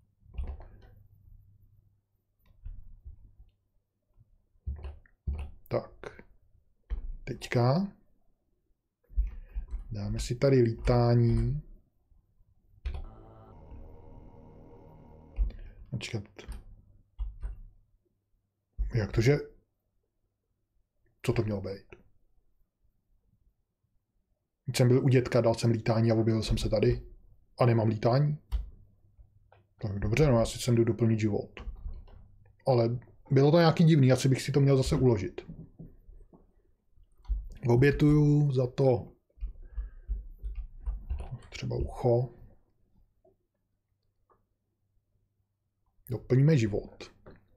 Tak. Teďka dáme si tady lítání. Počkat. Jak to, že... Co to mělo být? Když jsem byl u dětka, dal jsem lítání a objevil jsem se tady. A nemám lítání? Tak dobře, no já si sem jdu doplnit život. Ale bylo to nějaký divný, asi bych si to měl zase uložit. Obětuju za to třeba ucho. Doplníme život.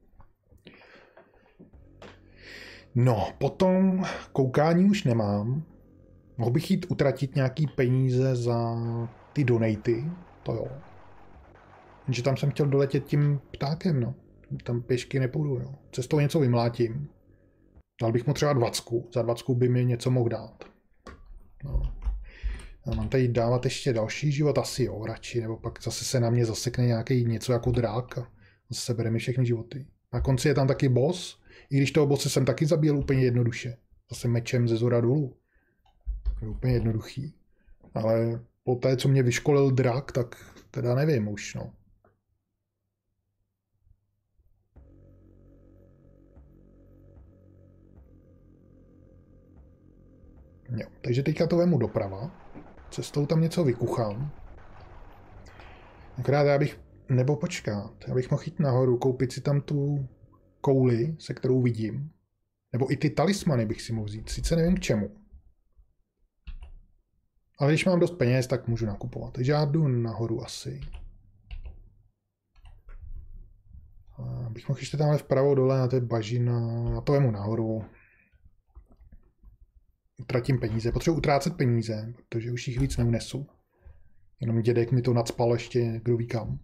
No, potom koukání už nemám. Mohl bych jít utratit nějaký peníze za ty donaty, to jo. Jenže tam jsem chtěl doletět tím ptákem, no. Tam pěšky nepůjdu, jo. Cestou něco vymlátím. Dal bych mu třeba dvacku. Za dvacku by mi něco mohl dát. No. Já mám tady dávat ještě další život, asi jo, radši, nebo pak zase se na mě zasekne nějaký něco jako drák a zase bere mi všechny životy. Na konci je tam taky boss, i když toho bosse jsem taky zabil úplně jednoduše. Zase mečem ze zhora dolů. To je úplně jednoduchý. Ale po té, co mě vyškolil drak, tak teda nevím už, no. Jo, takže teďka to vemu doprava. Cestou tam něco vykuchám. Akorát já bych, nebo počkat, já bych mohl jít nahoru, koupit si tam tu kouli, se kterou vidím. Nebo i ty talismany bych si mohl vzít, sice nevím k čemu. Ale když mám dost peněz, tak můžu nakupovat. Takže já jdu nahoru asi. Abych mohl ještě tamhle vpravo dole na té bažina, já to vemu nahoru. Utratím peníze, potřebuji utrácet peníze, protože už jich víc neunesu. Jenom dědek mi to nacpal ještě, kdo ví kam.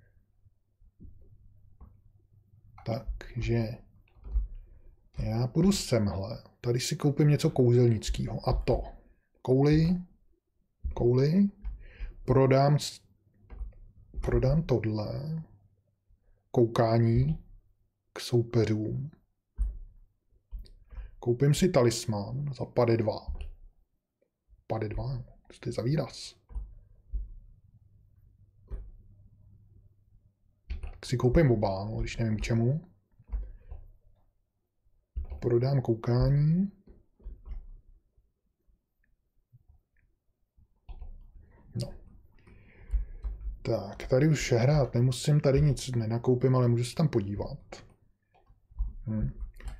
Takže já půjdu semhle. Tady si koupím něco kouzelnického. A to. Kouli. Kouli. Prodám, prodám tohle. Koukání k soupeřům. Koupím si talisman za pade dva. Pade dva, co to je za výraz? Tak si koupím oba, no, když nevím k čemu. Prodám koukání. No. Tak, tady už hrát nemusím, tady nic nenakoupím, ale můžu se tam podívat. Hm.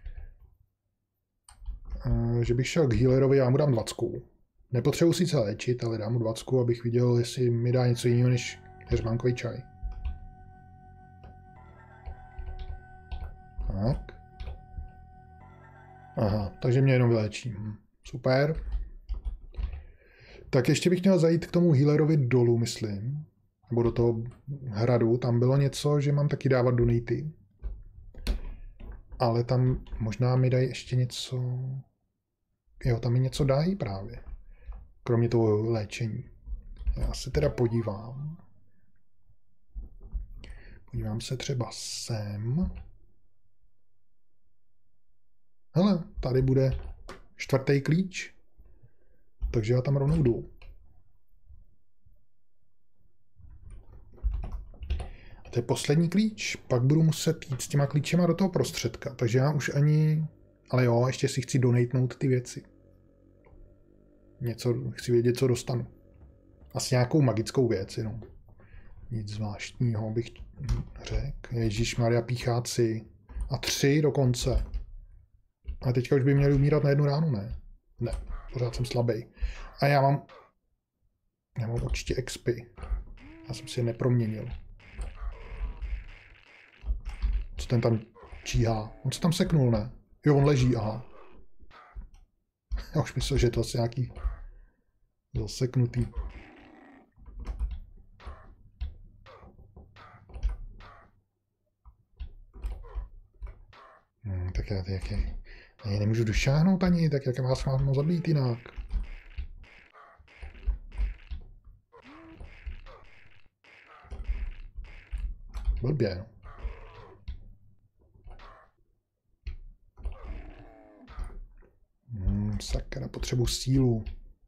E, že bych šel k healerovi, já mu dám dvacku. Nepotřebuji sice léčit, ale dám mu dvacku, abych viděl, jestli mi dá něco jiného než heřmánkový čaj. Tak. Aha, takže mě jenom vyléčí. Super. Tak ještě bych měl zajít k tomu healerovi dolů, myslím. Nebo do toho hradu. Tam bylo něco, že mám taky dávat donaty. Ale tam možná mi dají ještě něco... Jo, tam mi něco dají právě. Kromě toho léčení. Já se teda podívám. Podívám se třeba sem. Hele, tady bude čtvrtý klíč. Takže já tam rovnou jdu. A to je poslední klíč. Pak budu muset jít s těma klíčema do toho prostředka. Takže já už ani... Ale jo, ještě si chci donatenout ty věci. Něco, chci vědět, co dostanu. Asi nějakou magickou věc, jenom. Nic zvláštního bych řekl. Ježišmarja, pícháci. A tři dokonce. A teďka už by měli umírat na jednu ránu, ne? Ne, pořád jsem slabý. A já mám... Já mám určitě X P. Já jsem si je neproměnil. Co ten tam číhá? On se tam seknul, ne? Jo, on leží, aha. Já už myslel, že je to asi nějaký zaseknutý. Hmm, tak já, jak je... Já nemůžu došáhnout ani, tak jak vás mám zabít jinak. Blbě, no. Hmm, sakra, potřebuji sílu.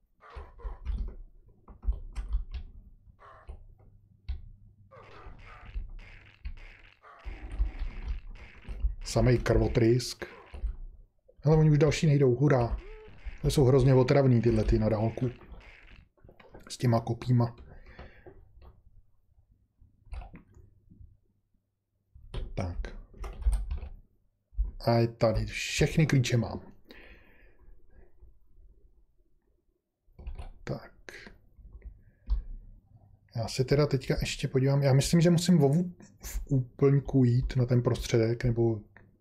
Samej krvotrysk. Ale oni už další nejdou, hurá. To jsou hrozně otravný tyhle ty na dálku. S těma kopíma. Tak. A je tady. Všechny klíče mám. Tak. Já se teda teďka ještě podívám. Já myslím, že musím vovu v úplňku jít na ten prostředek, nebo...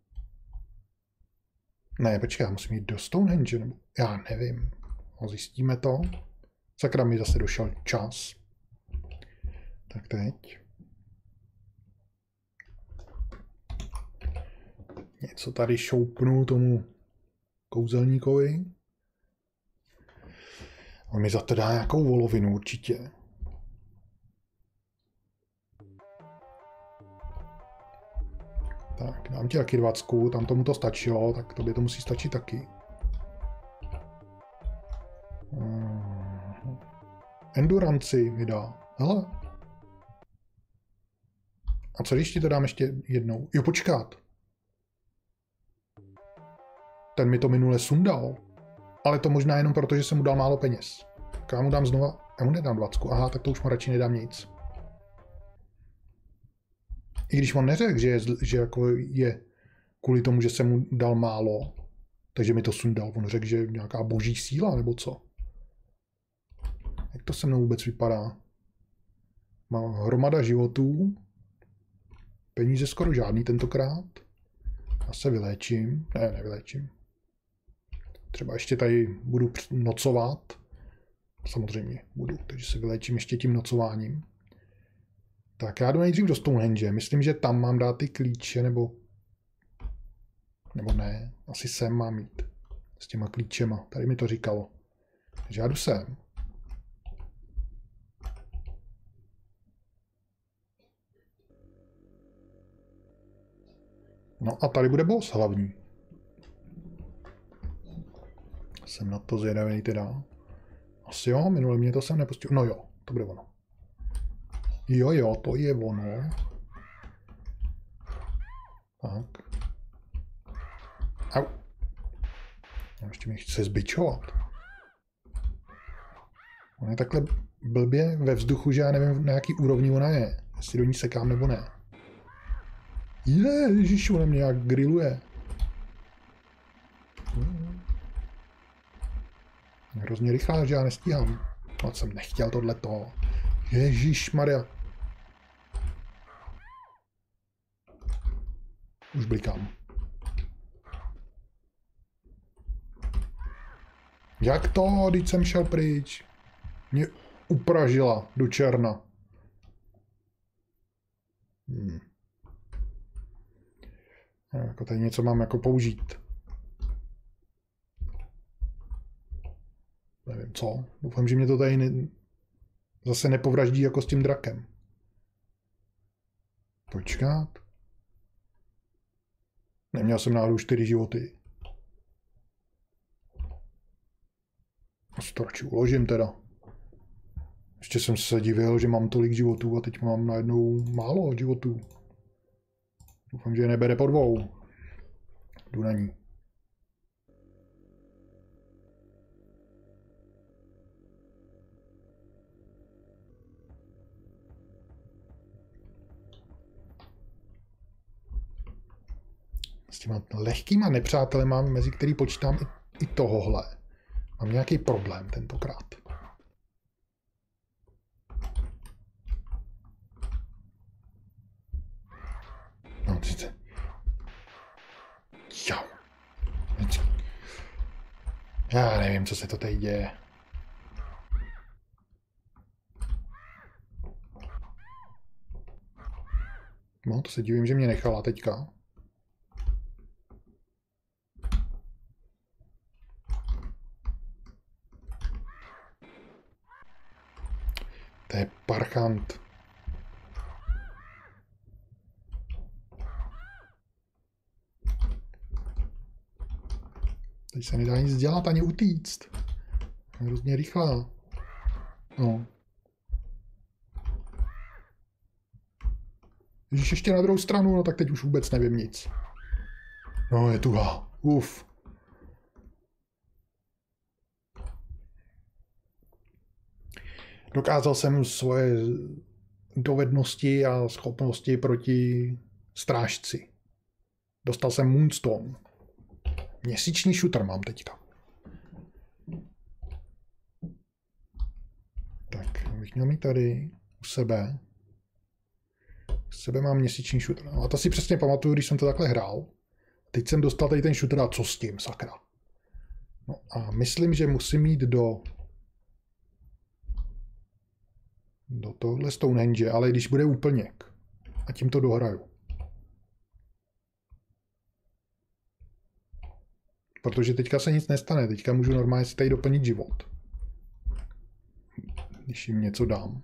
Ne, počkej, já musím jít do Stonehenge, nebo... Já nevím. No, zjistíme to. Sakra, mi zase došel čas. Tak teď. Něco tady šoupnu tomu kouzelníkovi. On mi za to dá nějakou volovinu určitě. Tak, dám ti taky dvacku, tam tomu to stačilo, tak tobě to musí stačit taky. Uh, Enduranci mi dá. Hele. A co když ti to dám ještě jednou? Jo, počkat. Ten mi to minule sundal. Ale to možná jenom proto, že jsem mu dal málo peněz. Tak já mu dám znova... Já mu nedám dvacku. Aha, tak to už mu radši nedám nic. I když on neřekl, že, je, že jako je kvůli tomu, že jsem mu dal málo, takže mi to sundal. On řekl, že je nějaká boží síla, nebo co? Jak to se mnou vůbec vypadá? Mám hromada životů, Peníze skoro žádný tentokrát. Já se vyléčím. Ne, nevyléčím. Třeba ještě tady budu nocovat. Samozřejmě budu, takže se vyléčím ještě tím nocováním. Tak já jdu nejdřív do Stonehenge. Myslím, že tam mám dát ty klíče, nebo... Nebo ne. Asi sem mám jít. S těma klíčema. Tady mi to říkalo. Takže já jdu sem. No a tady bude boss hlavní. Jsem na to zvědavý teda. Asi jo, minule mě to jsem nepustil. No jo, to bude ono. Jo, jo, to je ono. Tak. Au. No, ještě mě chce zbičovat. Ona je takhle blbě ve vzduchu, že já nevím, na jaký úrovni ona je. Jestli do ní sekám nebo ne. Je, ježiš, ona mě nějak grilluje. Hrozně rychlá, že já nestíhám. No, jsem nechtěl tohleto. Ježíš Maria. Už blikám. Jak to? Teď jsem šel pryč. Mě upražila do černa. Hmm. Jako tady něco mám jako použít. Nevím co. Doufám, že mě to tady ne... zase nepovraždí jako s tím drakem. Počkat. Neměl jsem náhodou čtyři životy. To radši uložím teda. Ještě jsem se divil, že mám tolik životů a teď mám najednou málo životů. Doufám, že je nebere po dvou. Jdu na ní. S těma lehkýma nepřátelema, mezi který počítám i, i tohohle. Mám nějaký problém tentokrát. No, sice. Jau. Já nevím, co se to tady děje. No, to se divím, že mě nechala teďka. To je parchant. Teď se nedá nic dělat ani utíct. Je hrozně rychlá. No. Když ještě na druhou stranu, no tak teď už vůbec nevím nic. No, je tuhá. Uf. Dokázal jsem svoje dovednosti a schopnosti proti strážci. Dostal jsem Moonstone. Měsíční shooter mám teďka. Tak, bych měl mít tady u sebe. U sebe mám měsíční shooter. No a to si přesně pamatuju, když jsem to takhle hrál. Teď jsem dostal tady ten shooter a co s tím, sakra. No a myslím, že musím jít do do tohle Stonehenge, ale když bude úplněk. A tím to dohraju. Protože teďka se nic nestane. Teďka můžu normálně si tady doplnit život. Když jim něco dám.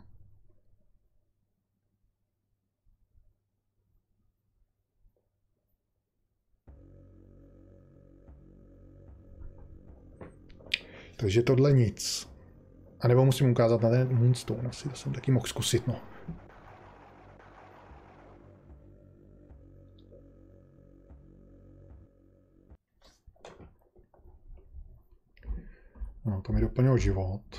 Takže tohle nic. A nebo musím ukázat na ten Moonstone. Asi to jsem taky mohl zkusit, no. No, to mi doplnilo život.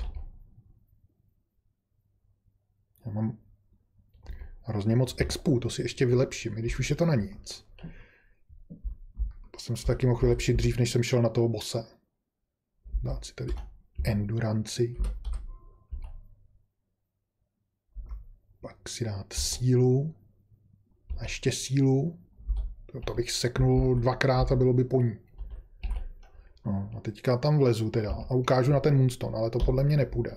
Já mám hrozně moc expů, to si ještě vylepším, i když už je to na nic. To jsem si taky mohl vylepšit dřív, než jsem šel na toho bose. Dát si tady enduranci. Pak si dát sílu. A ještě sílu. To, to bych seknul dvakrát a bylo by po ní. No, a teďka tam vlezu teda a ukážu na ten Moonstone, ale to podle mě nepůjde.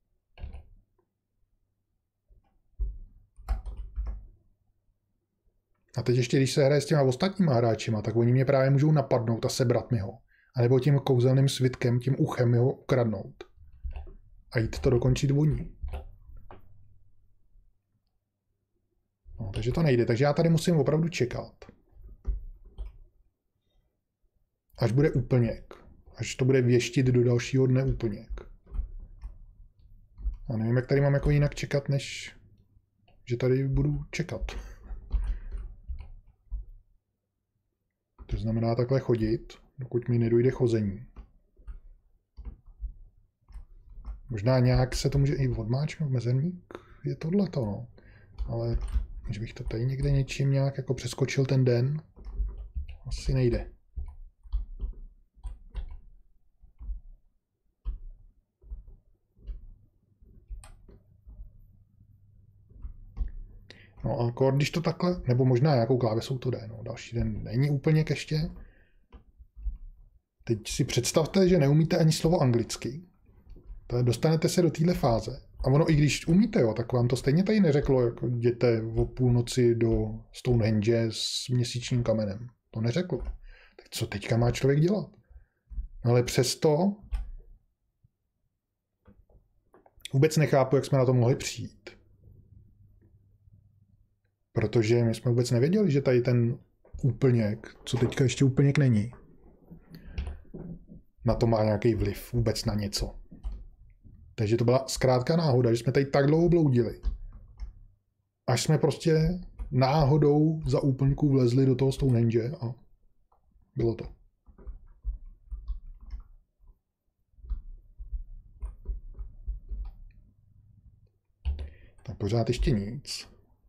A teď ještě, když se hraje s těma ostatníma hráčima, tak oni mě právě můžou napadnout a sebrat mi ho. A nebo tím kouzelným svitkem, tím uchem mi ho ukradnout. A jít to dokončit voní. No, takže to nejde. Takže já tady musím opravdu čekat. Až bude úplněk. Až to bude věštit do dalšího dne úplněk. A nevím, jak tady mám jako jinak čekat, než že tady budu čekat. To znamená takhle chodit, dokud mi nedojde chození. Možná nějak se to může i odmáčknout mezerník. Je tohleto, no. Ale když bych to tady někde něčím nějak jako přeskočil ten den, asi nejde. No a kor, když to takhle, nebo možná nějakou klávesou to jde, no. Další den není úplně ještě. Teď si představte, že neumíte ani slovo anglicky. To dostanete se do téhle fáze. A ono, i když umíte, jo, tak vám to stejně tady neřeklo, jako jděte o půlnoci do Stonehenge s měsíčním kamenem. To neřeklo. Tak co teďka má člověk dělat? No ale přesto vůbec nechápu, jak jsme na to mohli přijít. Protože my jsme vůbec nevěděli, že tady ten úplněk, co teďka ještě úplněk není, na to má nějaký vliv, vůbec na něco. Takže to byla zkrátka náhoda, že jsme tady tak dlouho bloudili. Až jsme prostě náhodou za úplňku vlezli do toho Stonehenge a bylo to. Tak pořád ještě nic.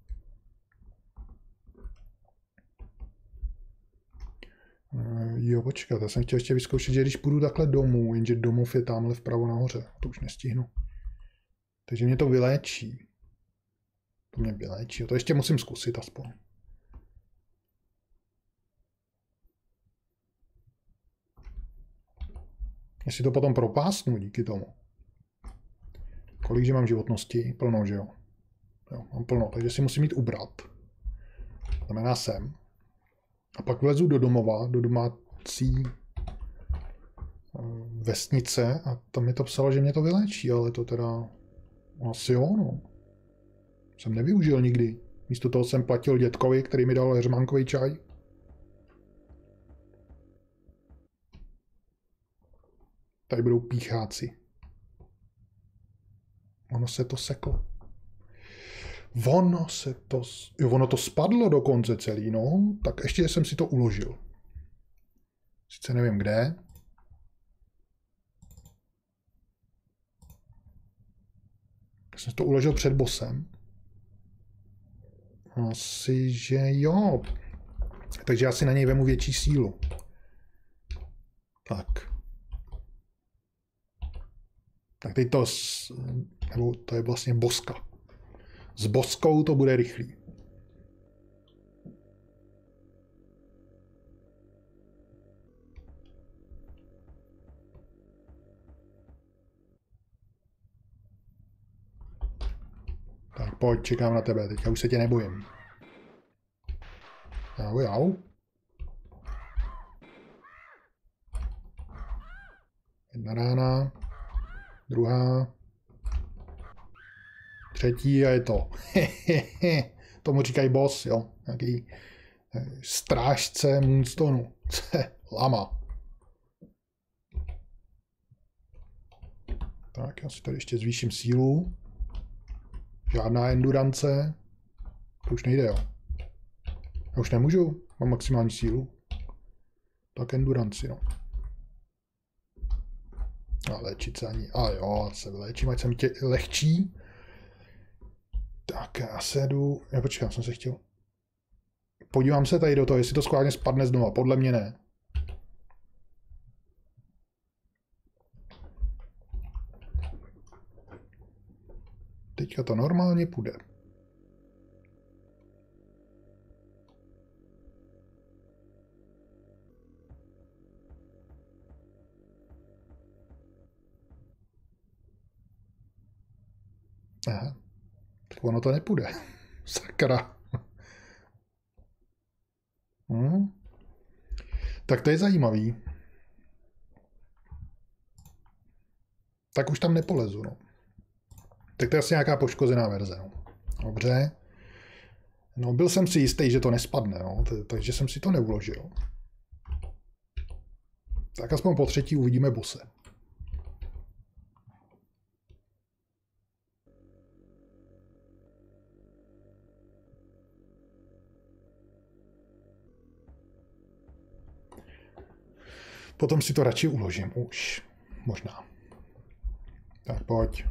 Jo, počkat, já jsem chtěl ještě vyzkoušet, že když půjdu takhle domů, jenže domov je tamhle vpravo nahoře, to už nestihnu. Takže mě to vyléčí. To mě vyléčí, to ještě musím zkusit aspoň. Jestli to potom propásnu díky tomu. Kolik, že mám životnosti? Plno, že jo? Jo, mám plno, takže si musím jít ubrat. Znamená sem. A pak vlezu do domova, do domácí vesnice a tam mi to psalo, že mě to vyléčí, ale to teda asi jo, no. Jsem nevyužil nikdy. Místo toho jsem platil dětkovi, který mi dal heřmánkový čaj. Tady budou pícháci. Ono se to seklo. Ono se to... Jo, ono to spadlo dokonce celý, no. Tak ještě jsem si to uložil. Sice nevím kde. Tak jsem to uložil před bossem. Asi, že jo. Takže já si na něj vemu větší sílu. Tak. Tak teď to... Nebo to je vlastně boska. S boskou to bude rychlý. Tak pojď, čekám na tebe, teďka už se tě nebojím. Jau, jau. Jedna rána. Druhá. Třetí a je to. Tomu říkají boss, jo. Nějaký strážce Moonstonu. Lama. Tak, já si tady ještě zvýším sílu. Žádná endurance. To už nejde, jo. Já už nemůžu. Mám maximální sílu. Tak endurance, no. A léčit se ani. A jo, se vyléčím, ať jsem tě lehčí. Tak já se jdu... Já počkám, jsem se chtěl... Podívám se tady do toho, jestli to schválně spadne znova. Podle mě ne. Teďka to normálně půjde. Aha. Tak ono to nepůjde. Sakra. Hmm. Tak to je zajímavý. Tak už tam nepolezu, no. Tak to je asi nějaká poškozená verze, no. Dobře. No, byl jsem si jistý, že to nespadne, no, takže jsem si to neuložil. Tak aspoň po třetí uvidíme bose. Potom si to radši uložím už. Možná. Tak pojď.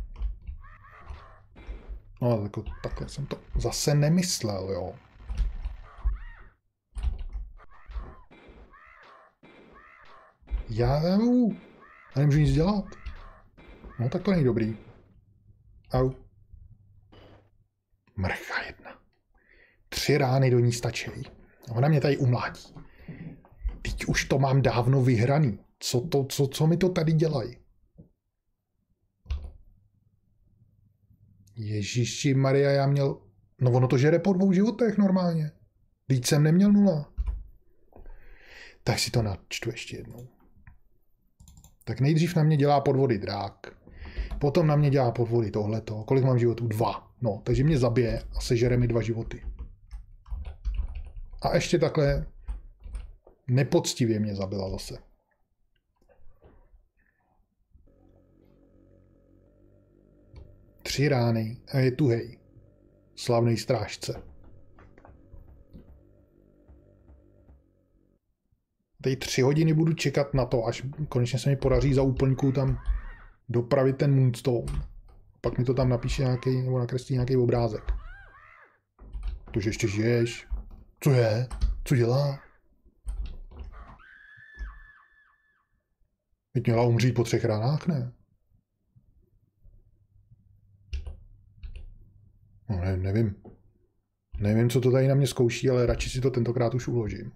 No, tak, takhle jsem to zase nemyslel, jo. Já, já nemůžu nic dělat. No, tak to není dobrý. Au. Mrcha jedna. Tři rány do ní stačí. Ona mě tady umlátí. Teď už to mám dávno vyhraný. Co, to, co, co mi to tady dělají? Ježíši Maria, já měl... No ono to žere po dvou životech normálně. Víc jsem neměl nula. Tak si to načtu ještě jednou. Tak nejdřív na mě dělá podvody drák. Potom na mě dělá podvody tohleto. Kolik mám životů? Dva. No, takže mě zabije a sežere mi dva životy. A ještě takhle nepoctivě mě zabila zase. Tři rány a je tuhej. Slavný strážce. Teď tři hodiny budu čekat na to, až konečně se mi podaří za úplňku tam dopravit ten Moonstone. Pak mi to tam napíše nějaký, nebo nakreslí nějaký obrázek. To, že ještě žiješ. Co je? Co dělá? Teď měla umřít po třech ranách, ne? No, ne, nevím. Nevím, co to tady na mě zkouší, ale radši si to tentokrát už uložím.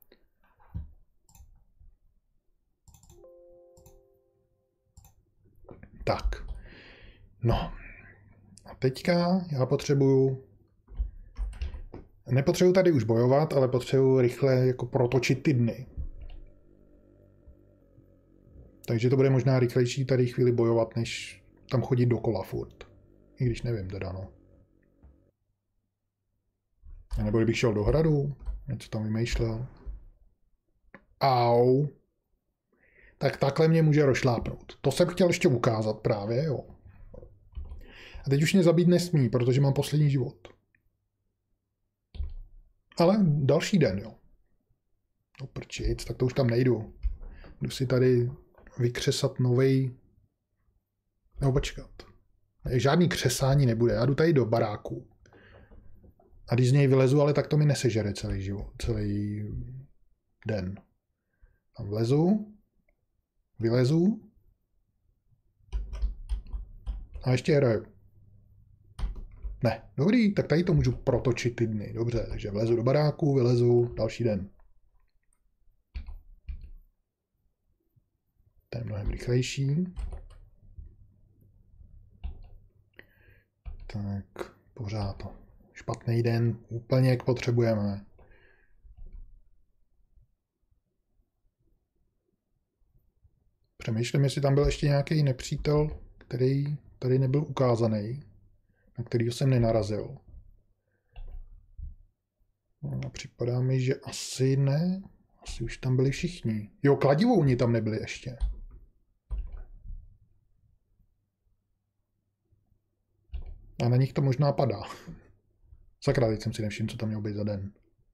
Tak. No. A teďka já potřebuju... Nepotřebuju tady už bojovat, ale potřebuju rychle jako protočit ty dny. Takže to bude možná rychlejší tady chvíli bojovat, než tam chodit dokola furt. I když nevím teda, no. A nebo kdybych šel do hradu, něco tam vymýšlel. Au. Tak takhle mě může rozšlápnout. To jsem chtěl ještě ukázat právě, jo. A teď už mě zabít nesmí, protože mám poslední život. Ale další den, jo. No prčic, tak to už tam nejdu. Jdu si tady vykřesat novej... Nebo počkat. Žádný křesání nebude, já jdu tady do baráku. A když z něj vylezu, ale tak to mi nesežere celý život, celý den. Tam vlezu, vylezu a ještě hraju. Ne, dobrý, tak tady to můžu protočit ty dny. Dobře, takže vlezu do baráku, vylezu, další den. Ten je mnohem rychlejší. Tak, pořád to. Špatný den, úplně jak potřebujeme. Přemýšlím, jestli tam byl ještě nějaký nepřítel, který tady nebyl ukázaný, na kterýho jsem nenarazil. No, připadá mi, že asi ne. Asi už tam byli všichni. Jo, kladivouni tam nebyli ještě. A na nich to možná padá. Sakra, teď jsem si nevšiml, co tam mělo být za den.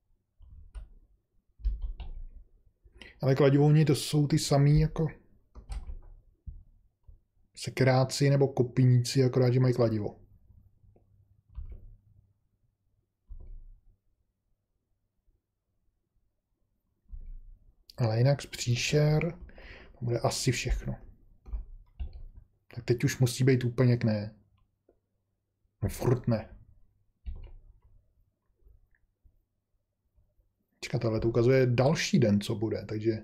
Ale kladivouni to jsou ty samý jako sekeráci nebo kopíníci, akorát, že mají kladivo. Ale jinak z příšer to bude asi všechno. Tak teď už musí být úplně k ne. No furt ne. Čekat, ale to ukazuje další den, co bude, takže...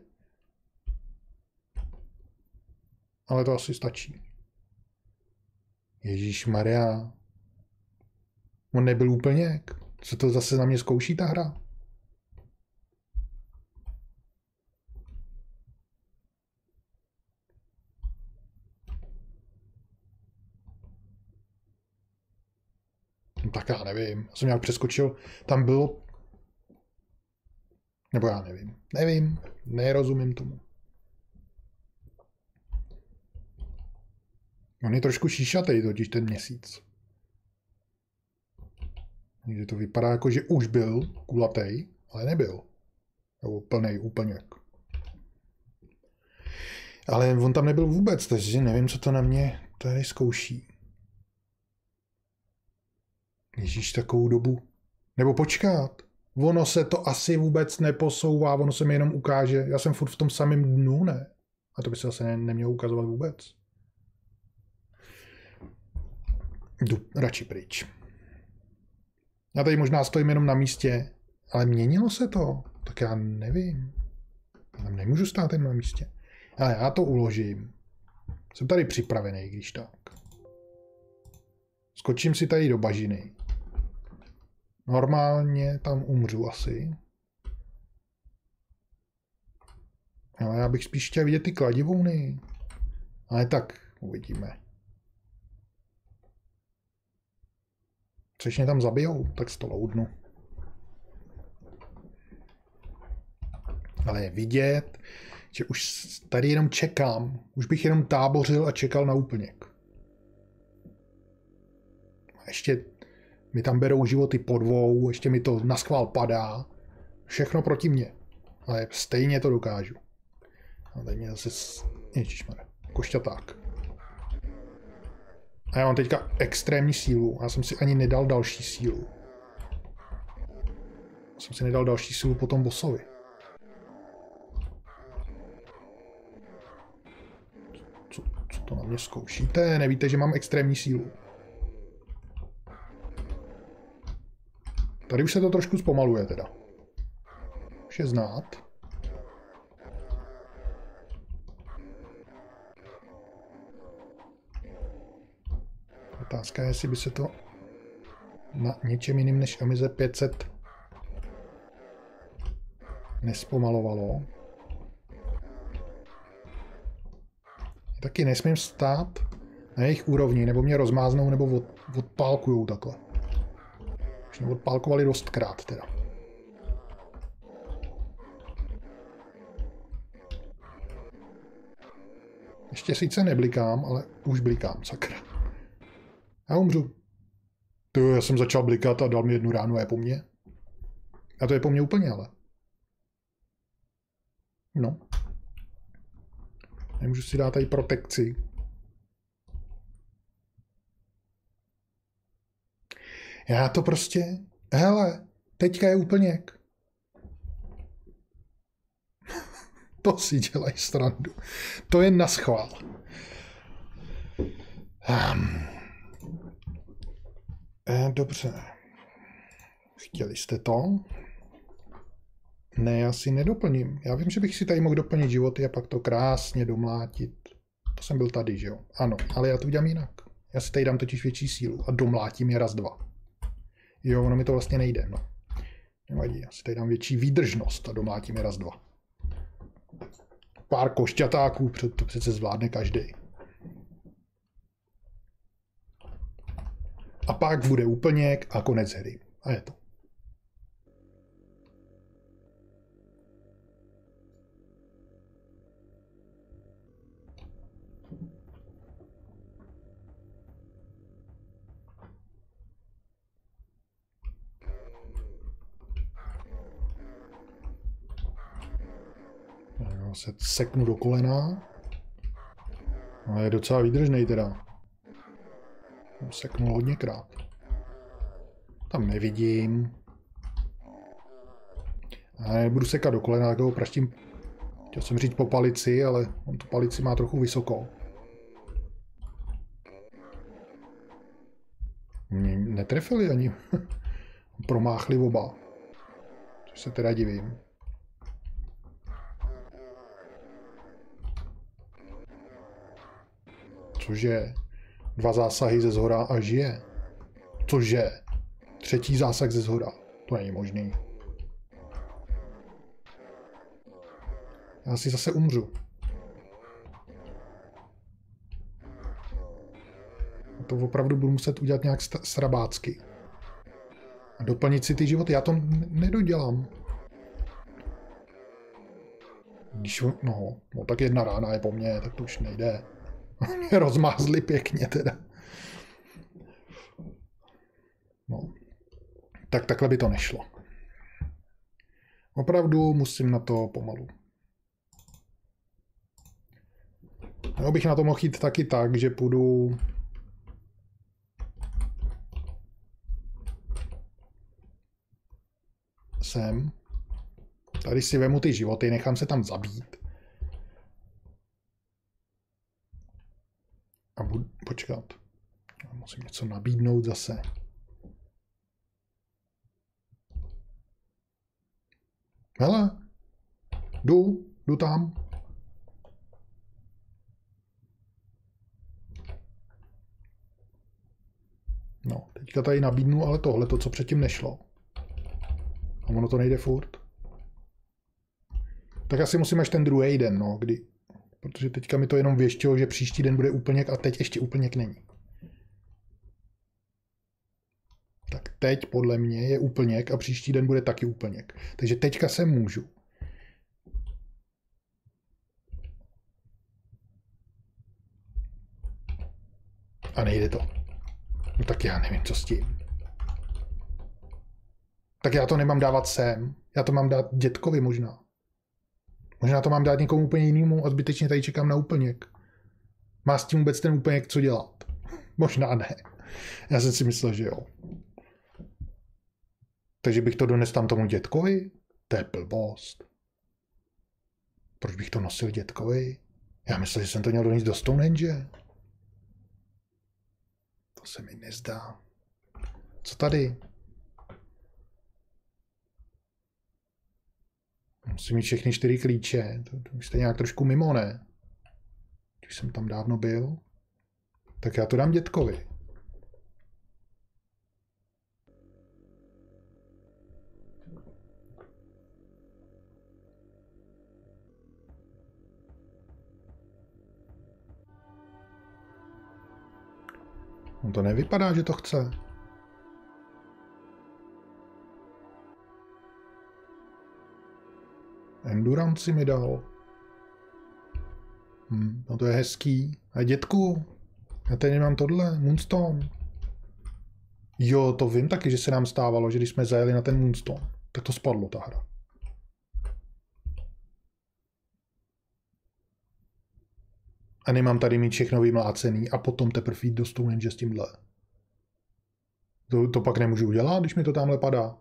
Ale to asi stačí. Ježíš Maria, On nebyl úplně. Co to zase na mě zkouší ta hra? No, tak já nevím. Já jsem nějak přeskočil. Tam bylo... Nebo já nevím. Nevím. Nerozumím tomu. On je trošku šíšatej totiž ten měsíc. Někdy to vypadá jako, že už byl kulatej, ale nebyl. Nebo plnej úplněk. Ale on tam nebyl vůbec, takže nevím, co to na mě tady zkouší. Ježíš, takovou dobu. Nebo počkat. Ono se to asi vůbec neposouvá, ono se mi jenom ukáže. Já jsem furt v tom samém dnu, ne? A to by se asi ne, nemělo ukazovat vůbec. Jdu radši pryč. Já tady možná stojím jenom na místě, ale měnilo se to. Tak já nevím. Já tam nemůžu stát jen na místě. Ale já to uložím. Jsem tady připravený, když tak. Skočím si tady do bažiny. Normálně tam umřu asi. Ale já bych spíš chtěl vidět ty kladivouny. Ale tak, uvidíme. Což mě tam zabijou, tak to loudnu. Ale je vidět, že už tady jenom čekám. Už bych jenom tábořil a čekal na úplněk. A ještě mi tam berou životy po dvou, ještě mi to naschvál padá. Všechno proti mně. Ale stejně to dokážu. A tady mě zase... Ježišmarja. Košťaták. A já mám teďka extrémní sílu. Já jsem si ani nedal další sílu. Já jsem si nedal další sílu po tom bossovi. Co, co to na mě zkoušíte? Nevíte, že mám extrémní sílu. Tady už se to trošku zpomaluje teda. Už je znát. Otázka je, jestli by se to na něčem jiným než Amize pět set nespomalovalo. Taky nesmím stát na jejich úrovni, nebo mě rozmáznou, nebo od, odpálkujou takhle. Už mě odpálkovali dostkrát teda. Ještě sice neblikám, ale už blikám, sakra. Já umřu. To já jsem začal blikat a dal mi jednu ránu a je po mně. A to je po mně úplně, ale. No. Nemůžu si dát tady protekci. Já to prostě... Hele, teďka je úplněk. To si dělají srandu. To je naschvál. Um. Eh, dobře. Chtěli jste to? Ne, já si nedoplním. Já vím, že bych si tady mohl doplnit životy a pak to krásně domlátit. To jsem byl tady, že jo? Ano, ale já to udělám jinak. Já si tady dám totiž větší sílu a domlátím je raz, dva. Jo, ono mi to vlastně nejde, no. Nevadí, já si tady dám větší výdržnost a domlátím je raz, dva. Pár košťatáků, to přece zvládne každý. A pak bude úplněk a konec hry. A je to. Já se seknu do kolena. No, je docela výdržnej teda. Seknul hodněkrát. Tam nevidím. Já nebudu sekat do kolena, tak ho praštím. Chtěl jsem říct po palici, ale on tu palici má trochu vysoko. Mě netrefili ani. Promáchli oba. Což se teda divím. Cože? Dva zásahy ze zhora a žije. Cože? Třetí zásah ze zhora. To není možný. Já si zase umřu. A to opravdu budu muset udělat nějak srabácky. A doplnit si ty životy. Já to nedodělám. Když, no, no, tak jedna rána je po mně, tak to už nejde. Mě rozmázli pěkně teda. No. Tak takhle by to nešlo. Opravdu musím na to pomalu. Já bych na to mohl jít taky tak, že půjdu... sem. Tady si vemu ty životy, nechám se tam zabít. A budu počkat. Já musím něco nabídnout zase. Hele, jdu, jdu tam. No, teďka tady nabídnu, ale tohle, to, co předtím nešlo. A ono to nejde furt. Tak asi musím až ten druhý den, no, kdy. Protože teďka mi to jenom věštilo, že příští den bude úplněk a teď ještě úplněk není. Tak teď podle mě je úplněk a příští den bude taky úplněk. Takže teďka se můžu. A nejde to. No tak já nevím, co s tím. Tak já to nemám dávat sem. Já to mám dát dětkovi možná. Možná to mám dát někomu úplně jinému a zbytečně tady čekám na úplněk. Má s tím vůbec ten úplněk co dělat? Možná ne. Já jsem si myslel, že jo. Takže bych to donesl tam tomu dětkovi? To je blbost. Proč bych to nosil dětkovi? Já myslel, že jsem to měl donést do Stonehenge. To se mi nezdá. Co tady? Musím mít všechny čtyři klíče. To, to jste nějak trošku mimo, ne? Když jsem tam dávno byl. Tak já to dám dětkovi. On to nevypadá, že to chce. Endurance mi dal. Hm, no to je hezký. A dětku, já tady nemám tohle, Moonstone. Jo, to vím taky, že se nám stávalo, že když jsme zajeli na ten Moonstone, tak to spadlo ta hra. A nemám tady mít všechno vymlácený a potom teprve jít do Stonehenge s tímhle. To, to pak nemůžu udělat, když mi to tamhle padá.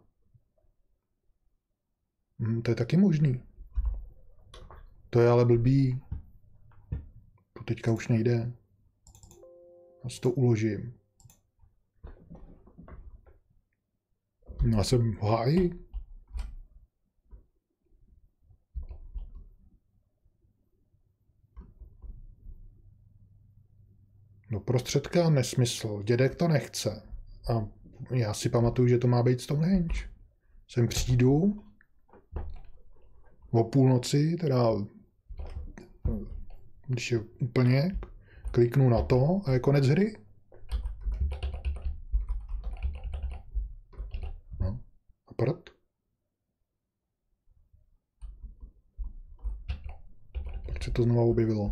Hm, to je taky možný. To je ale blbý. To teďka už nejde. Já si to uložím. No já jsem v háji. Do prostředka nesmysl. Dědek to nechce. A já si pamatuju, že to má být Stonehenge. Sem přijdu o půlnoci, teda když je úplně, kliknu na to a je konec hry. No, a prd. Proč se to znovu objevilo?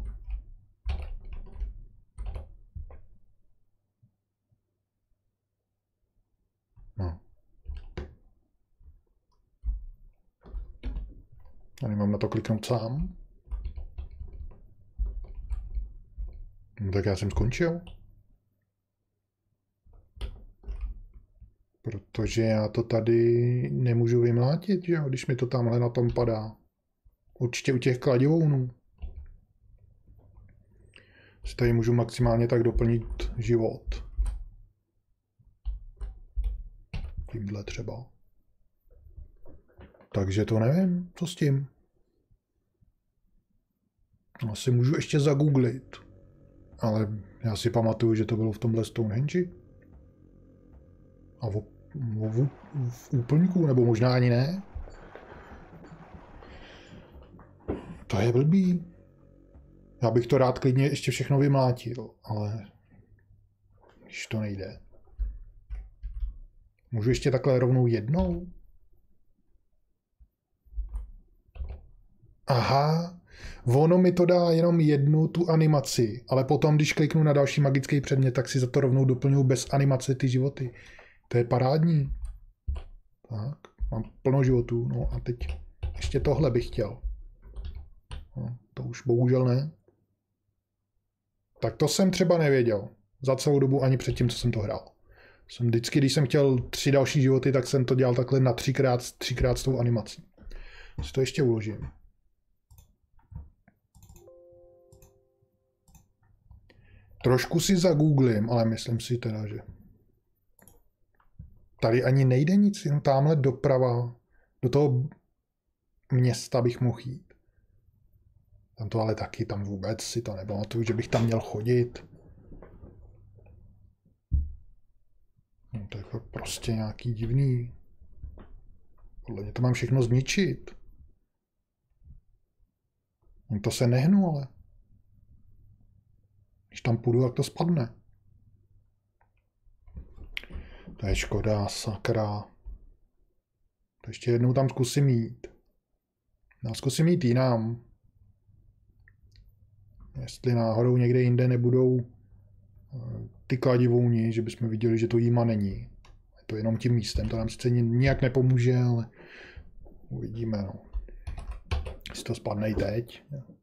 No. Já nemám na to kliknout sám. No tak já jsem skončil. Protože já to tady nemůžu vymlátit, že jo, když mi to tamhle na tom padá. Určitě u těch kladivounů. Si tady můžu maximálně tak doplnit život. Tímhle třeba. Takže to nevím, co s tím. Asi můžu ještě zagooglit. Ale já si pamatuju, že to bylo v tomhle Stonehenge. A o, v, v úplňku, nebo možná ani ne. To je blbý. Já bych to rád klidně ještě všechno vymlátil, ale když to nejde. Můžu ještě takhle rovnou jednou? Aha, ono mi to dá jenom jednu tu animaci, ale potom, když kliknu na další magický předmět, tak si za to rovnou doplňuji bez animace ty životy. To je parádní. Tak, mám plno životů, no a teď ještě tohle bych chtěl. No, to už bohužel ne. Tak to jsem třeba nevěděl. Za celou dobu ani předtím, co jsem to hrál. Jsem vždycky, když jsem chtěl tři další životy, tak jsem to dělal takhle na třikrát, třikrát s tou animací. Si to ještě uložím. Trošku si zagooglím, ale myslím si teda, že tady ani nejde nic, jenom tamhle doprava, do toho města bych mohl jít. Tam to ale taky, tam vůbec si to nepamatuju, že bych tam měl chodit. No, to je prostě nějaký divný. Podle mě to mám všechno zničit. No, to se nehnu, ale když tam půjdu, jak to spadne. To je škoda, sakra. To ještě jednou tam zkusím jít. Já zkusím jít jinam. Jestli náhodou někde jinde nebudou ty kladivouni, že bychom viděli, že to jíma není. Je to jenom tím místem, to nám sice nijak nepomůže, ale uvidíme, no. Jestli to spadne i teď.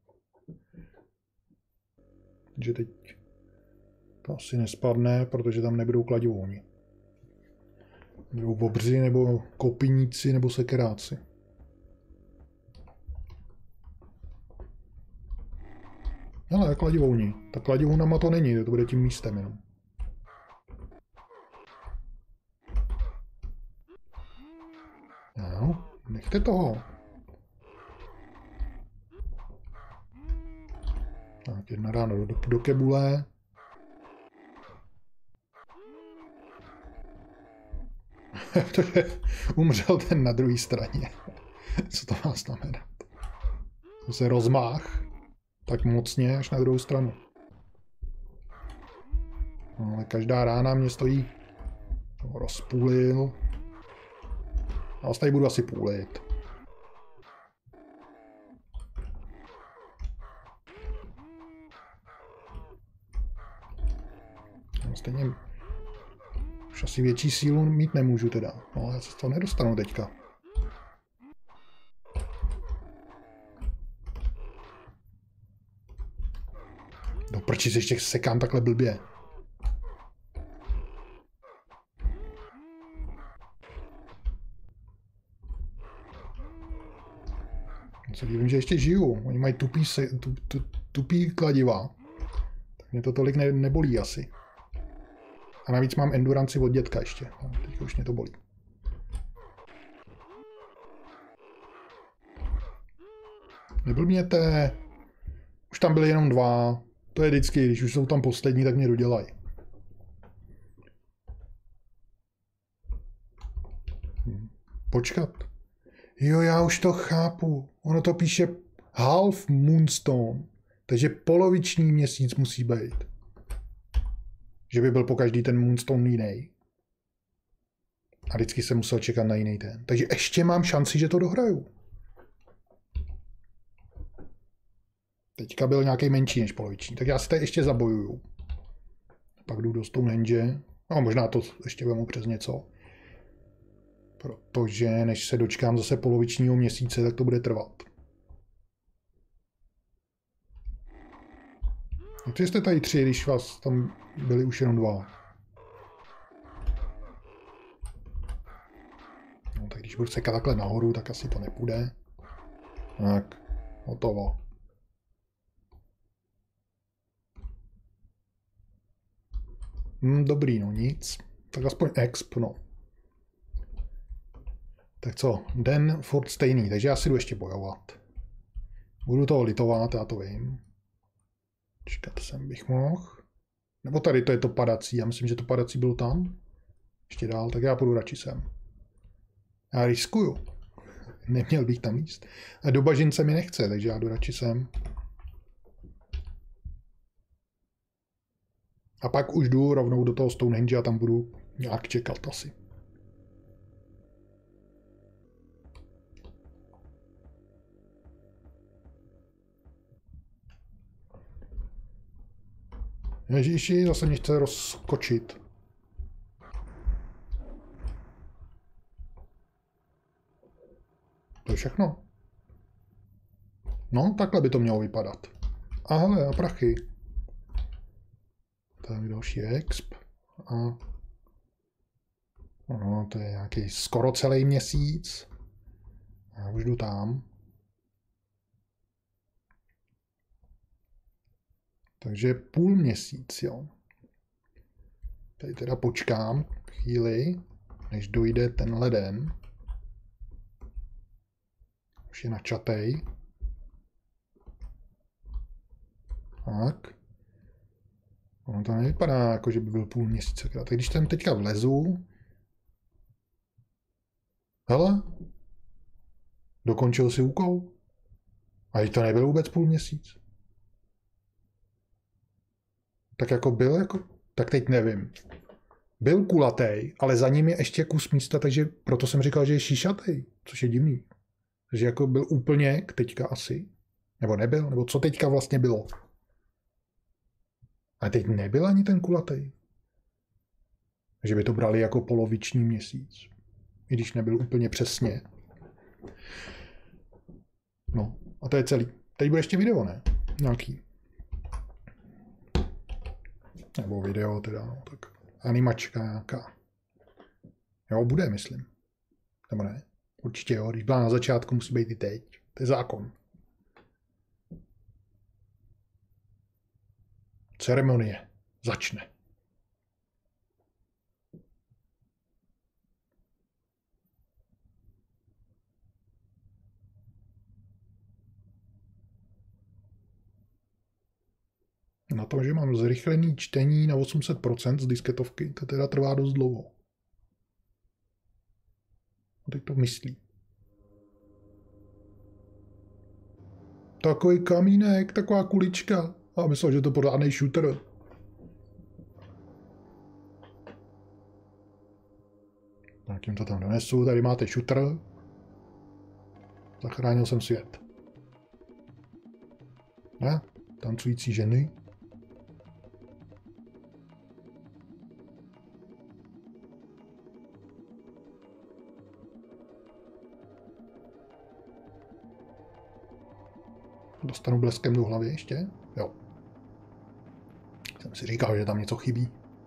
Takže teď to asi nespadne, protože tam nebudou kladivouni. Budou bobři, nebo kopiníci, nebo sekeráci. Ale kladivouni. Ta kladivounama to není, to bude tím místem jenom. No, nechte toho. Tak, jedna ráno do, do kebule. Protože umřel ten na druhé straně. Co to má znamenat? To se rozmáh. Tak mocně až na druhou stranu. No, ale každá rána mě stojí. To rozpůlil. A ostatní budu asi půlit. No, stejně už asi větší sílu mít nemůžu teda. No, ale já se to nedostanu teďka. No proč se ještě sekám takhle blbě? Co vím, že ještě žiju. Oni mají tupý, se, tu, tu, tupý kladiva. Tak mě to tolik ne, nebolí asi. A navíc mám enduranci od dětka ještě. No, teď už mě to bolí. Neblbněte. Už tam byly jenom dva. To je vždycky, když už jsou tam poslední, tak mě dodělají. Hm. Počkat. Jo, já už to chápu. Ono to píše half moonstone. Takže poloviční měsíc musí být. Že by byl po každý ten moonstone jiný. A vždycky jsem musel čekat na jiný den. Takže ještě mám šanci, že to dohraju. Teďka byl nějaký menší než poloviční, tak já si tady ještě zabojuju. Pak jdu do Stonehenge. No možná to ještě vemu přes něco. Protože než se dočkám zase polovičního měsíce, tak to bude trvat. Jak jste tady tři, když vás tam byli už jenom dva? No tak když budu sekat takhle nahoru, tak asi to nepůjde. Tak, hotovo. Hmm, dobrý, no nic. Tak aspoň exp, no. Tak co, den furt stejný, takže já si jdu ještě bojovat. Budu toho litovat, já to vím. Čekat sem bych mohl. Nebo tady to je to padací, já myslím, že to padací bylo tam. ještě dál, tak já půjdu radši sem. Já riskuju. Neměl bych tam jíst. A do bažince mi nechce, takže já jdu radši sem. A pak už jdu rovnou do toho Stonehenge a tam budu nějak čekat asi. Ježíši, zase mě chce rozskočit. To je všechno. No, takhle by to mělo vypadat. A hele, a prachy. Tady další exp. A... No, to je nějaký skoro celý měsíc. Já už jdu tam. Takže půl měsíc, jo. Tady teda počkám chvíli, než dojde tenhle den. Už je načatej. Tak. Ono to nevypadá, jako že by byl půl měsíce. Tak když tam teďka vlezu... Hele. Dokončil si úkol. A i to nebyl vůbec půl měsíc. Tak jako byl, jako... Tak teď nevím. Byl kulatej, ale za ním je ještě kus místa, takže proto jsem říkal, že je šíšatej, což je divný. Takže jako byl úplně teďka asi. Nebo nebyl, nebo co teďka vlastně bylo. A teď nebyl ani ten kulatej. Takže by to brali jako poloviční měsíc. I když nebyl úplně přesně. No, a to je celý. Teď bude ještě video, ne? Nějaký. Nebo video teda, no, tak animačka nějaká. Jo, bude, myslím. Nebo ne? Určitě jo, když byla na začátku, musí být i teď. To je zákon. Ceremonie začne. Na to, že mám zrychlený čtení na osm set procent z disketovky, to teda trvá dost dlouho. A teď to myslí. Takový kamínek, taková kulička. A myslel, že to je pořádnej shooter. Tak jim to tam donesu. Tady máte shooter. Zachránil jsem svět. Ne? Tancující ženy. Dostanu bleskem do hlavy ještě? Jo. Jsem si říkal, že tam něco chybí.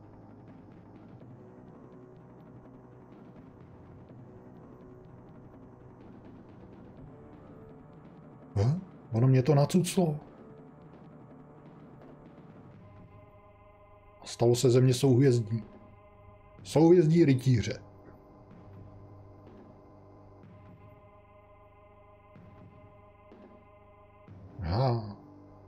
Hm? Ono mě to nacuclo. Stalo se ze mě souhvězdí. Souhvězdí rytíře. Aha.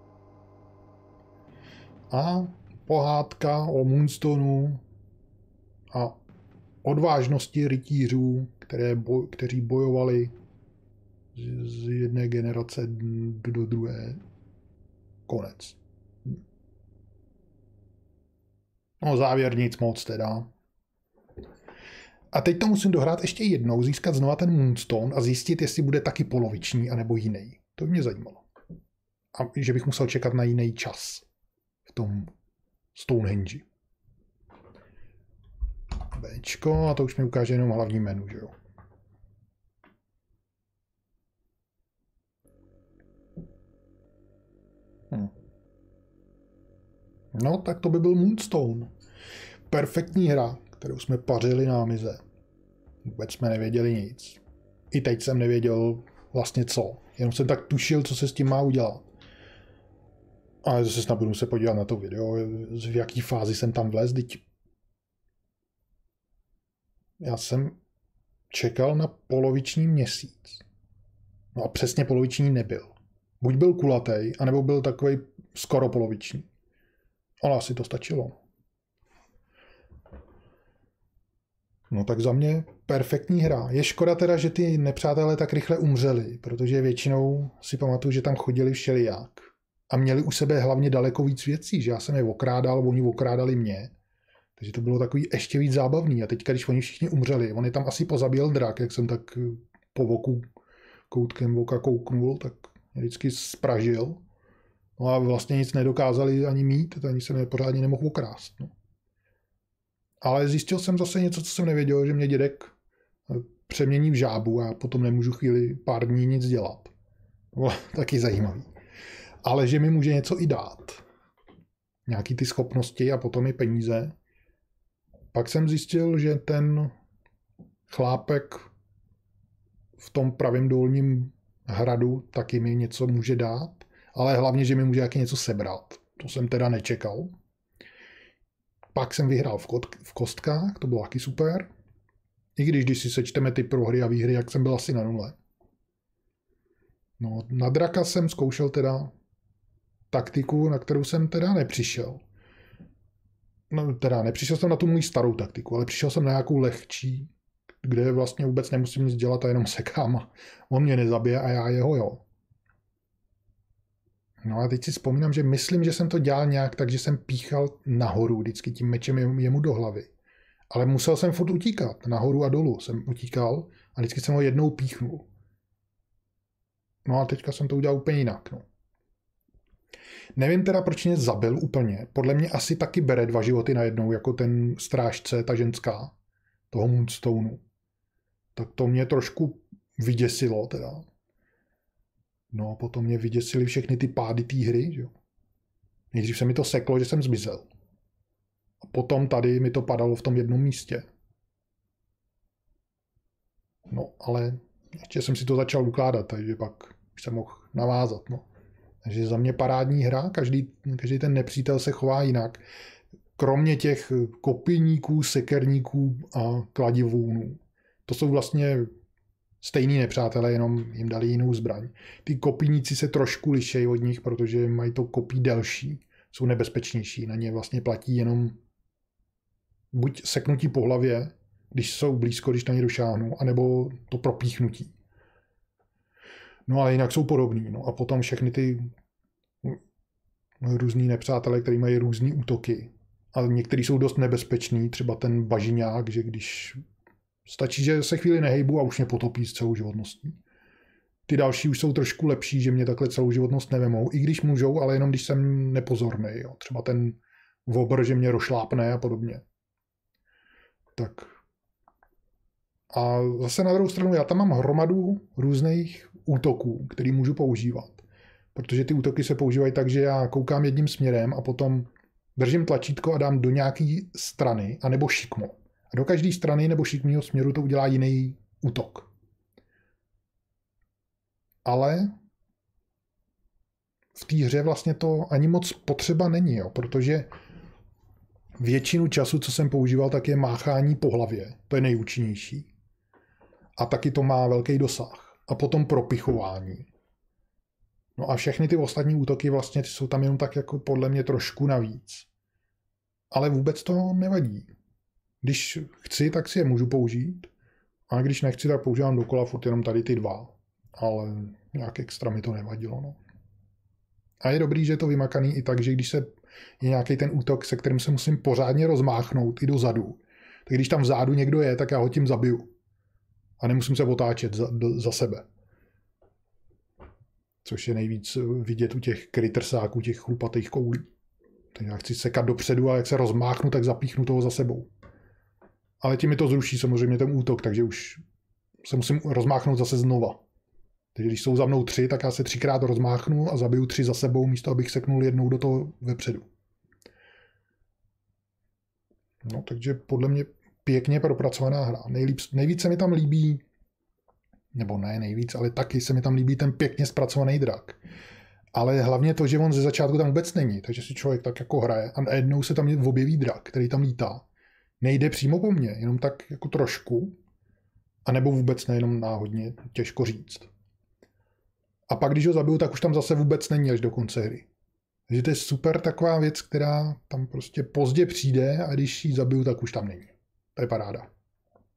A pohádka o Moonstonu a odvážnosti rytířů, které boj, kteří bojovali z, z jedné generace do, do druhé. Konec. No závěr nic moc teda. A teď to musím dohrát ještě jednou, získat znova ten Moonstone a zjistit, jestli bude taky poloviční, anebo jiný. To by mě zajímalo. A že bych musel čekat na jiný čas v tom Stonehenge. Bčko, a to už mi ukáže jenom hlavní menu, že jo. Hm. No, tak to by byl Moonstone. Perfektní hra, kterou jsme pařili na Amize. Vůbec jsme nevěděli nic. I teď jsem nevěděl vlastně co. Jenom jsem tak tušil, co se s tím má udělat. Ale zase snad budu se podívat na to video, v jaký fázi jsem tam vlez. Teď já jsem čekal na poloviční měsíc. No a přesně poloviční nebyl. Buď byl kulatej, anebo byl takový skoro poloviční. Ale asi to stačilo. No tak za mě perfektní hra. Je škoda teda, že ty nepřátelé tak rychle umřeli, protože většinou si pamatuju, že tam chodili všelijak. A měli u sebe hlavně daleko víc věcí, že já jsem je okrádal, oni okrádali mě. Takže to bylo takový ještě víc zábavný. A teďka, když oni všichni umřeli, on je tam asi pozabíjel drak, jak jsem tak po voku koutkem oka kouknul, tak mě vždycky spražil. No a vlastně nic nedokázali ani mít, ani se pořádně nemohl okrást. No. Ale zjistil jsem zase něco, co jsem nevěděl, že mě dědek přemění v žábu a potom nemůžu chvíli pár dní nic dělat. Bylo taky zajímavý. Ale že mi může něco i dát. Nějaký ty schopnosti a potom i peníze. Pak jsem zjistil, že ten chlápek v tom pravém dolním hradu taky mi něco může dát, ale hlavně, že mi může jaký něco sebrat. To jsem teda nečekal. Pak jsem vyhrál v, kot, v kostkách, to bylo taky super. I když, když si sečteme ty prohry a výhry, jak jsem byl asi na nule. No, na draka jsem zkoušel teda taktiku, na kterou jsem teda nepřišel. No, teda nepřišel jsem na tu můj starou taktiku, ale přišel jsem na nějakou lehčí, kde vlastně vůbec nemusím nic dělat a jenom sekám a on mě nezabije a já jeho jo. No a teď si vzpomínám, že myslím, že jsem to dělal nějak tak, že jsem píchal nahoru vždycky tím mečem jemu do hlavy. Ale musel jsem furt utíkat. Nahoru a dolů jsem utíkal a vždycky jsem ho jednou píchnul. No a teďka jsem to udělal úplně jinak. No. Nevím teda, proč mě zabil úplně. Podle mě asi taky bere dva životy najednou, jako ten strážce, ta ženská, toho Moonstoneu. Tak to mě trošku vyděsilo teda. No a potom mě vyděsily všechny ty pády té hry, že jo. Nejdřív se mi to seklo, že jsem zmizel. A potom tady mi to padalo v tom jednom místě. No, ale ještě jsem si to začal ukládat, takže pak už jsem mohl navázat, no. Takže za mě parádní hra, každý, každý ten nepřítel se chová jinak. Kromě těch kopijníků, sekerníků a kladivůnů. To jsou vlastně stejný nepřátelé, jenom jim dali jinou zbraň. Ty kopíníci se trošku lišejí od nich, protože mají to kopí delší, jsou nebezpečnější. Na ně vlastně platí jenom buď seknutí po hlavě, když jsou blízko, když na ně došáhnou, anebo to propíchnutí. No ale jinak jsou podobný. No a potom všechny ty různý nepřátelé, který mají různý útoky. A některý jsou dost nebezpečný, třeba ten bažiňák, že když stačí, že se chvíli nehejbu a už mě potopí s celou životností. Ty další už jsou trošku lepší, že mě takhle celou životnost nevemou, i když můžou, ale jenom když jsem nepozorný. Jo. Třeba ten vobr, že mě rošlápne a podobně. Tak. A zase na druhou stranu, já tam mám hromadu různých útoků, který můžu používat. Protože ty útoky se používají tak, že já koukám jedním směrem a potom držím tlačítko a dám do nějaké strany, anebo šikmo. A do každé strany nebo šikmého směru to udělá jiný útok. Ale v té hře vlastně to ani moc potřeba není, jo, protože většinu času, co jsem používal, tak je máchání po hlavě. To je nejúčinnější. A taky to má velký dosah. A potom propichování. No a všechny ty ostatní útoky vlastně jsou tam jenom tak jako podle mě trošku navíc. Ale vůbec to nevadí. Když chci, tak si je můžu použít. A když nechci, tak používám dokola furt jenom tady ty dva. Ale nějak extra mi to nevadilo. No. A je dobrý, že je to vymakaný i tak, že když se je nějaký ten útok, se kterým se musím pořádně rozmáchnout i dozadu, tak když tam vzadu někdo je, tak já ho tím zabiju. A nemusím se otáčet za, za sebe. Což je nejvíc vidět u těch krytrsáků, těch chlupatých koulí. Takže já chci sekat dopředu a jak se rozmáchnu, tak zapíchnu toho za sebou. Ale tím mi to zruší samozřejmě ten útok, takže už se musím rozmáchnout zase znova. Takže když jsou za mnou tři, tak já se třikrát rozmáchnu a zabiju tři za sebou, místo abych seknul jednou do toho vepředu. No, takže podle mě pěkně propracovaná hra. Nejlíp, nejvíc se mi tam líbí, nebo ne nejvíc, ale taky se mi tam líbí ten pěkně zpracovaný drak. Ale hlavně to, že on ze začátku tam vůbec není, takže si člověk tak jako hraje a najednou se tam objeví drak, který tam lítá. Nejde přímo po mně, jenom tak jako trošku, anebo vůbec nejenom náhodně, těžko říct. A pak, když ho zabiju, tak už tam zase vůbec není až do konce hry. Takže to je super taková věc, která tam prostě pozdě přijde a když ji zabiju, tak už tam není. To je paráda.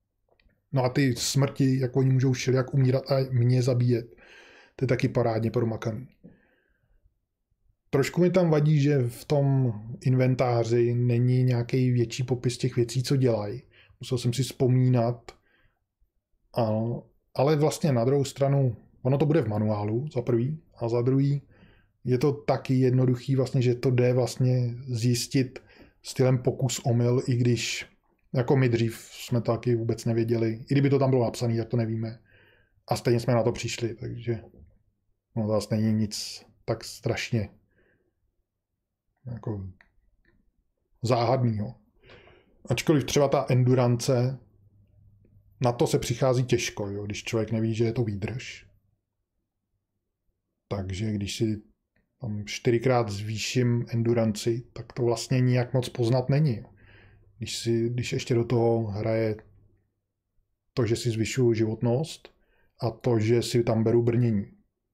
No a ty smrti, jak oni můžou všelijak umírat a mě zabíjet, to je taky parádně promakaný. Trošku mi tam vadí, že v tom inventáři není nějaký větší popis těch věcí, co dělají. Musel jsem si vzpomínat, ano, ale vlastně na druhou stranu, ono to bude v manuálu, za prvý, a za druhý je to taky jednoduchý, vlastně, že to jde vlastně zjistit stylem pokus omyl, i když jako my dřív jsme to taky vůbec nevěděli. I kdyby to tam bylo napsané, tak to nevíme. A stejně jsme na to přišli, takže no, to vlastně není nic tak strašně jako záhadného. Ačkoliv třeba ta endurance, na to se přichází těžko, jo, když člověk neví, že je to výdrž. Takže když si tam čtyřikrát zvýším enduranci, tak to vlastně nijak moc poznat není. Když, si, když ještě do toho hraje to, že si zvyšuju životnost a to, že si tam beru brnění.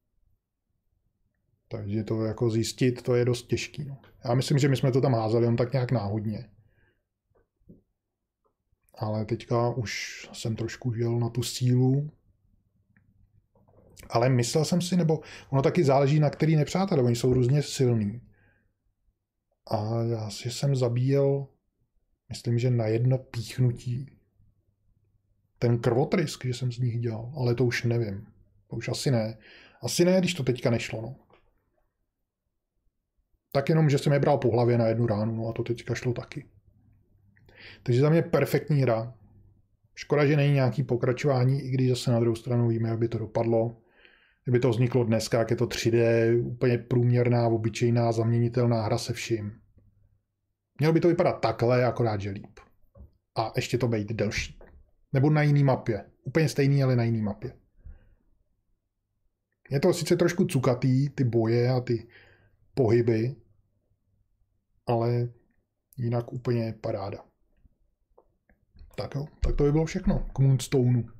Takže to jako zjistit, to je dost těžký. No. Já myslím, že my jsme to tam házeli jen tak nějak náhodně. Ale teďka už jsem trošku jel na tu sílu. Ale myslel jsem si, nebo ono taky záleží, na který nepřátelé, oni jsou různě silný. A já si jsem zabíjel, myslím, že na jedno píchnutí ten krvotrysk, že jsem z nich dělal, ale to už nevím. To už asi ne. Asi ne, když to teďka nešlo, no. Tak jenom, že jsem je bral po hlavě na jednu ránu, no a to teďka šlo taky. Takže za mě perfektní hra. Škoda, že není nějaký pokračování, i když zase na druhou stranu víme, jak by to dopadlo. Kdyby to vzniklo dneska, jak je to tři dé, úplně průměrná, obyčejná, zaměnitelná hra se vším. Mělo by to vypadat takhle, akorát, že líp. A ještě to být delší. Nebo na jiný mapě. Úplně stejný, ale na jiný mapě. Je to sice trošku cukatý, ty boje a ty pohyby, ale jinak úplně paráda. Tak jo, tak to by bylo všechno k Moonstoneu.